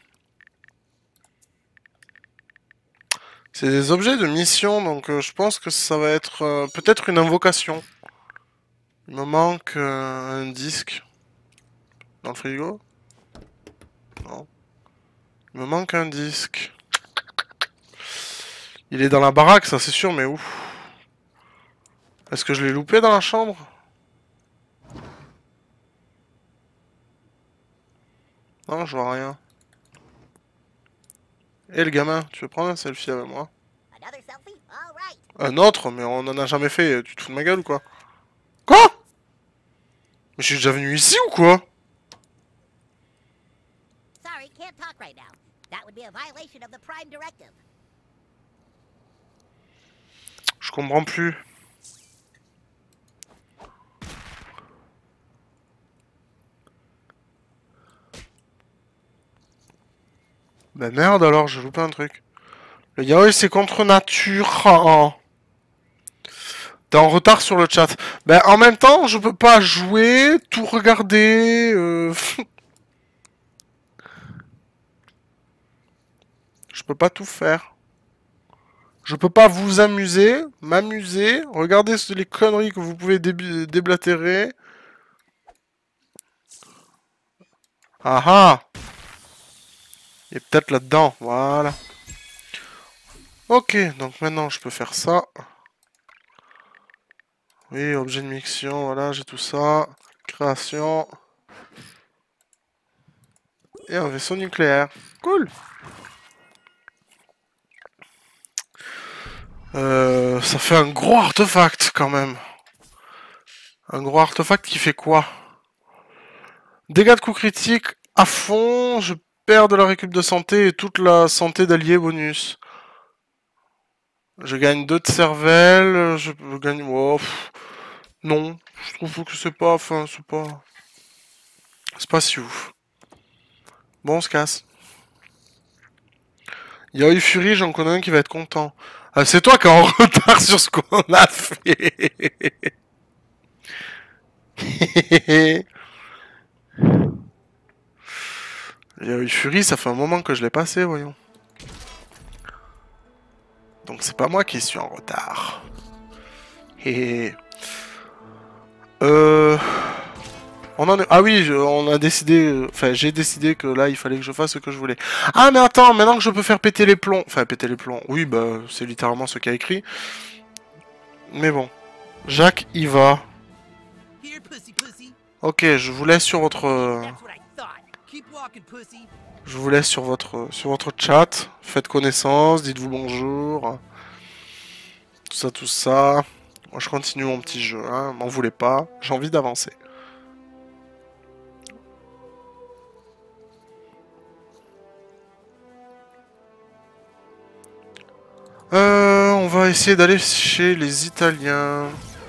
C'est des objets de mission, donc euh, je pense que ça va être euh, peut-être une invocation. Il me manque euh, un disque. Dans le frigo? Non. Il me manque un disque. Il est dans la baraque, ça c'est sûr, mais où? Est-ce que je l'ai loupé dans la chambre? Non, je vois rien. Et le gamin, tu veux prendre un selfie avec moi? Un autre? Mais on en a jamais fait, tu te fous de ma gueule ou quoi? Quoi? Mais je suis déjà venu ici ou quoi? Je comprends plus. Bah merde alors, j'ai loupé un truc. Le yaoi c'est contre nature. Oh. T'es en retard sur le chat. Bah en même temps, je peux pas jouer, tout regarder. Euh... je peux pas tout faire. Je peux pas vous amuser, m'amuser, regarder les conneries que vous pouvez dé déblatérer. Ah ah! Il est peut-être là-dedans, voilà. Ok, donc maintenant je peux faire ça. Oui, objet de mixion, voilà, j'ai tout ça. Création. Et un vaisseau nucléaire. Cool! Euh, ça fait un gros artefact quand même. Un gros artefact qui fait quoi? Dégâts de coups critiques à fond, je perds de la récup de santé et toute la santé d'alliés bonus. Je gagne deux de cervelle, je, je gagne... Oh, pff, non, je trouve que c'est pas... Enfin, c'est pas... C'est pas si ouf. Bon, on se casse. Il y a eu Fury, j'en connais un qui va être content. Ah, c'est toi qui es en retard sur ce qu'on a fait. Il y a eu Fury, ça fait un moment que je l'ai passé, voyons. Donc c'est pas moi qui suis en retard. Et euh... On en est... Ah oui, je... on a décidé... Enfin, j'ai décidé que là, il fallait que je fasse ce que je voulais. Ah, mais attends, maintenant que je peux faire péter les plombs... Enfin, péter les plombs... Oui, bah, c'est littéralement ce qu'il y a écrit. Mais bon. Jacques, il va. Ok, je vous laisse sur votre... Je vous laisse sur votre, sur votre chat. Faites connaissance, dites-vous bonjour. Tout ça, tout ça. Moi, je continue mon petit jeu, hein. M'en voulez pas. J'ai envie d'avancer. Euh, on va essayer d'aller chez les Italiens.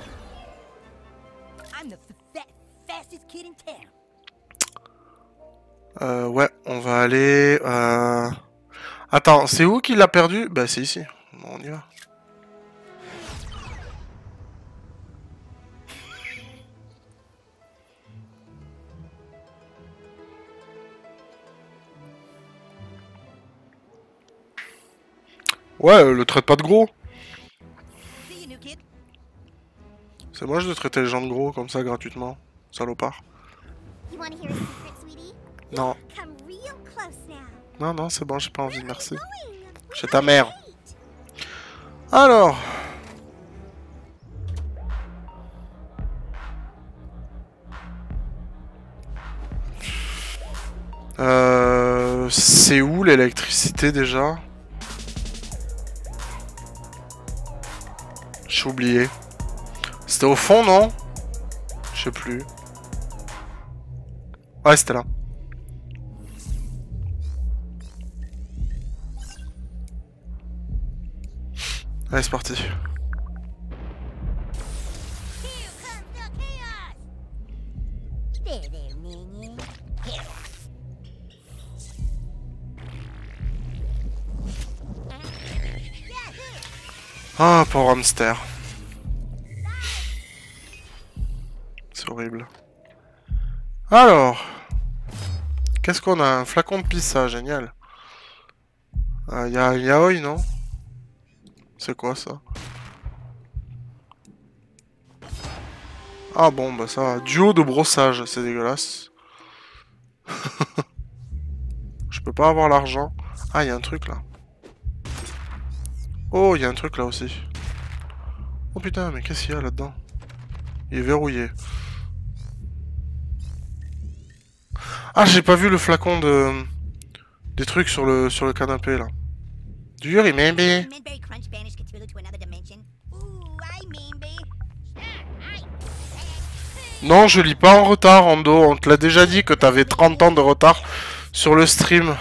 Euh, ouais, on va aller... Euh... Attends, c'est où qu'il l'a perdu? Bah, c'est ici. Bon, on y va. Ouais, euh, le traite pas de gros. C'est moi, je dois traiter les gens de gros comme ça gratuitement. Salopard. Non. Non, non, c'est bon, j'ai pas envie, merci. Chez ta mère. Alors. Euh, c'est où l'électricité déjà? J'ai oublié. C'était au fond, non? Je sais plus. Ouais, c'était là. Allez, c'est parti. Ah, pauvre hamster. C'est horrible. Alors. Qu'est-ce qu'on a? Un flacon de pissa, génial. Il euh, y a un yaoi, non? C'est quoi ça? Ah bon, bah ça va. Duo de brossage, c'est dégueulasse. Je peux pas avoir l'argent. Ah, il y a un truc là. Oh, il y a un truc là aussi. Oh putain, mais qu'est-ce qu'il y a là-dedans? Il est verrouillé. Ah, j'ai pas vu le flacon de... des trucs sur le, sur le canapé là. Du remember. Non, je lis pas en retard, Ando. On te l'a déjà dit que t'avais trente ans de retard sur le stream.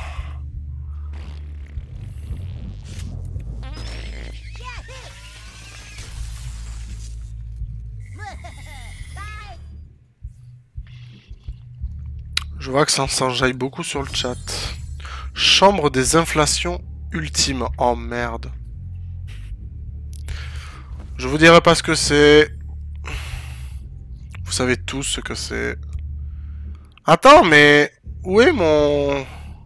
Je vois que ça s'enjaille beaucoup sur le chat. Chambre des inflations ultime. Oh merde. Je vous dirai pas ce que c'est. Vous savez tous ce que c'est. Attends, mais... Où est mon...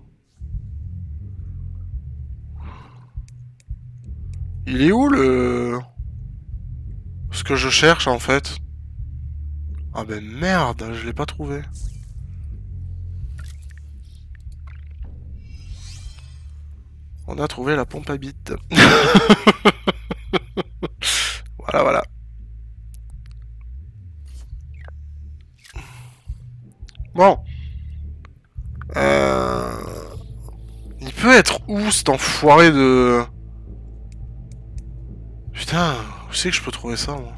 Il est où le... Ce que je cherche en fait? Ah ben merde, je l'ai pas trouvé. On a trouvé la pompe à bite. Voilà, voilà. Bon. Euh... Il peut être où cet enfoiré de... Putain, où c'est que je peux trouver ça, moi?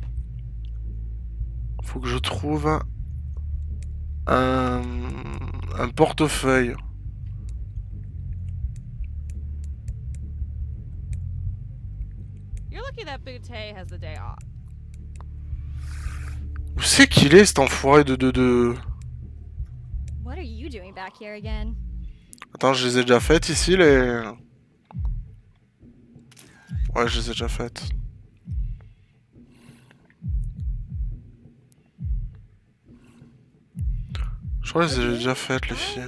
Faut que je trouve un... Un portefeuille. You're lucky that Butte has the day off. Où c'est qu'il est cet enfoiré de de de... What are you doing back here again? Attends, je les ai déjà faites ici les... Ouais, je les ai déjà faites. Je crois que je les ai déjà faites les filles.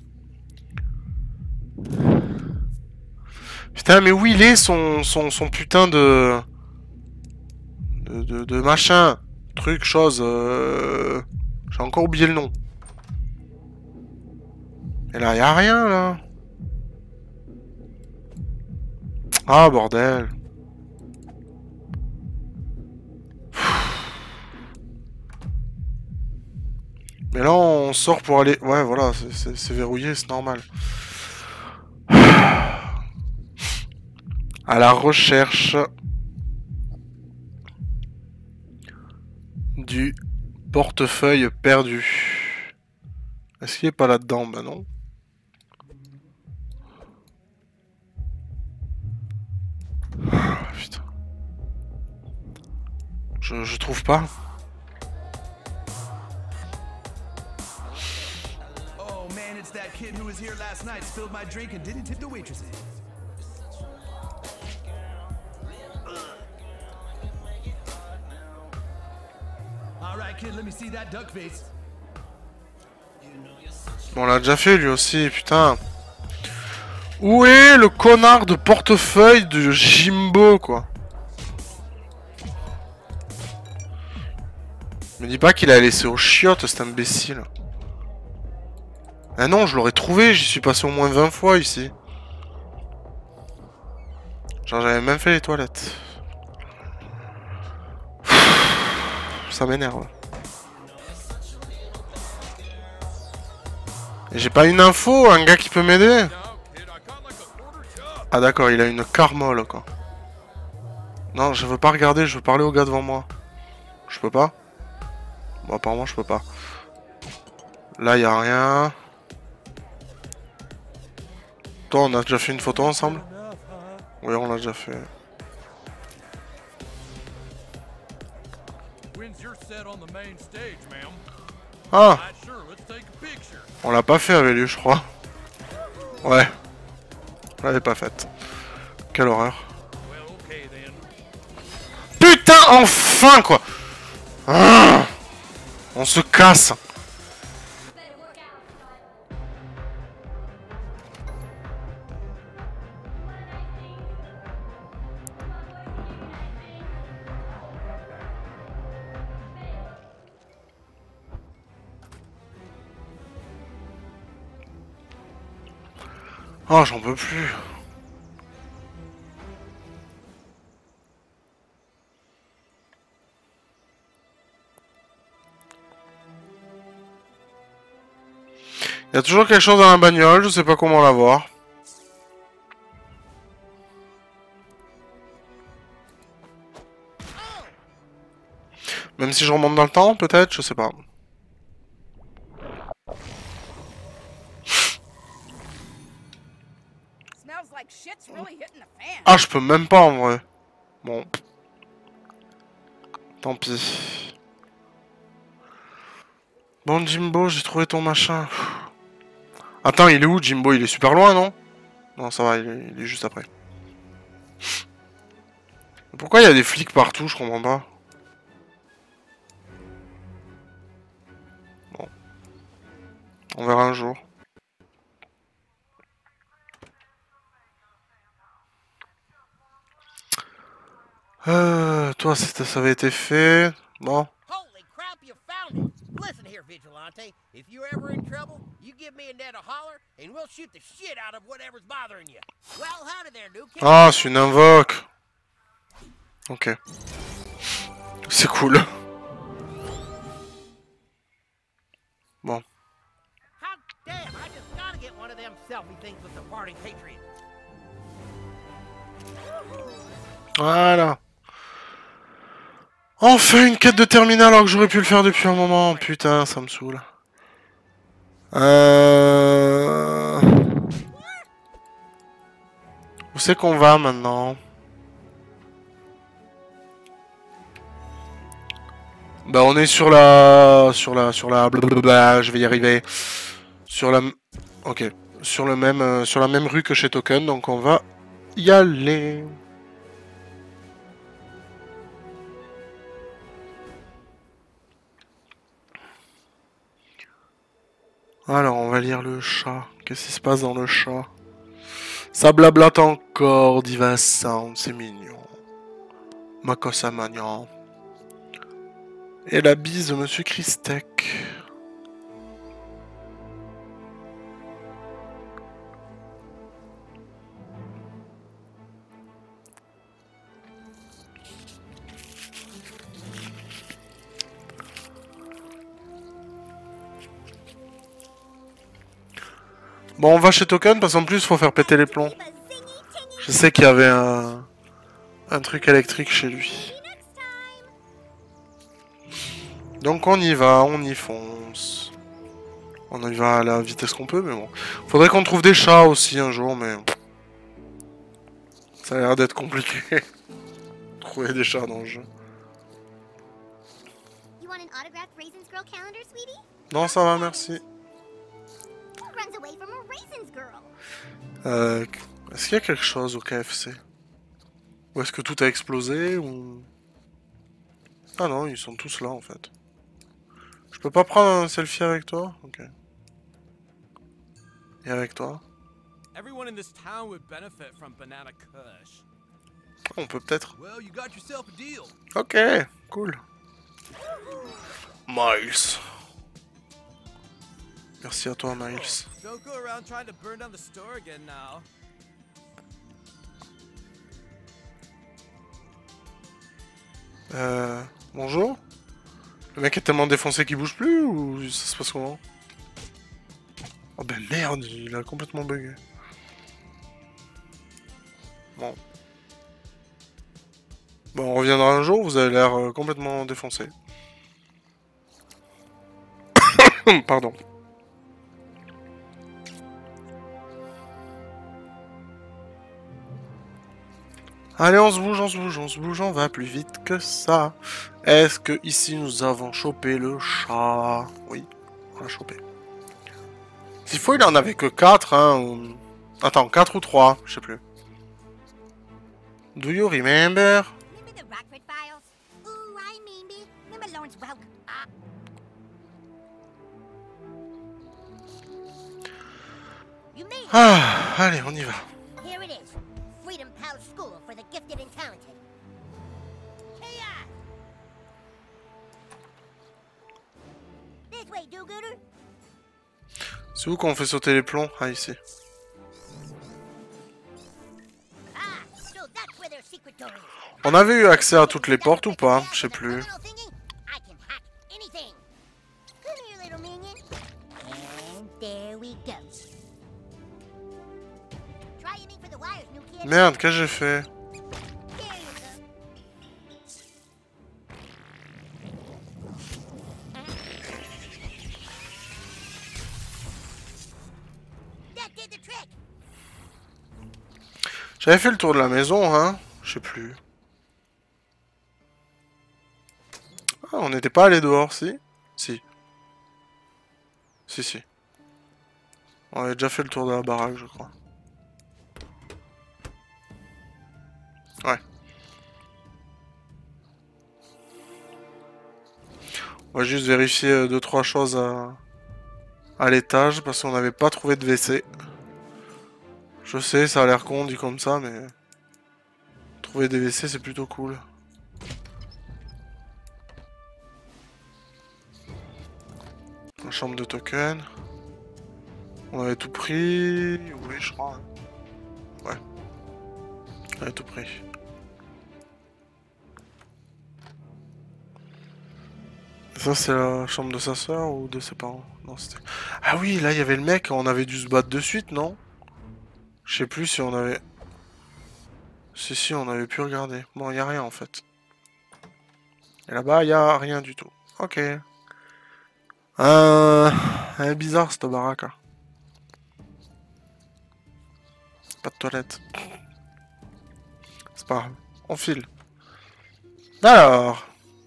Putain, mais où il est son, son, son putain de... De, de, de machin, truc, chose... Euh... J'ai encore oublié le nom. Et là, y'a rien, là. Ah, bordel. Mais là, on sort pour aller... Ouais, voilà, c'est verrouillé, c'est normal. À la recherche du portefeuille perdu. Est-ce qu'il est pas là-dedans? Bah non. Putain. Je, je trouve pas. Oh man, it's that kid who was here last night, spilled my drink and didn't tip the waitresses. All right, kid, let me see that duck face. Bon, on l'a déjà fait lui aussi, putain. Où est le connard de portefeuille de Jimbo, quoi? Me dis pas qu'il a laissé aux chiottes, cet imbécile. Ah non, je l'aurais trouvé, j'y suis passé au moins vingt fois ici. Genre, j'avais même fait les toilettes. Ça m'énerve. Et j'ai pas une info, un gars qui peut m'aider? Ah d'accord, il a une carmole quoi. Non, je veux pas regarder, je veux parler au gars devant moi. Je peux pas? Bon, apparemment je peux pas. Là, y a rien. Toi, on a déjà fait une photo ensemble? Oui, on l'a déjà fait. Ah! On l'a pas fait avec lui, je crois. Ouais. On l'avait pas faite. Quelle horreur. Putain, enfin, quoi! Ah, on se casse. Oh, j'en peux plus. Il y a toujours quelque chose dans la bagnole, je sais pas comment l'avoir. Même si je remonte dans le temps, peut-être, je sais pas. Ah, je peux même pas en vrai. Bon. Tant pis. Bon, Jimbo, j'ai trouvé ton machin. Attends, il est où, Jimbo? Il est super loin, non? Non, ça va, il est, il est juste après. Pourquoi il y a des flics partout? Je comprends pas. Bon. On verra un jour. Euh, toi, ça avait été fait. Bon. Holy crap, you found it! Listen here, Vigilante. If you're ever in trouble, you give me and Dad a holler, and we'll shoot the shit out of whatever's bothering you. Well, howdy there, new kid. Ah, c'est une invoque. Ok. C'est cool. Bon. Hot damn, I just gotta get one of them selfie things with the farting patriot. Voilà. Enfin une quête de terminal alors que j'aurais pu le faire depuis un moment. Putain, ça me saoule. Euh... Où c'est qu'on va maintenant? Bah on est sur la... Sur la... Sur la... Blablabla, je vais y arriver. Sur la... Ok. Sur le même... euh, sur la même rue que chez Token, donc on va y aller. Alors, on va lire le chat. Qu'est-ce qui se passe dans le chat? Ça blablate encore, Diva Sound, c'est mignon. Makosa Magnan. Et la bise de Monsieur Christek. Bon, on va chez Token parce qu'en plus, il faut faire péter les plombs. Je sais qu'il y avait un... un truc électrique chez lui. Donc on y va, on y fonce. On y va à la vitesse qu'on peut, mais bon. Faudrait qu'on trouve des chats aussi un jour, mais... Ça a l'air d'être compliqué. Trouver des chats dans le jeu. Non, ça va, merci. Euh, est-ce qu'il y a quelque chose au K F C? Ou est-ce que tout a explosé ou... Ah non, ils sont tous là en fait. Je peux pas prendre un selfie avec toi? Ok. Et avec toi? Everyone in this town would benefit from Banana Kush. On peut peut-être. Well, you got yourself a deal. Ok, cool. Miles. Merci à toi, Miles. Don't go around trying to burn down the store again now. Euh... Bonjour? Le mec est tellement défoncé qu'il bouge plus ou ça se passe comment? Oh ben merde, il a complètement bugué. Bon. Bon, on reviendra un jour, vous avez l'air euh, complètement défoncé. Pardon. Allez, on se bouge, on se bouge, on se bouge, on va plus vite que ça. Est-ce que ici nous avons chopé le chat? Oui, on l'a chopé. S'il faut, il en avait que quatre, hein. Ou... Attends, quatre ou trois, je sais plus. Do you remember? Ah, allez, on y va. Here it is. Freedom Pals School for the gifted and talented. Chaos! This way, do-gooder. C'est où qu'on fait sauter les plombs? Ah, ici. Ah, so that's where their secret door is. On avait eu accès à toutes les portes ou pas? Je sais plus. I can hack anything. Come here, little minion. And there we go. Try aiming for the wires, new kid. Merde, qu'est-ce que j'ai fait? J'avais fait le tour de la maison, hein? Je sais plus. Ah, on n'était pas allé dehors, si? Si. Si, si. On avait déjà fait le tour de la baraque, je crois. Ouais. On va juste vérifier deux trois choses à, à l'étage parce qu'on n'avait pas trouvé de W C. Je sais, ça a l'air con dit comme ça, mais trouver des W C c'est plutôt cool. La chambre de Token. On avait tout pris. Oui, je crois. Hein. Ouais. On avait tout pris. Ça, c'est la chambre de sa soeur ou de ses parents? Non, c'était... Ah oui, là, il y avait le mec, on avait dû se battre de suite, non? Je sais plus si on avait... Si, si, on avait pu regarder. Bon, il n'y a rien, en fait. Et là-bas, il n'y a rien du tout. Ok. Euh... Elle est bizarre cette baraque. Hein. Pas de toilette. C'est pas grave. On file. Alors.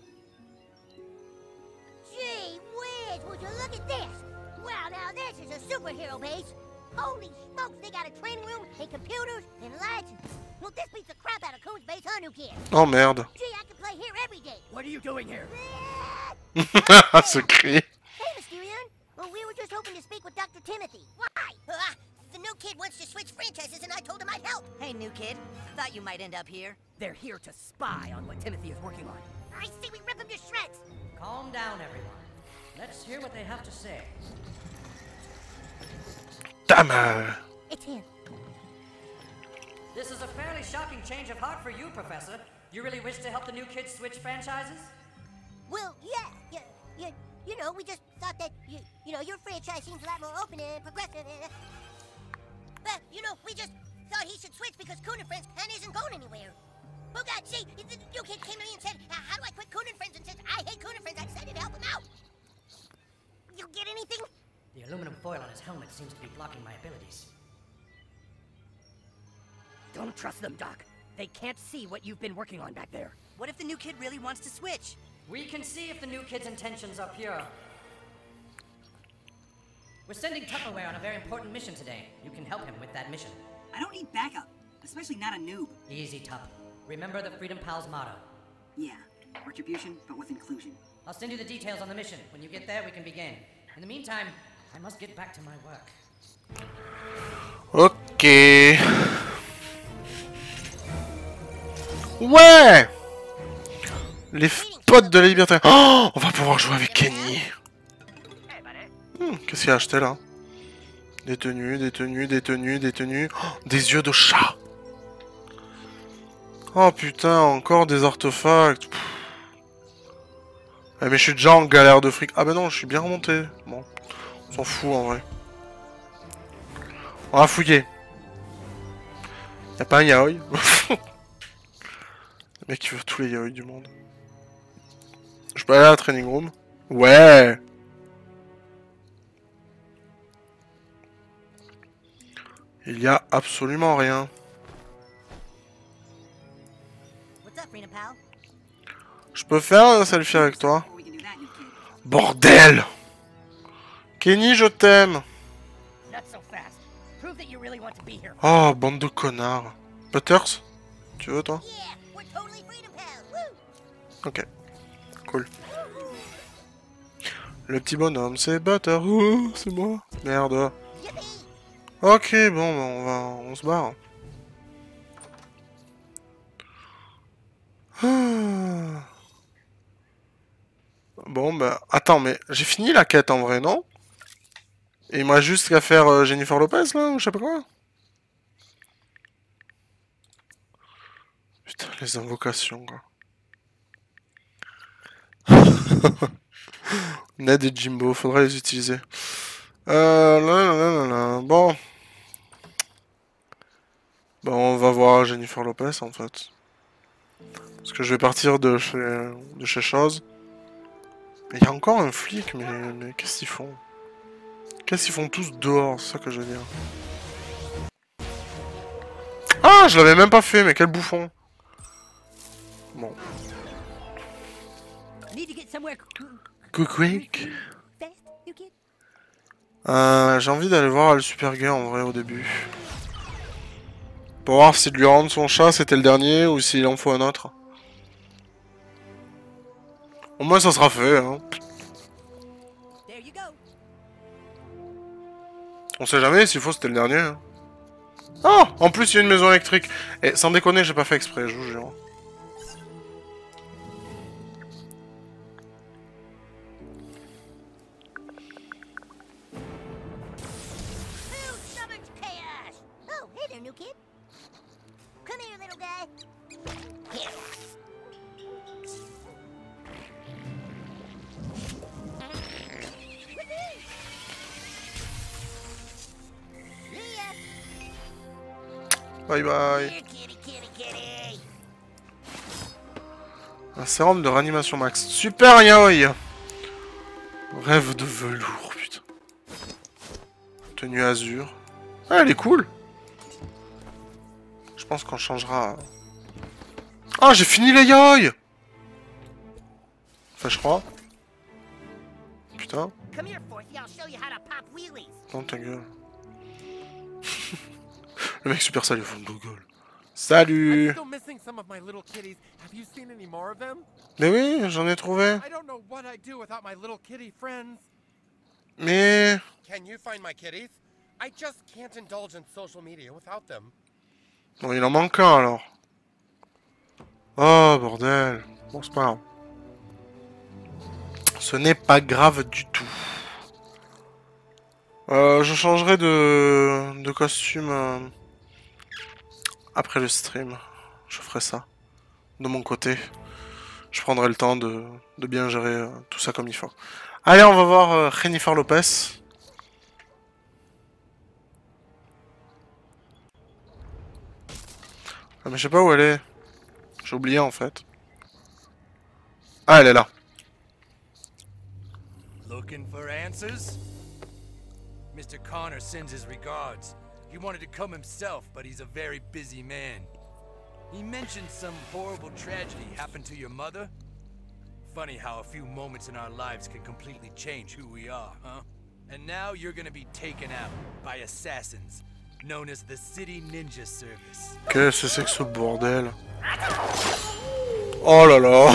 Gee whiz, would you look at this? Wow, now this is a superhero base. Holy smokes, they got a training room and computers and lights. Well, this beats the crap out of Coon's base, huh, new kid? Oh merde. Gee, I can play here every day. What are you doing here? Ce cri. Hey, Mysterion. Well, we were just hoping to speak with Doctor Timothy. Why? Uh, the new kid wants to switch franchises, and I told him I'd help. Hey, new kid. Thought you might end up here. They're here to spy on what Timothy is working on. I say we rip him to shreds. Calm down, everyone. Let's hear what they have to say. Damn. It's him. This is a fairly shocking change of heart for you, Professor. You really wish to help the new kids switch franchises? Well, yeah, yeah, yeah. You know, we just thought that you, you know, your franchise seems a lot more open and progressive. And, but you know, we just thought he should switch because Coon and Friends and isn't going anywhere. Oh God, see, the new kid came to me and said, "How do I quit Coon and Friends?" And since I hate Coon and Friends, I decided to help him out. You get anything? The aluminum foil on his helmet seems to be blocking my abilities. Don't trust them, Doc. They can't see what you've been working on back there. What if the new kid really wants to switch? We can see if the new kid's intentions are pure. We're sending Tupperware on a very important mission today. You can help him with that mission. I don't need backup, especially not a noob. Easy, Tup. Remember the Freedom Pals motto. Yeah, retribution, but with inclusion. I'll send you the details on the mission. When you get there, we can begin. In the meantime, I must get back to my work. Ok. Ouais. Les potes de la liberté. Oh, on va pouvoir jouer avec Kenny. Hmm, qu'est-ce qu'il a acheté là? Des tenues, des tenues, des tenues, des tenues. Oh, des yeux de chat. Oh putain, encore des artefacts. Eh, mais je suis déjà en galère de fric. Ah bah non, je suis bien remonté. Bon, on s'en fout en vrai. On va fouiller. Y'a pas un yaoi? Le mec qui veut tous les yaoi du monde. Je peux aller à la training room? Ouais. Il y a absolument rien. Je peux faire un selfie avec toi? Bordel! Kenny, je t'aime. Oh, bande de connards. Butters? Tu veux, toi? Ok. Cool. Le petit bonhomme, c'est Butter. Oh, c'est moi. Merde. Ok, bon, bah, on va... On se barre. Ah. Bon, bah... Attends, mais j'ai fini la quête, en vrai, non? Et il me reste juste qu'à faire euh, Jennifer Lopez, là, ou je sais pas quoi. Putain, les invocations, quoi. Ned et Jimbo, faudrait les utiliser. Euh, là, là, là, là. Bon. Bon, on va voir Jennifer Lopez, en fait. Parce que je vais partir de chez, de chez Chose. Mais il y a encore un flic, mais, mais qu'est-ce qu'ils font? Qu'est-ce qu'ils font tous dehors, c'est ça que je veux dire. Ah, je l'avais même pas fait, mais quel bouffon. Bon. Quick. Euh, j'ai envie d'aller voir le super gay en vrai au début. Pour voir si lui rendre son chat c'était le dernier ou s'il en faut un autre. Au moins ça sera fait, hein. On sait jamais, s'il faut c'était le dernier. Hein. Oh, en plus il y a une maison électrique. Et sans déconner, j'ai pas fait exprès, je vous jure. Bye bye. Un sérum de réanimation max. Super yaoi. Rêve de velours, putain. Tenue azur. Ah, elle est cool. Je pense qu'on changera... Ah, j'ai fini les yoïs. Enfin, je crois. Putain. Come here, Forthy, I'll show you how to pop wheelies. Dans ta gueule. Le mec super sale, il fout de gueule. Salut. I'm still missing some of my little kitties. Have you seen any more of them? Mais oui, j'en ai trouvé. I don't know what I'd do without my little kitty friends. Mais... Can you find my kitties? I just can't indulge in social media without them. Bon, il en manque un alors. Oh, bordel. Bon, c'est pas grave. Ce n'est pas grave du tout. Euh, je changerai de, de costume euh, après le stream. Je ferai ça. De mon côté. Je prendrai le temps de, de bien gérer euh, tout ça comme il faut. Allez, on va voir euh, Jennifer Lopez. Ah, mais je sais pas où elle est. J'ai oublié en fait. Ah, elle est là. Looking for answers? Mister Connor sends his regards. He wanted to come himself, but he's a very busy man. He mentioned some horrible tragedy happened to your mother. Funny how a few moments in our lives can completely change who we are, huh? And now you're gonna be taken out by assassins, known as the City Ninja Service. Qu'est-ce que c'est que ce bordel? Oh là là.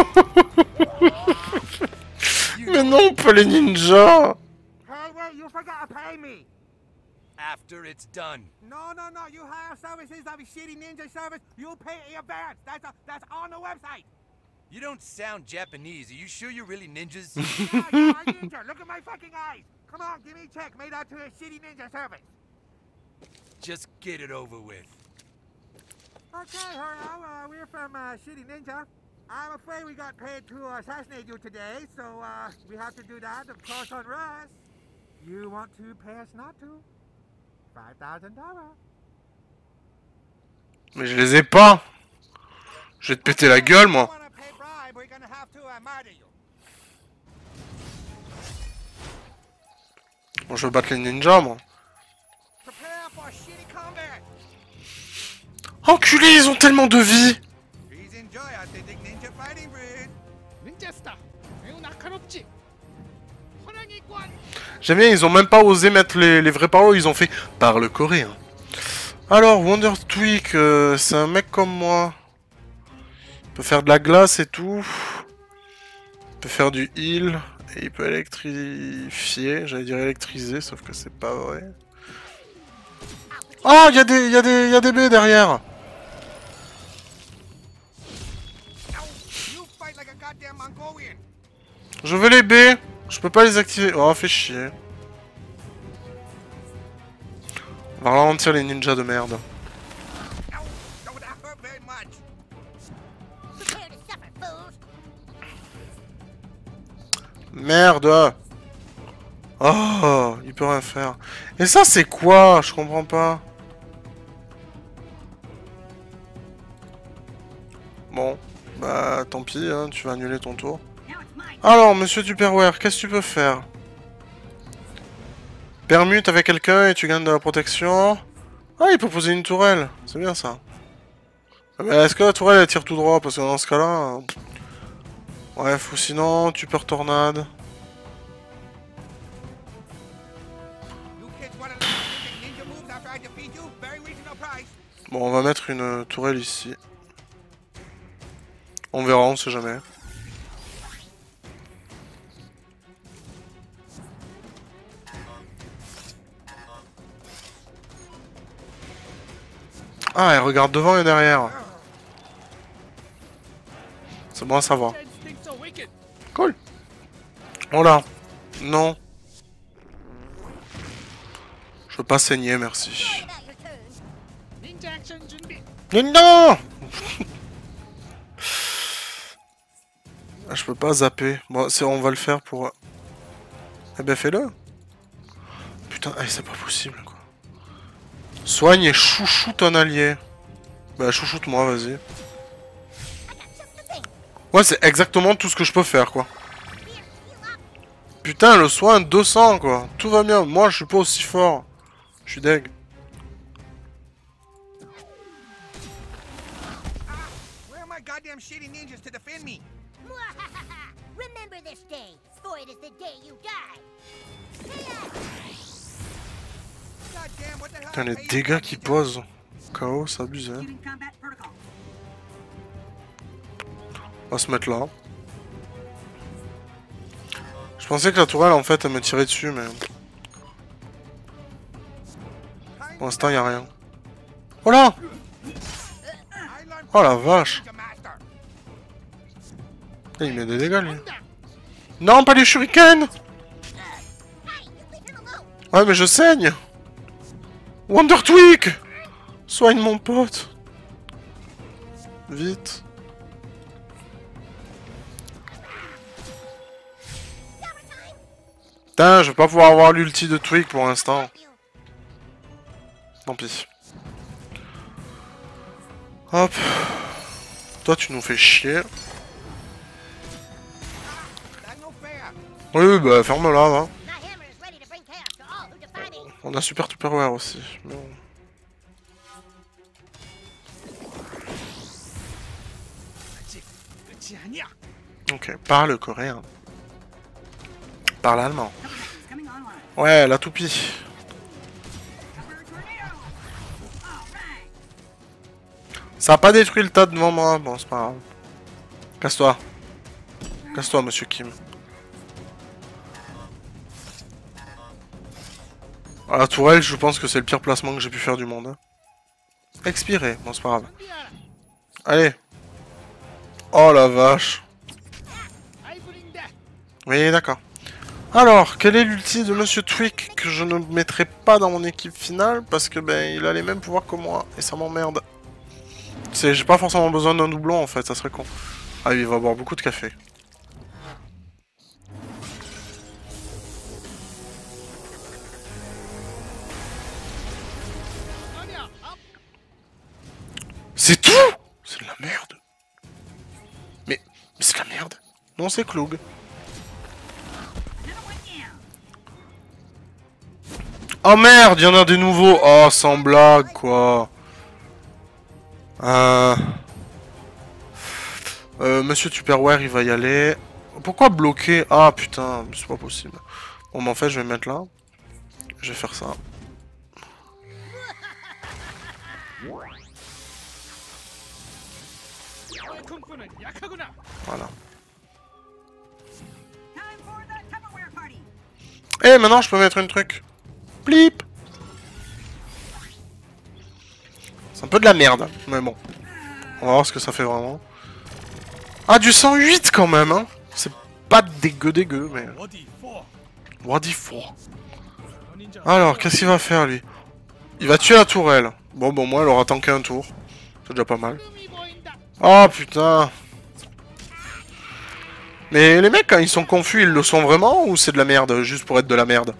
Mais non, pas les ninjas. Hey, wait, you forgot to pay me. After it's done. No, no, no, you hire services of a shitty ninja service, you pay in advance. That's, a, that's on the website. You don't sound Japanese. Are you sure you're really ninjas? Yeah, yeah, I'm ninja. Look at my fucking eyes. Come on, give me a check made out to a shitty ninja service. Just get it over with. Okay, hello, uh, we're from uh, Shitty Ninja. I'm afraid we got paid to assassinate you today, so uh, we have to do that, of course, on Russ. You want to pay us not to? five thousand dollars. Mais je les ai pas. Je vais te péter la gueule, moi. Bon, je veux battre les ninjas, moi. Enculé, ils ont tellement de vie. J'aime bien, ils ont même pas osé mettre les, les vraies paroles, ils ont fait par le coréen. Alors, Wonder Tweak, euh, c'est un mec comme moi. Il peut faire de la glace et tout. Il peut faire du heal. Et il peut électrifier. J'allais dire électriser, sauf que c'est pas vrai. Oh, il y a des, il y a des, il y a des baies derrière. Je veux les baies. Je peux pas les activer. Oh, fait chier. On va ralentir les ninjas de merde. Merde. Oh, il peut rien faire. Et ça, c'est quoi? Je comprends pas. Bon, bah tant pis, hein, tu vas annuler ton tour. Alors, monsieur Tupperware, qu'est-ce que tu peux faire? Permute avec quelqu'un et tu gagnes de la protection. Ah, il peut poser une tourelle. C'est bien ça. Mais est-ce que la tourelle elle tire tout droit? Parce que dans ce cas-là... Bref, ou sinon, tu peux tornade. Bon, on va mettre une tourelle ici. On verra, on sait jamais. Ah, elle regarde devant et derrière. C'est bon à savoir. Cool. Oh là. Non. Je veux pas saigner, merci. Mais non. Ah, je peux pas zapper. Bon, c'est, on va le faire pour... Eh ben, fais-le. Putain, eh, c'est pas possible, quoi. Soigne et chouchoute un allié. Bah, chouchoute-moi, vas-y. Ouais, c'est exactement tout ce que je peux faire, quoi. Putain, le soin deux cents quoi. Tout va bien. Moi, je suis pas aussi fort. Je suis deg. Where are my goddamn shitty ninjas to defend me? Remember this day, for it is the day you die. Goddamn, what the hell? Putain, les dégâts qu'ils posent. K O, c'est abusé. On va se mettre là. Je pensais que la tourelle, en fait, elle me tirait dessus, mais... Pour l'instant, il n'y a rien. Oh là! Oh la vache! Et il met des dégâts, lui. Non, pas les shurikens! Ouais, mais je saigne! Wonder Tweak! Soigne mon pote! Vite! Putain, je vais pas pouvoir avoir l'ulti de Tweak pour l'instant. Tant pis. Hop. Toi, tu nous fais chier. Oui, bah ferme-la, va. On a Super Tupperware aussi. Mais bon. Ok, parle coréen. Parle allemand. Ouais, la toupie. Ça a pas détruit le tas devant moi. Bon, c'est pas grave. Casse-toi. Casse-toi, monsieur Kim. À la tourelle, je pense que c'est le pire placement que j'ai pu faire du monde. Hein. Expiré. Bon, c'est pas grave. Allez. Oh la vache. Oui, d'accord. Alors, quel est l'ulti de Monsieur Tweak que je ne mettrai pas dans mon équipe finale parce que ben il a les mêmes pouvoirs que moi et ça m'emmerde. C'est, j'ai pas forcément besoin d'un doublon en fait, ça serait con. Ah, il va boire beaucoup de café. C'est tout? C'est de la merde. Mais, mais c'est de la merde. Non, c'est Cloug. Oh merde, il y en a des nouveaux. Oh, sans blague, quoi. Euh... Euh, Monsieur Tupperware, il va y aller. Pourquoi bloquer? Ah, putain, c'est pas possible. Bon, mais en fait, je vais me mettre là. Je vais faire ça. Voilà. Et hey, maintenant, je peux mettre un truc. Plip. C'est un peu de la merde, mais bon. On va voir ce que ça fait vraiment. Ah, du cent huit quand même, hein. C'est pas dégueu dégueu, mais... Wadi four. Alors, qu'est-ce qu'il va faire, lui? Il va tuer la tourelle. Bon, bon, moi, elle aura tanké un tour. C'est déjà pas mal. Oh, putain. Mais les mecs, quand ils sont confus, ils le sont vraiment ou c'est de la merde, juste pour être de la merde?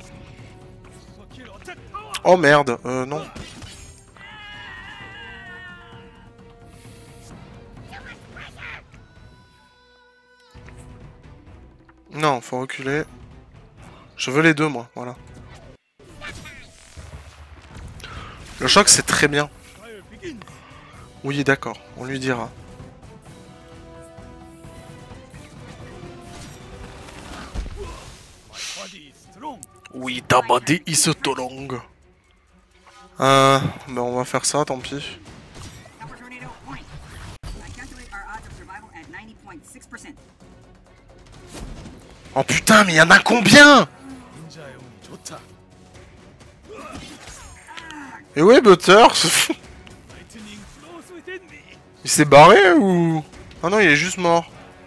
Oh merde, euh, non. Non, faut reculer. Je veux les deux, moi, voilà. Le choc, c'est très bien. Oui, d'accord, on lui dira. Oui, ta body is strong. Euh, ben on va faire ça, tant pis. Oh putain, mais il y en a combien? Et ouais, Butter. Il s'est barré ou... Ah non, il est juste mort.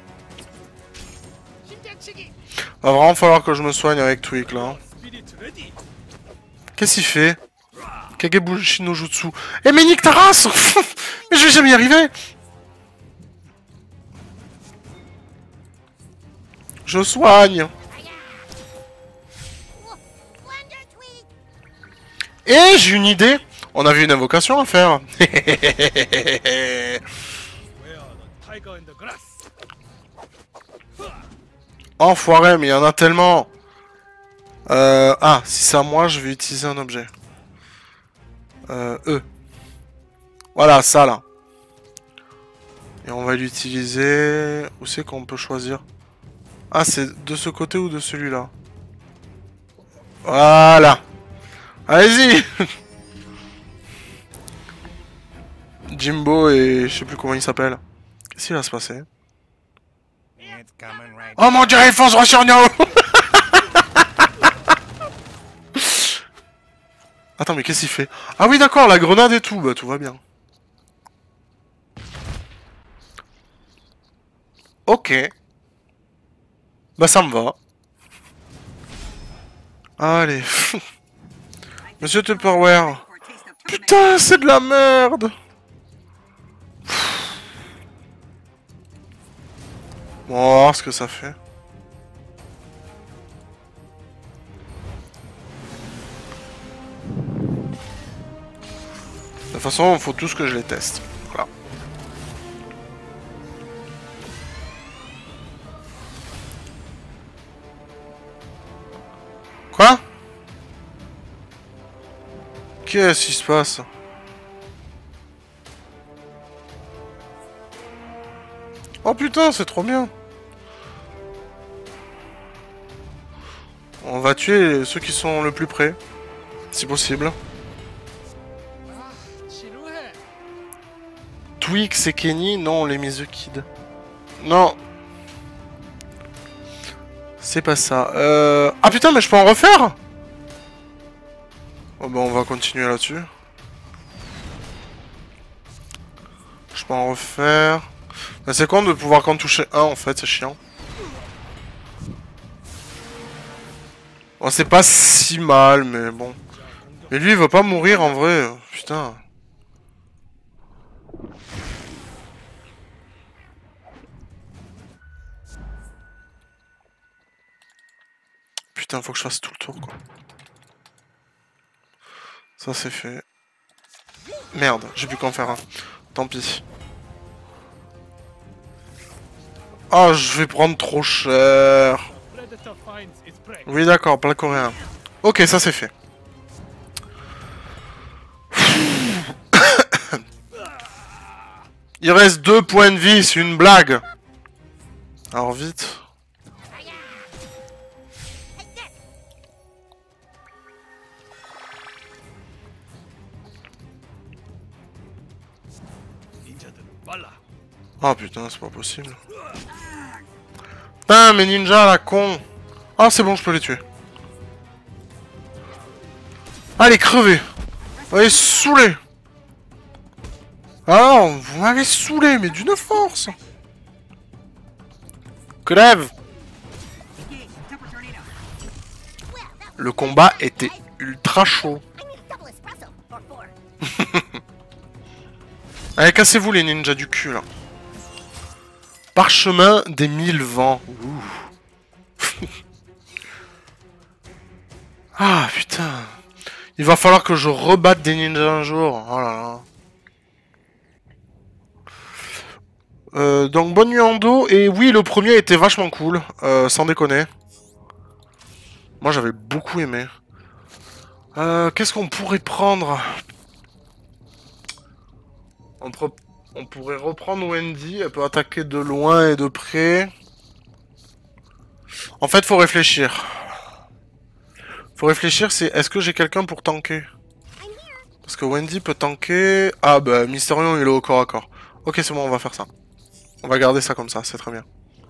Va vraiment falloir que je me soigne avec Tweak là. Qu'est-ce qu'il fait? Kagebushi no Jutsu. Eh mais nique ta race. Mais je vais jamais y arriver. Je soigne. Et j'ai une idée. On avait une invocation à faire. Enfoiré, mais il y en a tellement. Euh, ah, si c'est à moi, je vais utiliser un objet. Euh, E. Voilà, ça là. Et on va l'utiliser... Où c'est qu'on peut choisir? Ah, c'est de ce côté ou de celui-là? Voilà. Allez-y. Jimbo et je sais plus comment il s'appelle. Qu'est-ce qui va se passer? Oh mon dieu, il fonce sur nous. Attends, mais qu'est-ce qu'il fait? Ah oui, d'accord, la grenade et tout. Bah, tout va bien. Ok. Bah, ça me va. Allez. Monsieur Tupperware. Putain, c'est de la merde. Bon, on va voir ce que ça fait. De toute façon, il faut tous que je les teste. Voilà. Quoi? Qu'est-ce qui se passe? Oh putain, c'est trop bien. On va tuer ceux qui sont le plus près, si possible. Twix et Kenny, non, on les met The Kid. Non. C'est pas ça. Euh... Ah putain, mais je peux en refaire? Oh bah on va continuer là-dessus. Je peux en refaire. Mais c'est con de pouvoir qu'en toucher un en fait, c'est chiant. Bon, c'est pas si mal, mais bon. Mais lui, il veut pas mourir en vrai. Putain. Putain, faut que je fasse tout le tour, quoi. Ça, c'est fait. Merde, j'ai plus qu'en faire un. Tant pis. Oh, je vais prendre trop cher. Oui, d'accord, plat coréen. Ok, ça c'est fait. Il reste deux points de vie, c'est une blague. Alors vite. Oh putain, c'est pas possible. Putain, mais ninja, la con. Ah, c'est bon, je peux les tuer. Allez, crevez. Allez, saoulez. Ah, vous m'avez saoulé, mais d'une force. Crève. Le combat était ultra chaud. Allez, cassez-vous les ninjas du cul, là. Parchemin des mille vents. Ouh. Ah, putain. Il va falloir que je rebatte des ninjas un jour. Oh là là. Euh, donc, bonne nuit en dos. Et oui, le premier était vachement cool. Euh, sans déconner. Moi, j'avais beaucoup aimé. Euh, Qu'est-ce qu'on pourrait prendre? On, on pourrait reprendre Wendy. Elle peut attaquer de loin et de près. En fait, faut réfléchir. Faut réfléchir, c'est est-ce que j'ai quelqu'un pour tanker? Parce que Wendy peut tanker... Ah bah, Mysterion, il est au corps à corps. Ok, c'est bon, on va faire ça. On va garder ça comme ça, c'est très bien.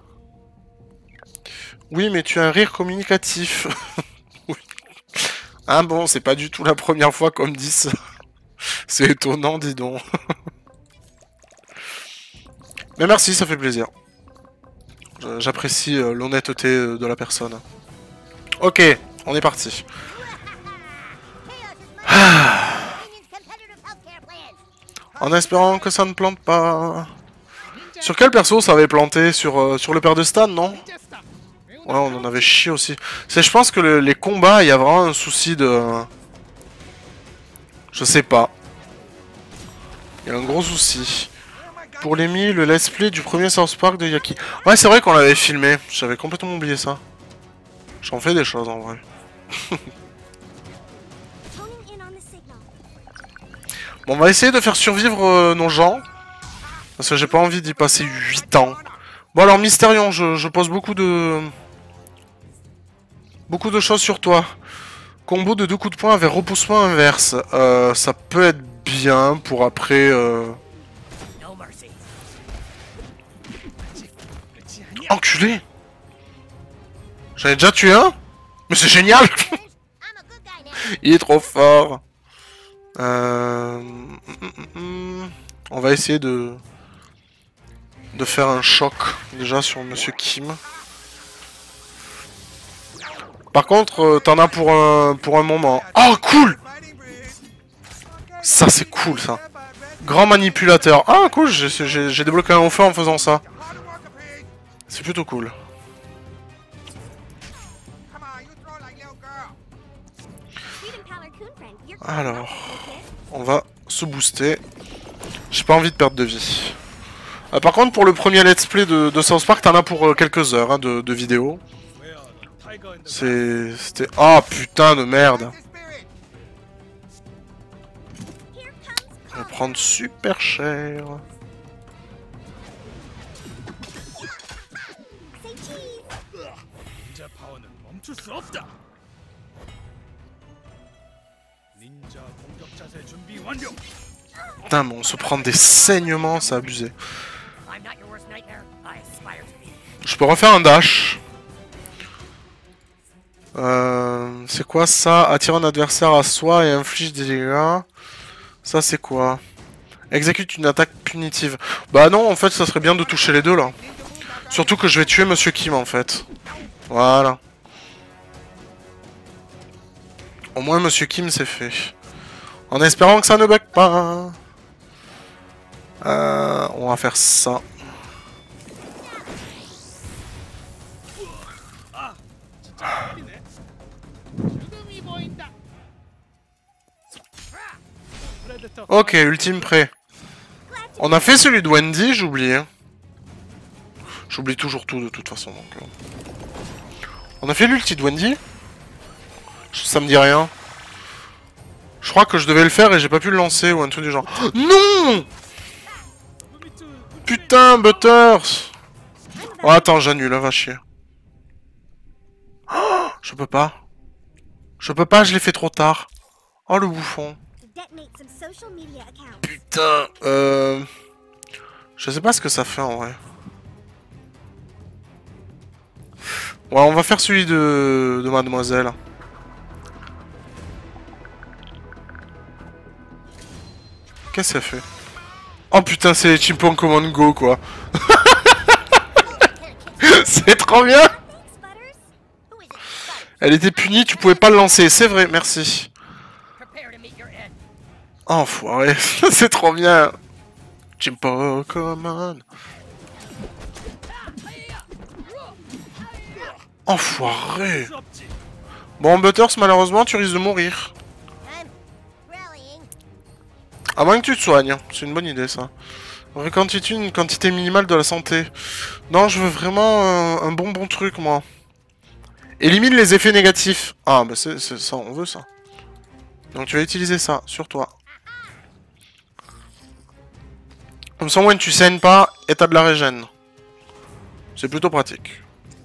Oui, mais tu as un rire communicatif. Oui. Ah bon, c'est pas du tout la première fois qu'on me dit ça. C'est étonnant, dis donc. Mais merci, ça fait plaisir. J'apprécie euh, l'honnêteté de la personne. Ok, on est parti. Ah. En espérant que ça ne plante pas. Sur quel perso ça avait planté? Sur, euh, sur le père de Stan, non? Ouais, on en avait chié aussi. C'est, je pense que le, les combats, il y a vraiment un souci de... Je sais pas. Il y a un gros souci. Pour les mis, le let's play du premier South Park de Yaki. Ouais, c'est vrai qu'on l'avait filmé. J'avais complètement oublié ça. J'en fais des choses en vrai. Bon, on va essayer de faire survivre euh, nos gens. Parce que j'ai pas envie d'y passer huit ans. Bon alors, Mystérion, je, je pose beaucoup de... Beaucoup de choses sur toi. Combo de deux coups de poing avec repoussement inverse. Euh, ça peut être bien pour après... Euh... Enculé! J'en ai déjà tué un? Mais c'est génial! Il est trop fort. Euh... On va essayer de... de faire un choc déjà sur Monsieur Kim. Par contre, euh, t'en as pour un, pour un moment. Oh, cool! Ça, c'est cool, ça. Grand manipulateur. Ah, cool, j'ai débloqué un haut feu en faisant ça. C'est plutôt cool. Alors, on va se booster. J'ai pas envie de perdre de vie. Euh, par contre, pour le premier let's play de, de South Park, t'en as pour euh, quelques heures hein, de, de vidéo. C'était... Oh putain de merde. On va prendre super cher. Putain, mais on se prend des saignements, c'est abusé. Je peux refaire un dash. Euh, c'est quoi ça? Attire un adversaire à soi et inflige des dégâts. Ça c'est quoi? Exécute une attaque punitive. Bah non, en fait ça serait bien de toucher les deux là. Surtout que je vais tuer Monsieur Kim en fait. Voilà. Au moins Monsieur Kim c'est fait. En espérant que ça ne bug pas. Euh, on va faire ça. Ok, ultime prêt. On a fait celui de Wendy, j'ai oublié. J'oublie toujours tout de toute façon. Donc, euh... On a fait l'ulti de Wendy. Ça me dit rien. Je crois que je devais le faire et j'ai pas pu le lancer ou un truc du genre. Oh, non! Putain, Butters! Oh, attends, j'annule, va chier. Oh, je peux pas. Je peux pas, je l'ai fait trop tard. Oh, le bouffon. Putain, euh... Je sais pas ce que ça fait en vrai. Ouais, on va faire celui de, de Mademoiselle. Qu'est-ce que ça fait? Oh putain, c'est les Chipmunk Command Go quoi. C'est trop bien. Elle était punie, tu pouvais pas le lancer, c'est vrai, merci. Oh, enfoiré, c'est trop bien. Chipmunk Command. Enfoiré. Bon, Butters, malheureusement, tu risques de mourir. À moins que tu te soignes, c'est une bonne idée ça. Reconstitue une quantité minimale de la santé. Non, je veux vraiment un, un bon bon truc moi. Élimine les effets négatifs. Ah bah c'est ça, on veut ça. Donc tu vas utiliser ça sur toi. Comme ça, au moins tu saignes pas et t'as de la régène. C'est plutôt pratique.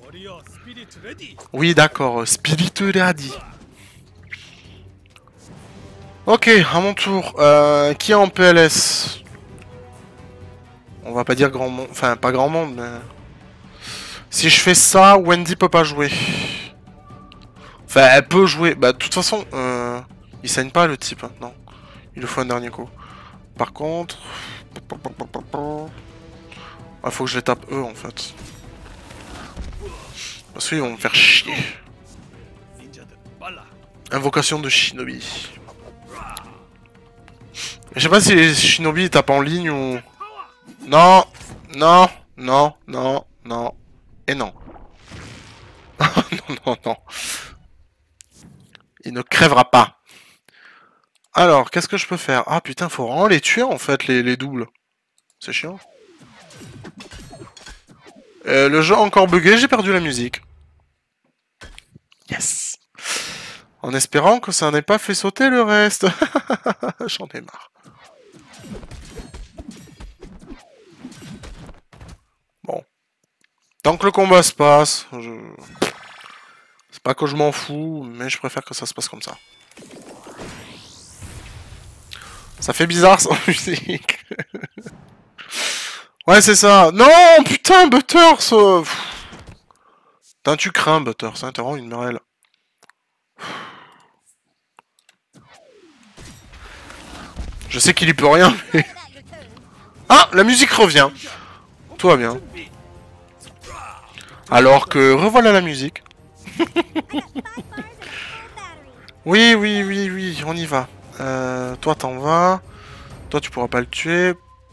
Oui d'accord, Spirit Ready. Ok, à mon tour. Euh, qui est en P L S? On va pas dire grand monde. Enfin, pas grand monde, mais... Si je fais ça, Wendy peut pas jouer. Enfin, elle peut jouer. Bah, de toute façon, euh... il saigne pas le type. Hein. Non. Il le faut un dernier coup. Par contre... Il faut que je les tape eux, en fait. Parce qu'ils vont me faire chier. Invocation de Shinobi. Je sais pas si les Shinobi ils tapent en ligne ou... Non, non, non, non, non, et non. non, non, non. Il ne crèvera pas. Alors, qu'est-ce que je peux faire? Ah putain, faut vraiment les tuer en fait, les, les doubles. C'est chiant. Euh, le jeu a encore bugué, j'ai perdu la musique. Yes. En espérant que ça n'ait pas fait sauter le reste. J'en ai marre. Bon. Tant que le combat se passe, je... c'est pas que je m'en fous, mais je préfère que ça se passe comme ça. Ça fait bizarre sans musique. Ouais, c'est ça. Non, putain, Butters. Euh... Putain, tu crains, Butters. Hein, t'es vraiment une merelle. Je sais qu'il y peut rien, mais... Ah, la musique revient. Tout va bien. Alors que revoilà la musique. Oui, oui, oui, oui, on y va. Euh, toi, t'en vas. Toi, tu pourras pas le tuer.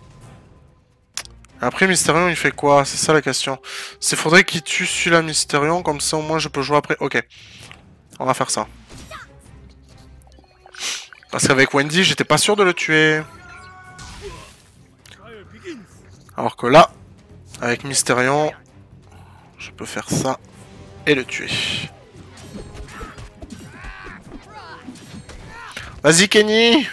Après, Mysterion, il fait quoi? C'est ça la question. C'est faudrait qu'il tue celui-là, Mysterion. Comme ça, au moins, je peux jouer après. Ok. On va faire ça. Parce qu'avec Wendy, j'étais pas sûr de le tuer. Alors que là, avec Mysterion, je peux faire ça et le tuer. Vas-y, Kenny!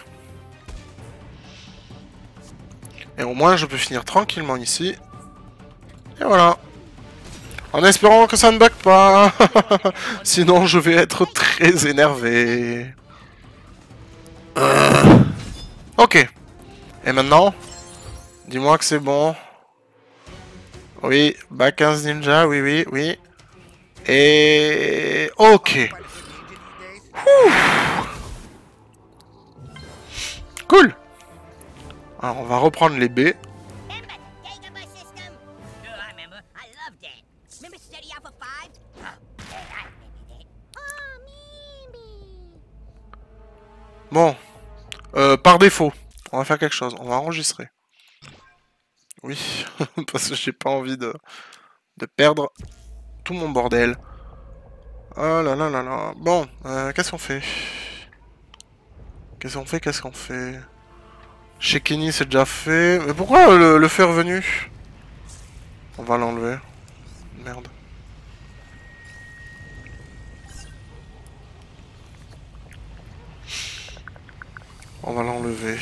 Et au moins, je peux finir tranquillement ici. Et voilà. En espérant que ça ne bug pas. Sinon, je vais être très énervé. Euh... Ok. Et maintenant, dis-moi que c'est bon. Oui, back quinze ninja, oui, oui, oui. Et... Ok. Ouh. Cool. Alors, on va reprendre les B. Bon. Euh, par défaut, on va faire quelque chose. On va enregistrer. Oui, parce que j'ai pas envie de, de perdre tout mon bordel. Oh là là là là. Bon, euh, qu'est-ce qu'on fait? Qu'est-ce qu'on fait? Qu'est-ce qu'on fait? Chez Kenny, c'est déjà fait. Mais pourquoi le, le feu est revenu? On va l'enlever. Merde. On va l'enlever.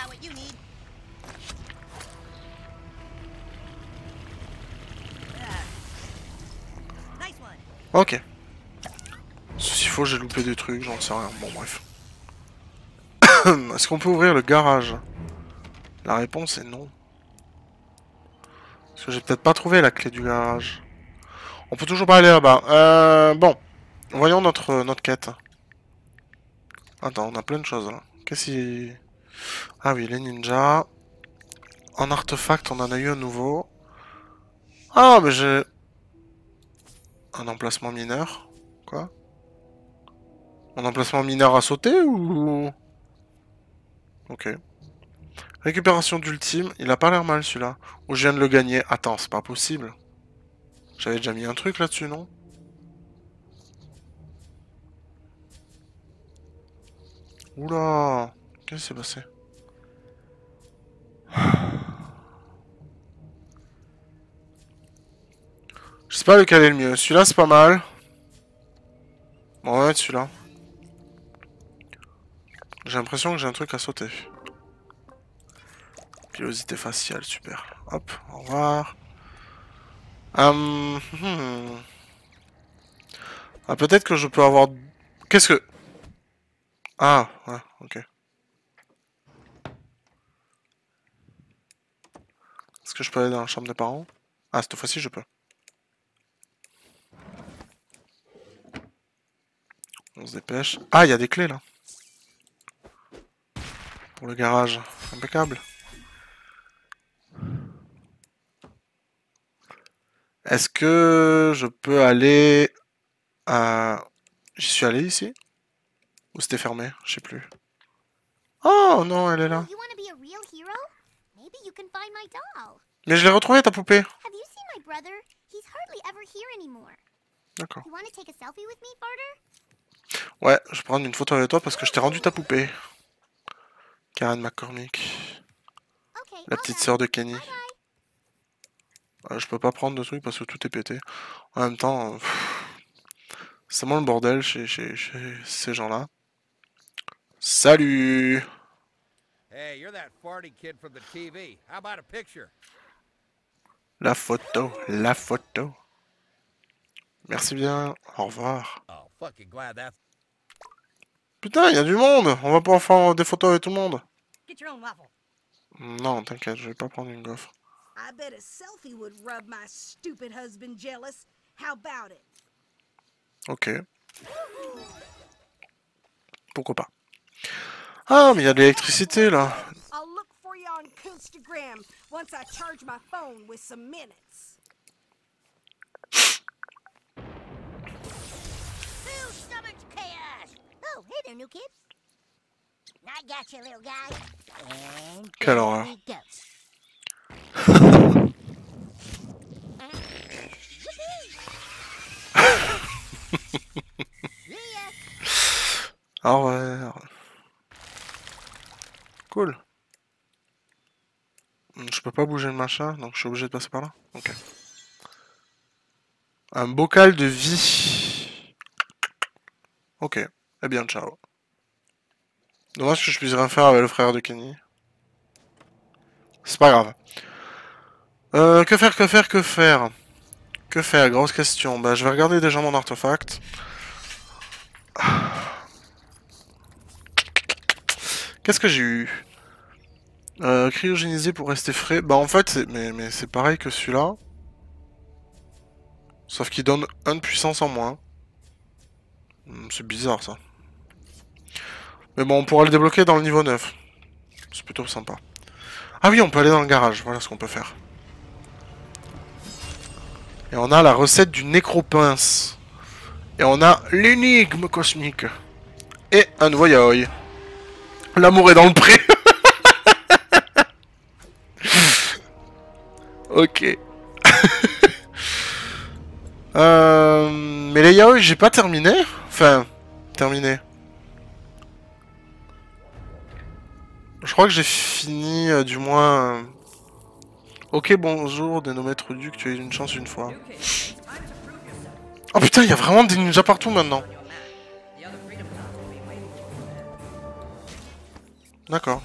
Ok. S'il faut, j'ai loupé des trucs, j'en sais rien. Bon, bref. Est-ce qu'on peut ouvrir le garage? La réponse est non. Parce que j'ai peut-être pas trouvé la clé du garage. On peut toujours pas aller là-bas. Euh, bon. Voyons notre, notre quête. Attends, on a plein de choses là. Qu'est-ce qu'il... Ah oui, les ninjas. En artefact, on en a eu un nouveau. Ah, mais j'ai... Un emplacement mineur. Quoi? Un emplacement mineur à sauter ou... Ok. Récupération d'ultime. Il a pas l'air mal celui-là. Ou je viens de le gagner. Attends, c'est pas possible. J'avais déjà mis un truc là-dessus, non? Oula! Qu'est-ce qui s'est passé? Je sais pas lequel est le mieux. Celui-là, c'est pas mal. Bon, on va mettre celui-là. J'ai l'impression que j'ai un truc à sauter. Pilosité faciale, super. Hop, au revoir. Hum, hmm. Ah, peut-être que je peux avoir... Qu'est-ce que... Ah, ouais, ok. Est-ce que je peux aller dans la chambre des parents? Ah, cette fois-ci, je peux. On se dépêche. Ah, il y a des clés, là. Pour le garage. Impeccable. Est-ce que je peux aller à... J'y suis allé ici? Ou c'était fermé? Je sais plus. Oh non, elle est là. Mais je l'ai retrouvée, ta poupée. D'accord. Ouais, je vais prendre une photo avec toi parce que je t'ai rendu ta poupée. Karen McCormick. La petite sœur de Kenny. Ouais, je peux pas prendre de trucs parce que tout est pété. En même temps, pff, C'est vraiment le bordel chez, chez, chez ces gens-là. Salut! Hey, you're that farty kid from the T V. How about a picture? La photo, la photo. Merci bien, au revoir. Oh, fucking glad that. Putain, il y a du monde! On va pouvoir faire des photos avec tout le monde. Get your own waffle. Non, t'inquiète, je vais pas prendre une gaufre. I bet a selfie would rub my stupid husband jealous. How about it? Ok. Pourquoi pas. Ah, mais il y a de l'électricité là. I'll look for you on Instagram once I charge my phone with some minutes. Who summoned chaos? Oh, hey there, new kid. I got you, little guy. And Quelle there horreur. we go. Au revoir. Cool. Je peux pas bouger le machin, donc je suis obligé de passer par là. Ok. Un bocal de vie. Ok. Eh bien, ciao. Dommage que je puisse rien faire avec le frère de Kenny. C'est pas grave. Euh, que faire, que faire, que faire Que faire Grosse question. Bah, je vais regarder déjà mon artefact. Qu'est-ce que j'ai eu euh, Cryogénisé pour rester frais. Bah en fait, c'est mais, mais c'est pareil que celui-là. Sauf qu'il donne un de puissance en moins. Hmm, c'est bizarre ça. Mais bon, on pourra le débloquer dans le niveau neuf. C'est plutôt sympa. Ah oui, on peut aller dans le garage. Voilà ce qu'on peut faire. Et on a la recette du nécropince. Et on a l'énigme cosmique. Et un nouveau yaoi. L'amour est dans le pré. Ok. euh, mais les yaoi, j'ai pas terminé. Enfin, terminé. Je crois que j'ai fini, euh, du moins... Euh... Ok, bonjour, dénommé Truduc, tu as eu une chance une fois. Oh putain, il y a vraiment des ninjas partout maintenant. D'accord.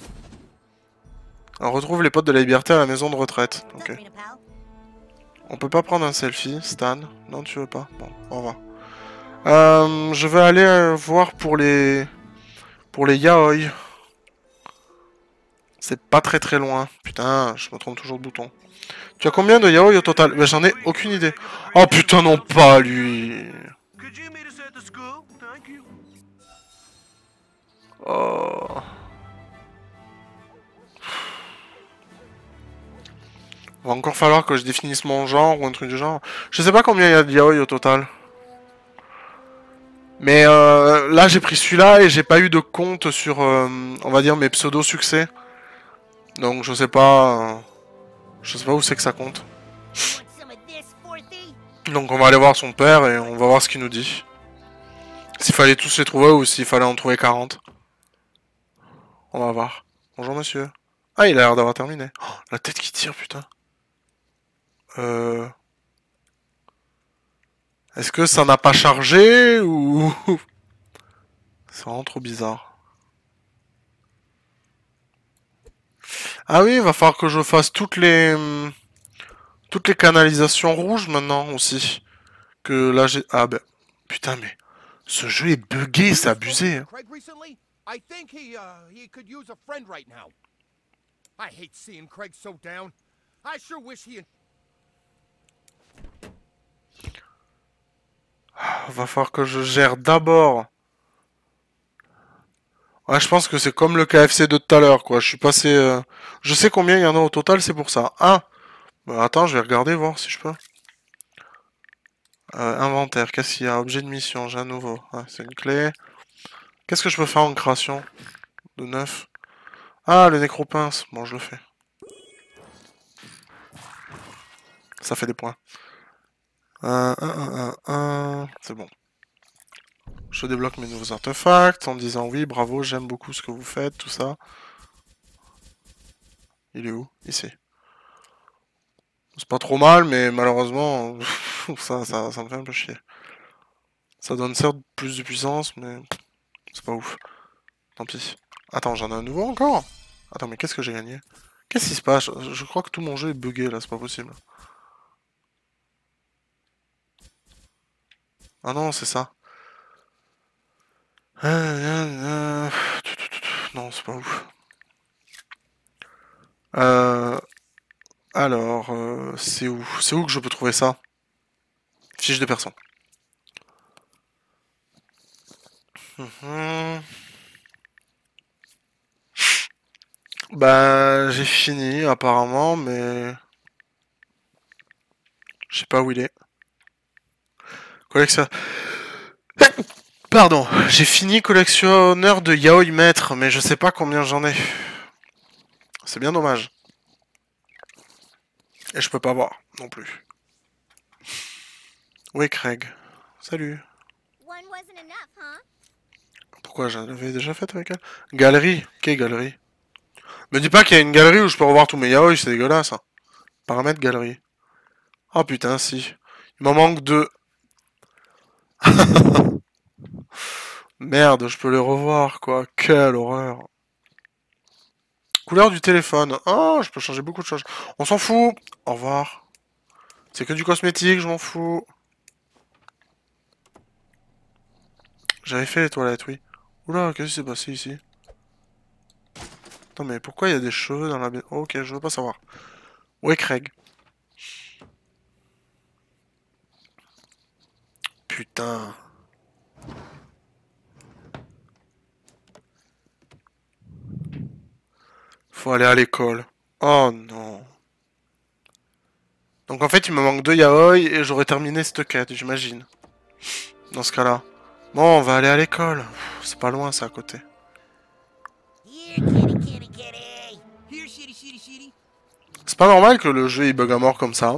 On retrouve les potes de la liberté à la maison de retraite. Ok. On peut pas prendre un selfie, Stan. Non, tu veux pas. Bon, au revoir. Euh, je vais aller euh, voir pour les... Pour les yaoi. C'est pas très très loin. Putain, je me trompe toujours de bouton. Tu as combien de yaoi au total? Bah, j'en ai aucune idée. Oh putain, non, pas lui. Oh. Va encore falloir que je définisse mon genre ou un truc du genre. Je sais pas combien il y a de yaoi au total. Mais euh, là j'ai pris celui-là et j'ai pas eu de compte sur, euh, on va dire, mes pseudo-succès. Donc je sais pas... Euh, je sais pas où c'est que ça compte. Donc on va aller voir son père et on va voir ce qu'il nous dit. S'il fallait tous les trouver ou s'il fallait en trouver quarante. On va voir. Bonjour monsieur. Ah, il a l'air d'avoir terminé. Oh, la tête qui tire, putain. Euh... Est-ce que ça n'a pas chargé ou... C'est vraiment trop bizarre. Ah oui, il va falloir que je fasse toutes les... Toutes les canalisations rouges maintenant aussi. Que là j'ai... Ah ben... Putain mais... Ce jeu est buggé, c'est abusé. Hein. Craig recently? I think he, uh, he could use a friend right now. I hate seeing Craig so down. I sure wish he... Va falloir que je gère d'abord. Ouais, je pense que c'est comme le K F C de tout à l'heure, quoi. Je suis passé... Euh... Je sais combien il y en a au total, c'est pour ça. Ah bah, attends, je vais regarder, voir si je peux. Euh, inventaire, qu'est-ce qu'il y a? Objet de mission, j'ai un nouveau. Ah, c'est une clé. Qu'est-ce que je peux faire en création? De neuf. Ah, le nécropince. Bon, je le fais. Ça fait des points. Un, un, un, un, un. C'est bon. Je débloque mes nouveaux artefacts en disant oui, bravo, j'aime beaucoup ce que vous faites, tout ça. Il est où? Ici. C'est pas trop mal, mais malheureusement, ça, ça, ça me fait un peu chier. Ça donne certes plus de puissance, mais c'est pas ouf. Tant pis. Attends, j'en ai un nouveau encore? Attends, mais qu'est-ce que j'ai gagné? Qu'est-ce qui se passe? je, je crois que tout mon jeu est bugué là, c'est pas possible. Ah non, c'est ça. Non, c'est pas ouf. Euh... Alors, euh, c'est où? C'est où que je peux trouver ça? Fiche de personne. Mmh. Bah, j'ai fini apparemment, mais je sais pas où il est. Collection. Pardon, j'ai fini collectionneur de yaoi maître, mais je sais pas combien j'en ai. C'est bien dommage. Et je peux pas voir non plus. Oui, Craig. Salut. Pourquoi je l'avais déjà fait avec elle? Galerie. Quelle galerie? Me dis pas qu'il y a une galerie où je peux revoir tous mes yaoi, c'est dégueulasse. Hein. Paramètres galerie. Oh putain, si. Il m'en manque deux. Merde, je peux les revoir, quoi. Quelle horreur. Couleur du téléphone. Oh, je peux changer beaucoup de choses. On s'en fout. Au revoir. C'est que du cosmétique, je m'en fous. J'avais fait les toilettes, oui. Oula, qu'est-ce qui s'est passé ici? Attends, mais pourquoi il y a des cheveux dans la... Oh, ok, je veux pas savoir. Où est Craig? Putain. Faut aller à l'école. Oh non. Donc en fait, il me manque deux yaoi et j'aurais terminé cette quête, j'imagine. Dans ce cas-là. Bon, on va aller à l'école. C'est pas loin, c'est à côté. C'est pas normal que le jeu il bug à mort comme ça.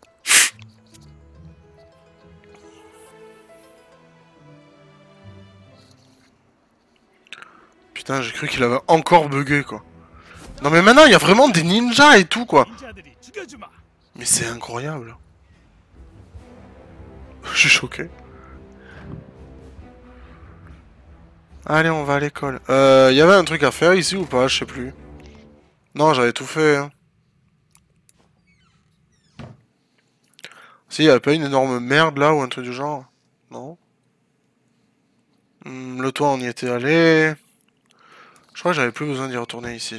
Putain, j'ai cru qu'il avait encore bugué, quoi. Non mais maintenant, il y a vraiment des ninjas et tout, quoi. Mais c'est incroyable. Je suis choqué. Allez, on va à l'école. Euh, il y avait un truc à faire ici ou pas? Je sais plus. Non, j'avais tout fait. Hein. Si, il y avait pas une énorme merde là ou un truc du genre? Non. Hum, le toit, on y était allé. Je crois que j'avais plus besoin d'y retourner ici.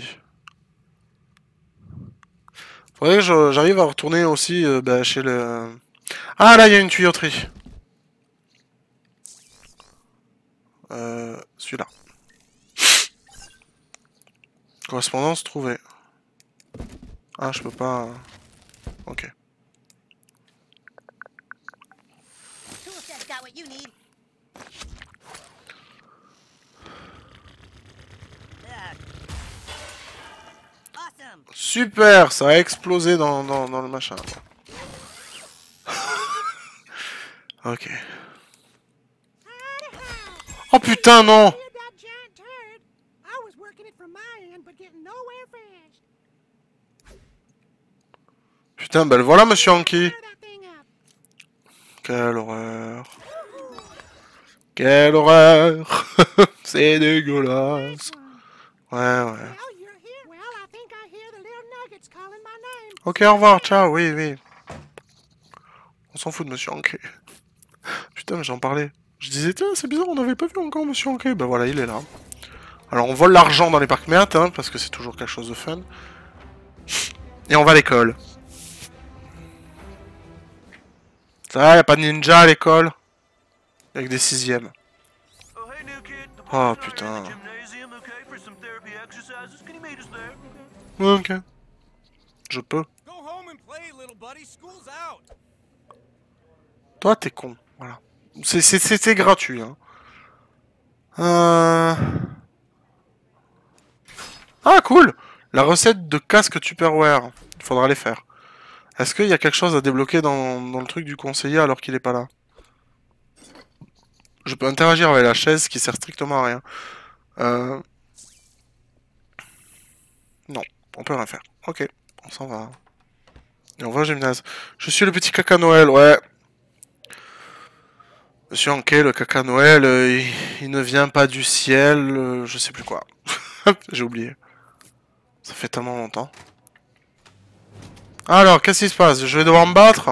Faudrait que j'arrive à retourner aussi euh, bah, chez le... Ah, là, il y a une tuyauterie. Euh, celui-là. Correspondance trouvée. Ah, je peux pas... Ok. Super, ça a explosé dans, dans, dans le machin. Ok. Oh putain, non! Putain, ben voilà, monsieur Anki. Quelle horreur. Quelle horreur. C'est dégueulasse. Ouais, ouais. Ok, au revoir, ciao, oui, oui. On s'en fout de monsieur Anki. Putain, mais j'en parlais. Je disais, tiens, c'est bizarre, on n'avait pas vu encore monsieur Anki. Ben voilà, il est là. Alors, on vole l'argent dans les parcs méates, hein, parce que c'est toujours quelque chose de fun. Et on va à l'école. Ça, y a pas de ninja à l'école. Avec des sixièmes. Oh putain. Ok. Je peux. Toi, t'es con. Voilà. C'était gratuit. Hein. Euh... Ah, cool. La recette de casque Tupperware. Il faudra les faire. Est-ce qu'il y a quelque chose à débloquer dans, dans le truc du conseiller alors qu'il est pas là? Je peux interagir avec la chaise qui sert strictement à rien. Euh... Non, on peut rien faire. Ok, on s'en va. Et on va au gymnase. Je suis le petit caca Noël, ouais. Monsieur Hanké, le caca Noël, euh, il, il ne vient pas du ciel, euh, je sais plus quoi. J'ai oublié. Ça fait tellement longtemps. Alors, qu'est-ce qui se passe? Je vais devoir me battre?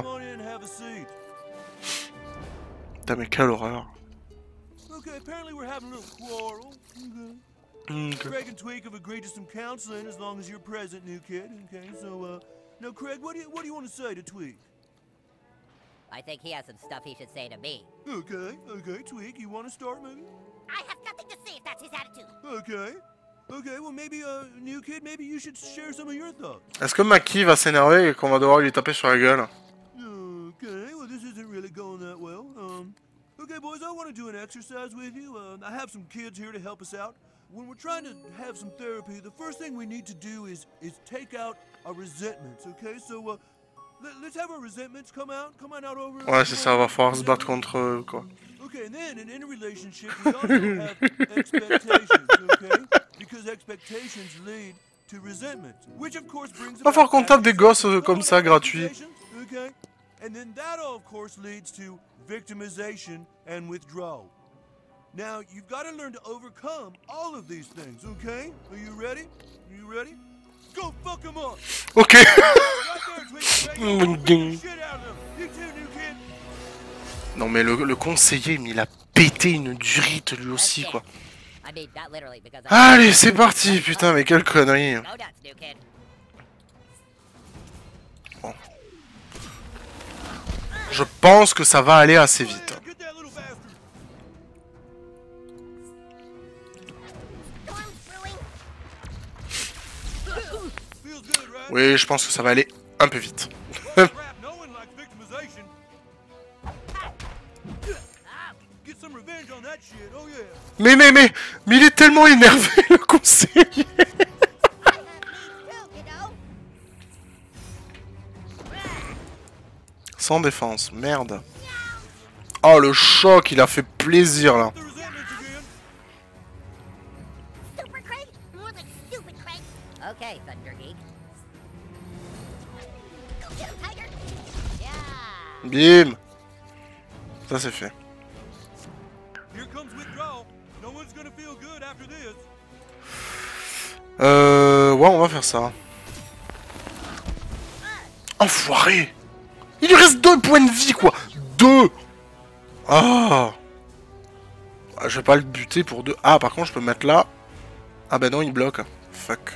Putain, mais quelle horreur. Okay, apparently we're having a little quarrel. Okay. Craig and Tweak have agreed to some counseling as long as you're present, new kid. Okay, so, uh, now, Craig, what do you, what do you want to say to Tweak? I think he has some stuff he should say to me. Okay, okay, Tweak, you want to start, maybe? I have nothing to say if that's his attitude. Okay. Okay, well, maybe, uh, new kid, maybe you should share some of your thoughts. Est-ce que Maki va s'énerver et qu'on va devoir lui taper sur la gueule? Okay, well, this isn't really going that well. Um, okay, boys, I want to do an exercise with you. Uh, I have some kids here to help us out. When we're trying to have some therapy, the first thing we need to do is is take out our resentments, okay? So, uh, let, let's have our resentments come out, come on out over... Ouais, c'est ça, va falloir se battre contre eux, quoi. Okay, and then in any relationship, we also have expectations, okay? Because expectations lead to resentments, which of course brings Va falloir qu'on tape des gosses euh, comme ça, gratuits. Okay? And then that of course leads to victimization and withdrawal. Now, you've got to learn to overcome all of these things, okay? Are you ready? Are you ready? Go fuck them up! Ok. Non mais le, le conseiller, mais il a pété une durite lui aussi, quoi. Allez, c'est parti, putain, mais quelle connerie. Bon. Je pense que ça va aller assez vite. Oui, je pense que ça va aller un peu vite. mais, mais, mais, mais il est tellement énervé, le conseiller. Sans défense, merde. Oh, le choc, il a fait plaisir, là. Okay, Thunder Geek. Bim. Ça c'est fait. Euh... Ouais, on va faire ça. Enfoiré. Il lui reste deux points de vie, quoi. Deux. Ah. Ah, je vais pas le buter pour deux. Ah, par contre, je peux mettre là. Ah bah non, il bloque. Fuck.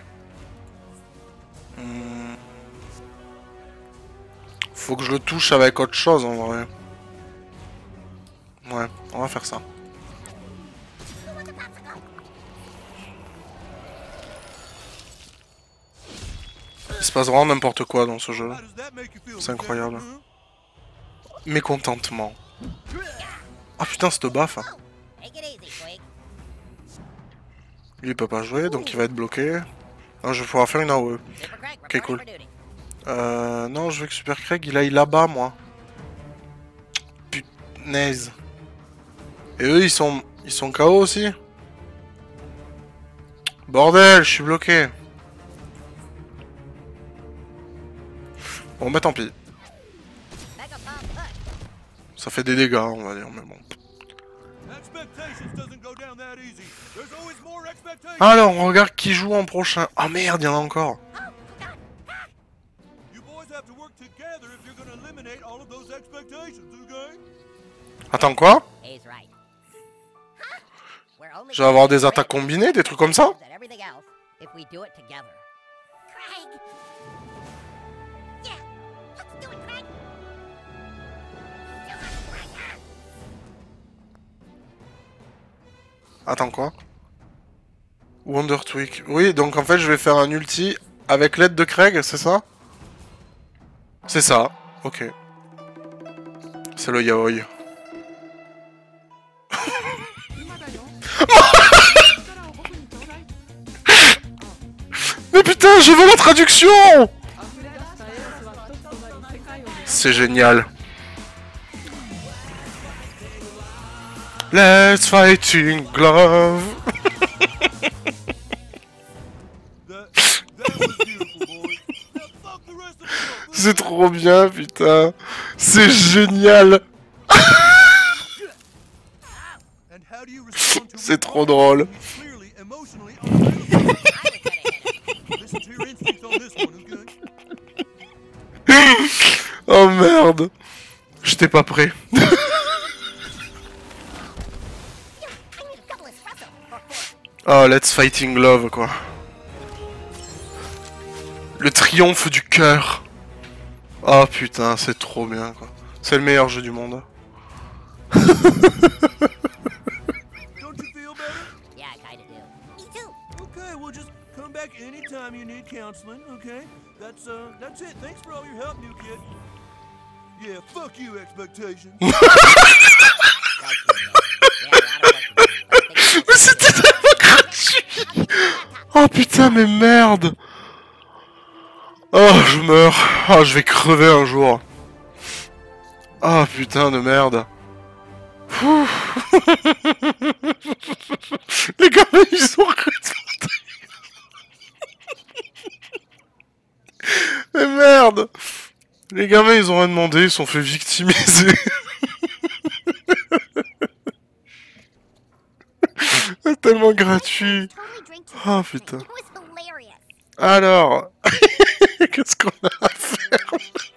Hmm. Faut que je le touche avec autre chose, en vrai. Ouais, on va faire ça. Il se passe vraiment n'importe quoi dans ce jeu. C'est incroyable. Mécontentement. Ah putain, cette baffe. Lui il peut pas jouer, donc il va être bloqué. Ah, je vais pouvoir faire une A O E. Ok, cool. Euh, non, je veux que Super Craig il aille là-bas, moi. Punaise. Et eux, ils sont, ils sont K O aussi. Bordel, je suis bloqué. Bon, bah tant pis. Ça fait des dégâts, on va dire, mais bon. Alors, on regarde qui joue en prochain. Ah merde, il y en a encore. Attends, quoi? Je vais avoir des attaques combinées, des trucs comme ça? Attends, quoi? Wonder Tweak. Oui, donc en fait, je vais faire un ulti avec l'aide de Craig, c'est ça? C'est ça, ok. C'est le yaoi. Mais putain, je veux la traduction! C'est génial. Let's fighting glove. C'est trop bien, putain. C'est génial. C'est trop drôle. Oh merde. J'étais pas prêt. Oh, let's fighting love, quoi. Le triomphe du cœur. Oh putain, c'est trop bien, quoi. C'est le meilleur jeu du monde. Don't you feel better? Yeah, I kinda do. Me too. Okay, well just come back anytime you need counseling, okay? That's uh that's it. Thanks for all your help, new kid. Yeah, fuck you, expectations. Mais c'était tellement gratuit. Oh putain, mais merde. Oh, je meurs. Oh, je vais crever un jour. Oh putain de merde. Ouh. Les gamins, ils sont arrêtés. Mais merde. Les gamins, ils ont rien demandé, ils se sont fait victimiser. C'est tellement gratuit. Oh putain. Alors, qu'est-ce qu'on a à faire?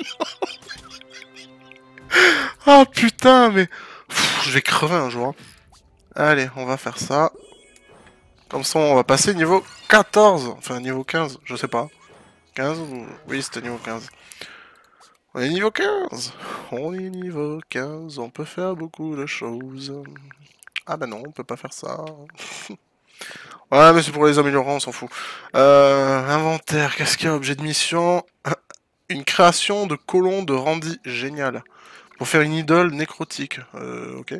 Oh putain, mais pff, je vais crever un jour. Allez, on va faire ça. Comme ça, on va passer niveau quatorze. Enfin, niveau quinze, je sais pas. quinze ou... Oui, c'était niveau quinze. On est niveau quinze. On est niveau quinze, on peut faire beaucoup de choses. Ah bah non, on peut pas faire ça. Ouais, mais c'est pour les améliorants, on s'en fout. Euh, inventaire, qu'est-ce qu'il y a? Objet de mission. Une création de colon de Randy, génial. Pour faire une idole nécrotique. Euh, ok.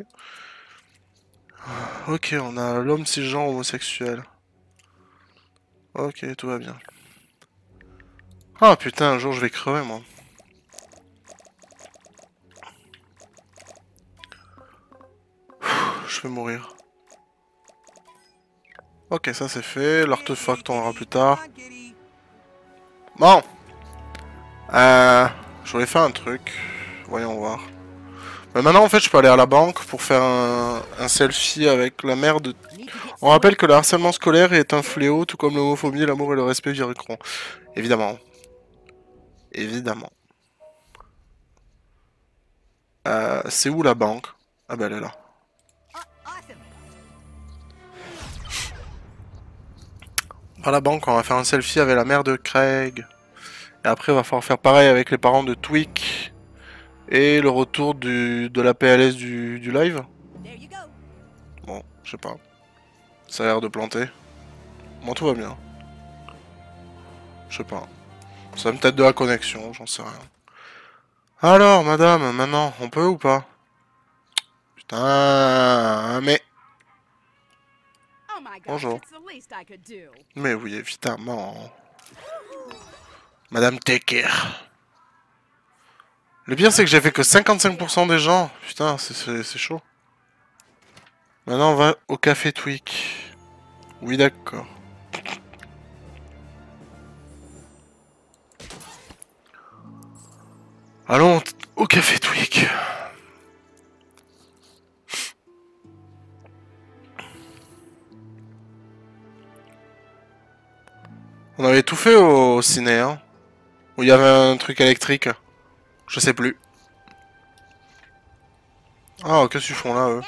Ok, on a l'homme cisgenre homosexuel. Ok, tout va bien. Ah putain, un jour je vais crever, moi. Je vais mourir. Ok, ça c'est fait. L'artefact on verra plus tard. Bon. Euh, je voulais faire un truc. Voyons voir. Mais maintenant en fait je peux aller à la banque pour faire un, un selfie avec la mère de... On rappelle que le harcèlement scolaire est un fléau, tout comme l'homophobie, l'amour et le respect viricront. Évidemment. Évidemment. Euh, c'est où la banque? Ah bah elle est là. À la banque, on va faire un selfie avec la mère de Craig. Et après, il va falloir faire pareil avec les parents de Tweak. Et le retour du, de la P L S du, du live. Bon, je sais pas. Ça a l'air de planter. Moi, tout va bien. Je sais pas. Ça va peut-être de la connexion, j'en sais rien. Alors, madame, maintenant, on peut ou pas? Putain, mais... Bonjour. Mais oui, évidemment. Madame Tecker. Le pire, c'est que j'ai fait que cinquante-cinq pour cent des gens. Putain, c'est chaud. Maintenant, on va au café Tweak. Oui, d'accord. Allons au café Tweak. On avait tout fait au ciné, hein. Où il y avait un truc électrique. Je sais plus. Ah, qu'est-ce qu'ils font là, eux?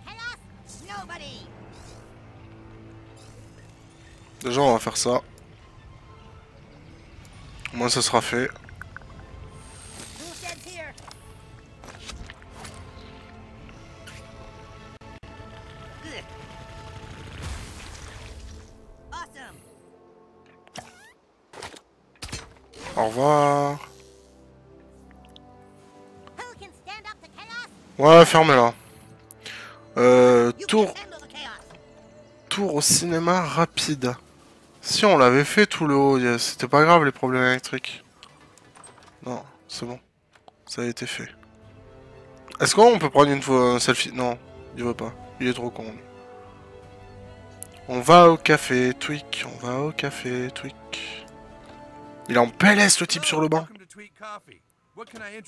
Déjà, on va faire ça. Au moins, ça sera fait. Au revoir. Ouais, fermez-la. Euh, tour... Tour au cinéma rapide. Si, on l'avait fait tout le haut. C'était pas grave, les problèmes électriques. Non, c'est bon. Ça a été fait. Est-ce qu'on peut prendre une fois un selfie? Non, il veut pas. Il est trop con. On va au café Tweak. On va au café Tweak. Il est en P L S, le type sur le banc.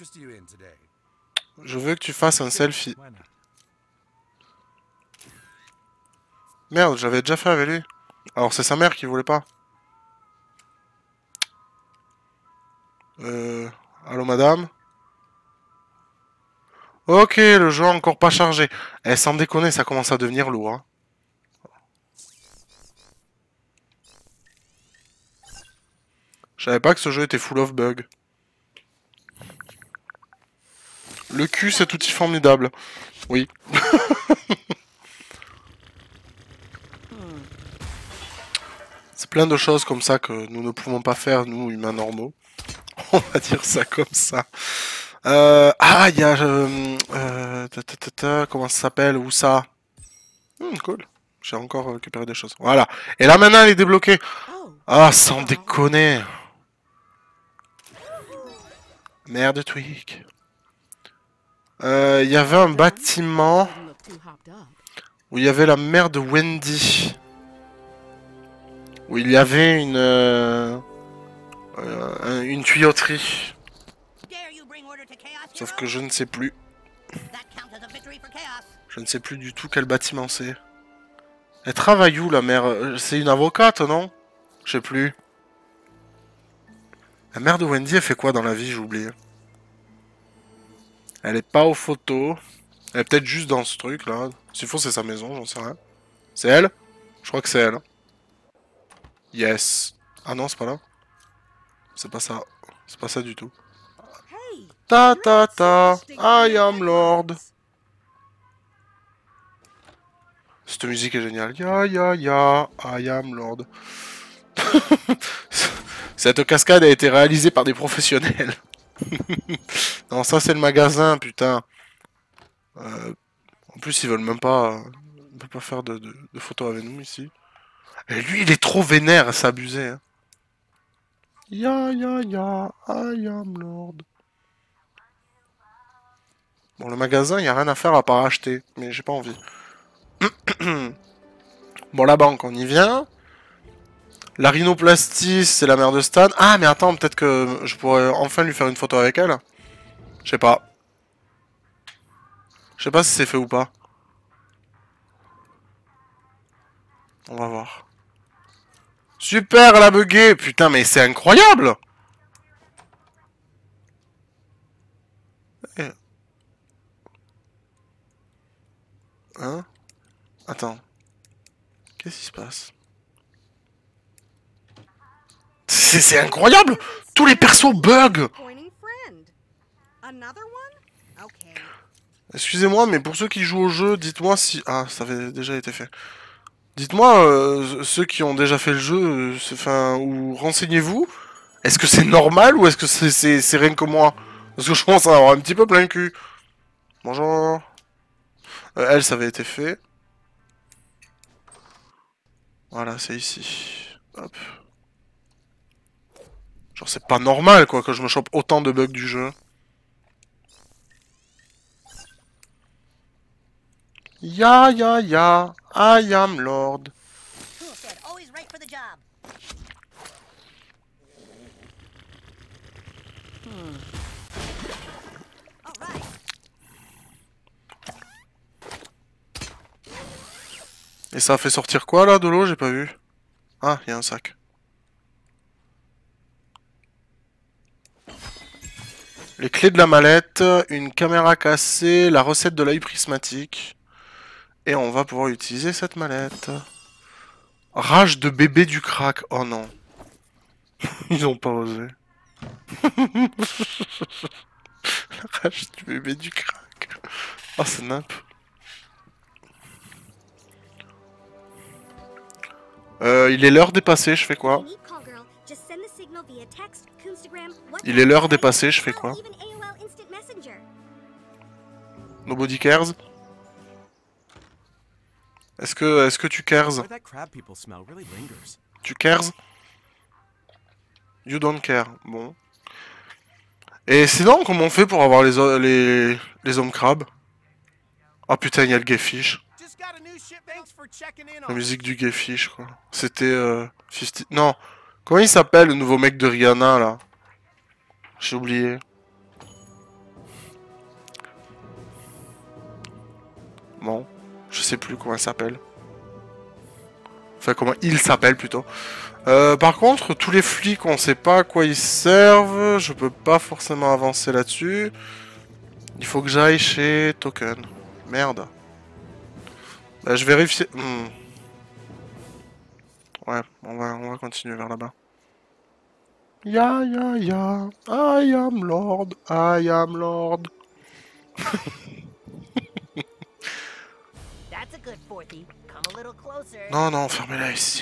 Je veux que tu fasses un selfie. Merde, j'avais déjà fait avec lui. Alors c'est sa mère qui voulait pas. Euh... Allô madame? Ok, le jeu a encore pas chargé. Eh, sans déconner, ça commence à devenir lourd. Hein. Je savais pas que ce jeu était full of bugs. Le cul, c'est outil formidable. Oui. C'est plein de choses comme ça que nous ne pouvons pas faire, nous, humains normaux. On va dire ça comme ça. Euh, ah, il y a... Euh, euh, ta, ta, ta, ta, comment ça s'appelle? Où ça? hmm, Cool. J'ai encore récupéré des choses. Voilà. Et là, maintenant, elle est débloquée. Ah, sans déconner. Merde, tweak. Il euh, y avait un bâtiment où il y avait la mère de Wendy. Où il y avait une... Euh, euh, une tuyauterie. Sauf que je ne sais plus. Je ne sais plus du tout quel bâtiment c'est. Elle travaille où, la mère? C'est une avocate, non? Je sais plus. La mère de Wendy, elle fait quoi dans la vie? J'ai oublié. Elle est pas aux photos. Elle est peut-être juste dans ce truc, là. S'il faut, c'est sa maison, j'en sais rien. C'est elle? Je crois que c'est elle. Yes. Ah non, c'est pas là. C'est pas ça. C'est pas ça du tout. Ta ta ta. I am Lord. Cette musique est géniale. Ya ya ya. I am Lord. Cette cascade a été réalisée par des professionnels. Non, ça c'est le magasin, putain. Euh, en plus, ils veulent même pas, ils veulent pas faire de, de, de photos avec nous ici. Et lui, il est trop vénère, c'est abusé. Hein. Ya ya ya. I am Lord. Bon, le magasin, il n'y a rien à faire à part acheter. Mais j'ai pas envie. Bon, la banque, on y vient. La rhinoplastie, c'est la mère de Stan. Ah, mais attends, peut-être que je pourrais enfin lui faire une photo avec elle. Je sais pas. Je sais pas si c'est fait ou pas. On va voir. Super, elle a bugué. Putain, mais c'est incroyable. Hein? Attends. Qu'est-ce qui se passe? C'est incroyable! Tous les persos bug! Excusez-moi, mais pour ceux qui jouent au jeu, dites-moi si... Ah, ça avait déjà été fait. Dites-moi, euh, ceux qui ont déjà fait le jeu, enfin, ou renseignez-vous. Est-ce que c'est normal ou est-ce que c'est rien que moi? Parce que je pense en avoir un petit peu plein le cul. Bonjour. Euh, elle, ça avait été fait. Voilà, c'est ici. Hop. Genre, c'est pas normal, quoi, que je me chope autant de bugs du jeu. Ya, ya, ya. I am Lord. Et ça a fait sortir quoi, là, de l'eau? J'ai pas vu. Ah, il y a un sac. Les clés de la mallette, une caméra cassée, la recette de l'œil prismatique. Et on va pouvoir utiliser cette mallette. Rage de bébé du crack. Oh non. Ils ont pas osé. Rage du bébé du crack. Oh, c'est nimp. Euh, il est l'heure dépassée, je fais quoi? Il est l'heure dépassée, je fais quoi? Nobody cares? Est-ce que, est-ce que tu cares? Tu cares? You don't care. Bon. Et sinon, comment on fait pour avoir les, les, les hommes crabes? Ah putain, il y a le Gayfish. La musique du Gayfish, quoi. C'était... Euh, cinquante... Non. Comment il s'appelle, le nouveau mec de Rihanna, là? J'ai oublié. Bon. Je sais plus comment il s'appelle. Enfin, comment il s'appelle plutôt. Euh, par contre, tous les flics, on sait pas à quoi ils servent. Je peux pas forcément avancer là-dessus. Il faut que j'aille chez Token. Merde. Bah, je vérifie... Hmm. Ouais, on va, on va continuer vers là-bas. Ya ya ya, I am Lord, I am Lord. That's a good fourthy. Come a little closer. Non, non, fermez-la ici.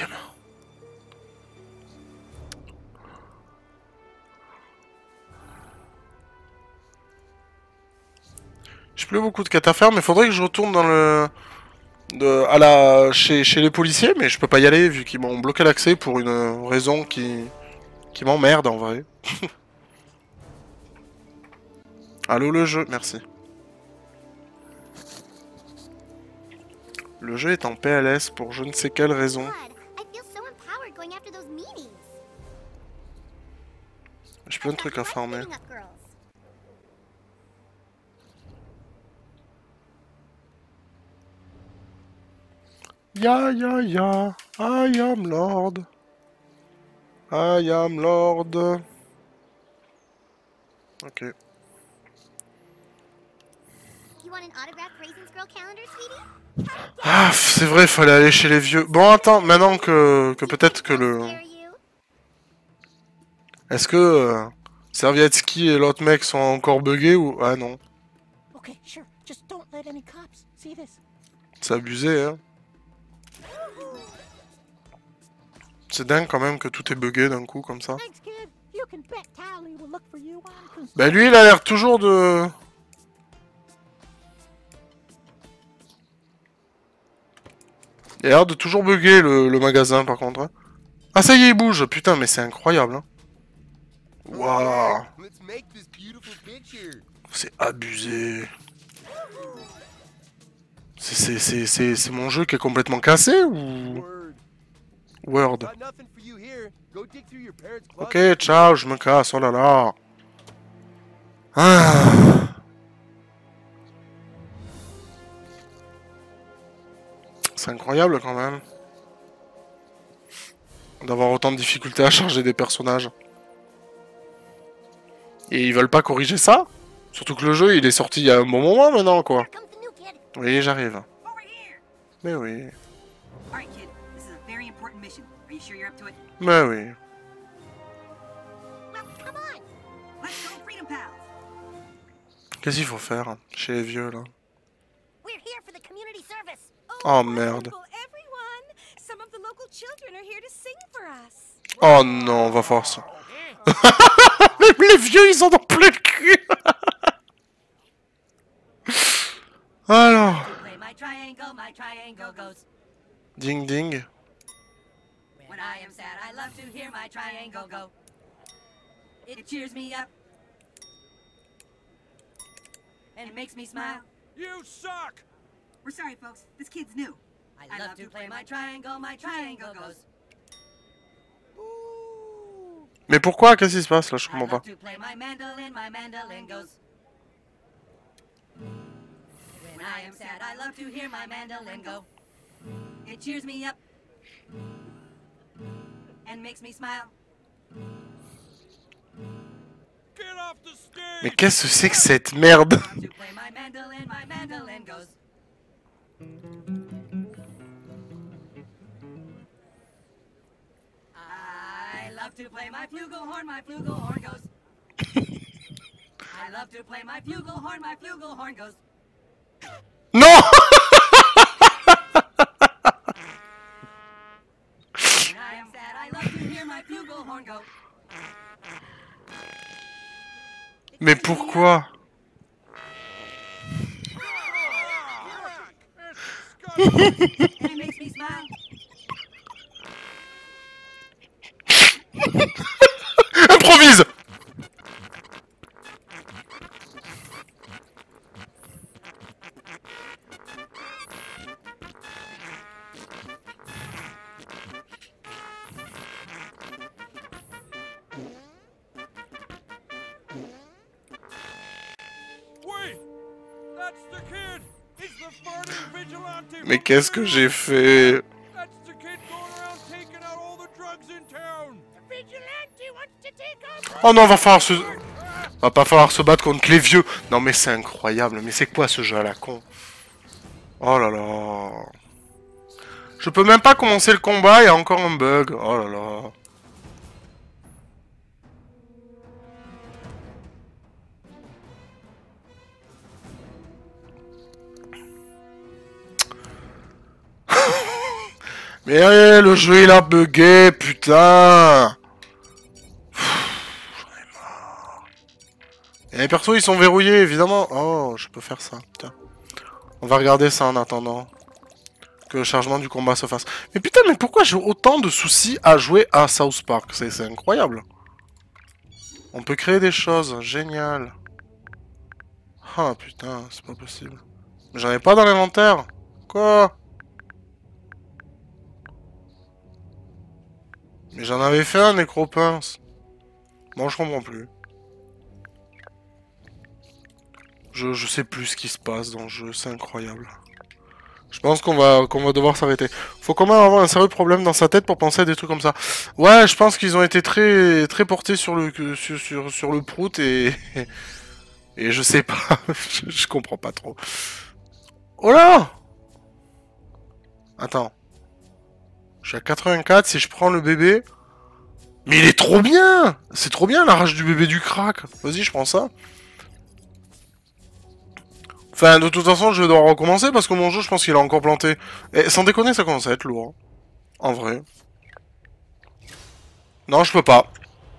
J'ai plus beaucoup de quêtes à faire, mais faudrait que je retourne dans le... De, à la, chez, chez les policiers, mais je peux pas y aller vu qu'ils m'ont bloqué l'accès pour une raison qui, qui m'emmerde en vrai. Allô le jeu, merci. Le jeu est en P L S pour je ne sais quelle raison. J'ai plein de trucs à farmer. Ya ya ya, I am Lord. I am Lord. Ok. Ah, c'est vrai, fallait aller chez les vieux. Bon, attends, maintenant que, que peut-être que le... Est-ce que euh, Servietsky et l'autre mec sont encore buggés ou... Ah non. C'est abusé, hein. C'est dingue quand même que tout est buggé d'un coup comme ça. Bah lui il a l'air toujours de... Il a l'air de toujours bugger le, le magasin par contre. Hein. Ah ça y est il bouge, putain mais c'est incroyable. Hein. Waouh. C'est abusé. C'est mon jeu qui est complètement cassé ou... Word. Ok, ciao, je me casse, oh là là. Ah. C'est incroyable quand même. D'avoir autant de difficultés à charger des personnages. Et ils veulent pas corriger ça? Surtout que le jeu il est sorti il y a un bon moment maintenant quoi. Oui, j'arrive. Mais oui. Mais oui. Qu'est-ce qu'il faut faire chez les vieux là? Oh merde. Oh non, on va voir ça. Même les vieux ils en ont plein le cul. Alors. Ding ding. When I am sad, I love to hear my triangle go. It cheers me up. And it makes me smile. You suck! We're sorry, folks. This kid's new. I love to play my triangle, my triangle goes. Mais pourquoi? Qu'est-ce qui se passe là? Je comprends pas. I love to play my mandolin, my mandolin goes. When I am sad, I love to hear my mandolin go. It cheers me up. And makes me smile. Mais qu'est-ce que c'est que cette merde? I love to play my flugelhorn, my flugelhorn goes. I love to play my flugelhorn, my flugelhorn goes. Non! When I am sad, I love to hear my flugelhorn go. Mais pourquoi? Improvise! Mais qu'est-ce que j'ai fait? in town. Oh non, va falloir se... Va pas falloir se battre contre les vieux. Non mais c'est incroyable. Mais c'est quoi ce jeu à la con? Oh là là. Je peux même pas commencer le combat, il y a encore un bug. Oh là là. Mais ouais, le jeu il a bugué, putain. J'en ai marre. Et les persos ils sont verrouillés, évidemment. Oh, je peux faire ça, putain. On va regarder ça en attendant que le chargement du combat se fasse. Mais putain, mais pourquoi j'ai autant de soucis à jouer à South Park? C'est incroyable. On peut créer des choses, génial. Ah putain, c'est pas possible. Mais j'en ai pas dans l'inventaire. Quoi? Mais j'en avais fait un, nécropince. Bon, je comprends plus. Je, je sais plus ce qui se passe dans le jeu, c'est incroyable. Je pense qu'on va qu'on va devoir s'arrêter. Faut quand même avoir un sérieux problème dans sa tête pour penser à des trucs comme ça. Ouais, je pense qu'ils ont été très très portés sur le sur sur, sur le prout et et je sais pas, je, je comprends pas trop. Oh là! Attends. Je suis à quatre-vingt-quatre, si je prends le bébé... Mais il est trop bien! C'est trop bien la rage du bébé du crack. Vas-y, je prends ça. Enfin, de toute façon, je vais devoir recommencer parce que mon jeu, je pense qu'il a encore planté. Et sans déconner, ça commence à être lourd. En vrai. Non, je peux pas.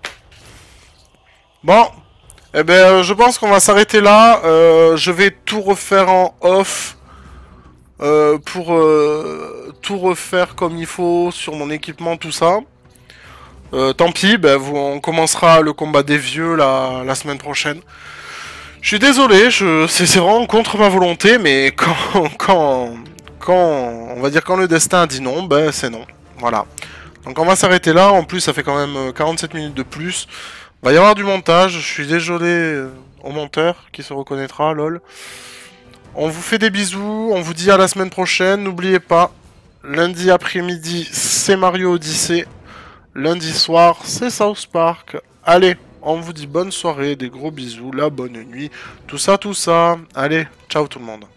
Bon. Eh ben, je pense qu'on va s'arrêter là. Euh, je vais tout refaire en off. Euh, pour euh, tout refaire comme il faut sur mon équipement, tout ça. Euh, tant pis, ben, vous, on commencera le combat des vieux la, la semaine prochaine. Je suis désolé, je, c'est vraiment contre ma volonté, mais quand, quand, quand, on va dire quand le destin a dit non, ben c'est non. Voilà. Donc on va s'arrêter là. En plus, ça fait quand même quarante-sept minutes de plus. Il va y avoir du montage. Je suis désolé au monteur qui se reconnaîtra, lol. On vous fait des bisous, on vous dit à la semaine prochaine. N'oubliez pas, lundi après-midi, c'est Mario Odyssey. Lundi soir, c'est South Park. Allez, on vous dit bonne soirée, des gros bisous, la bonne nuit, tout ça, tout ça. Allez, ciao tout le monde.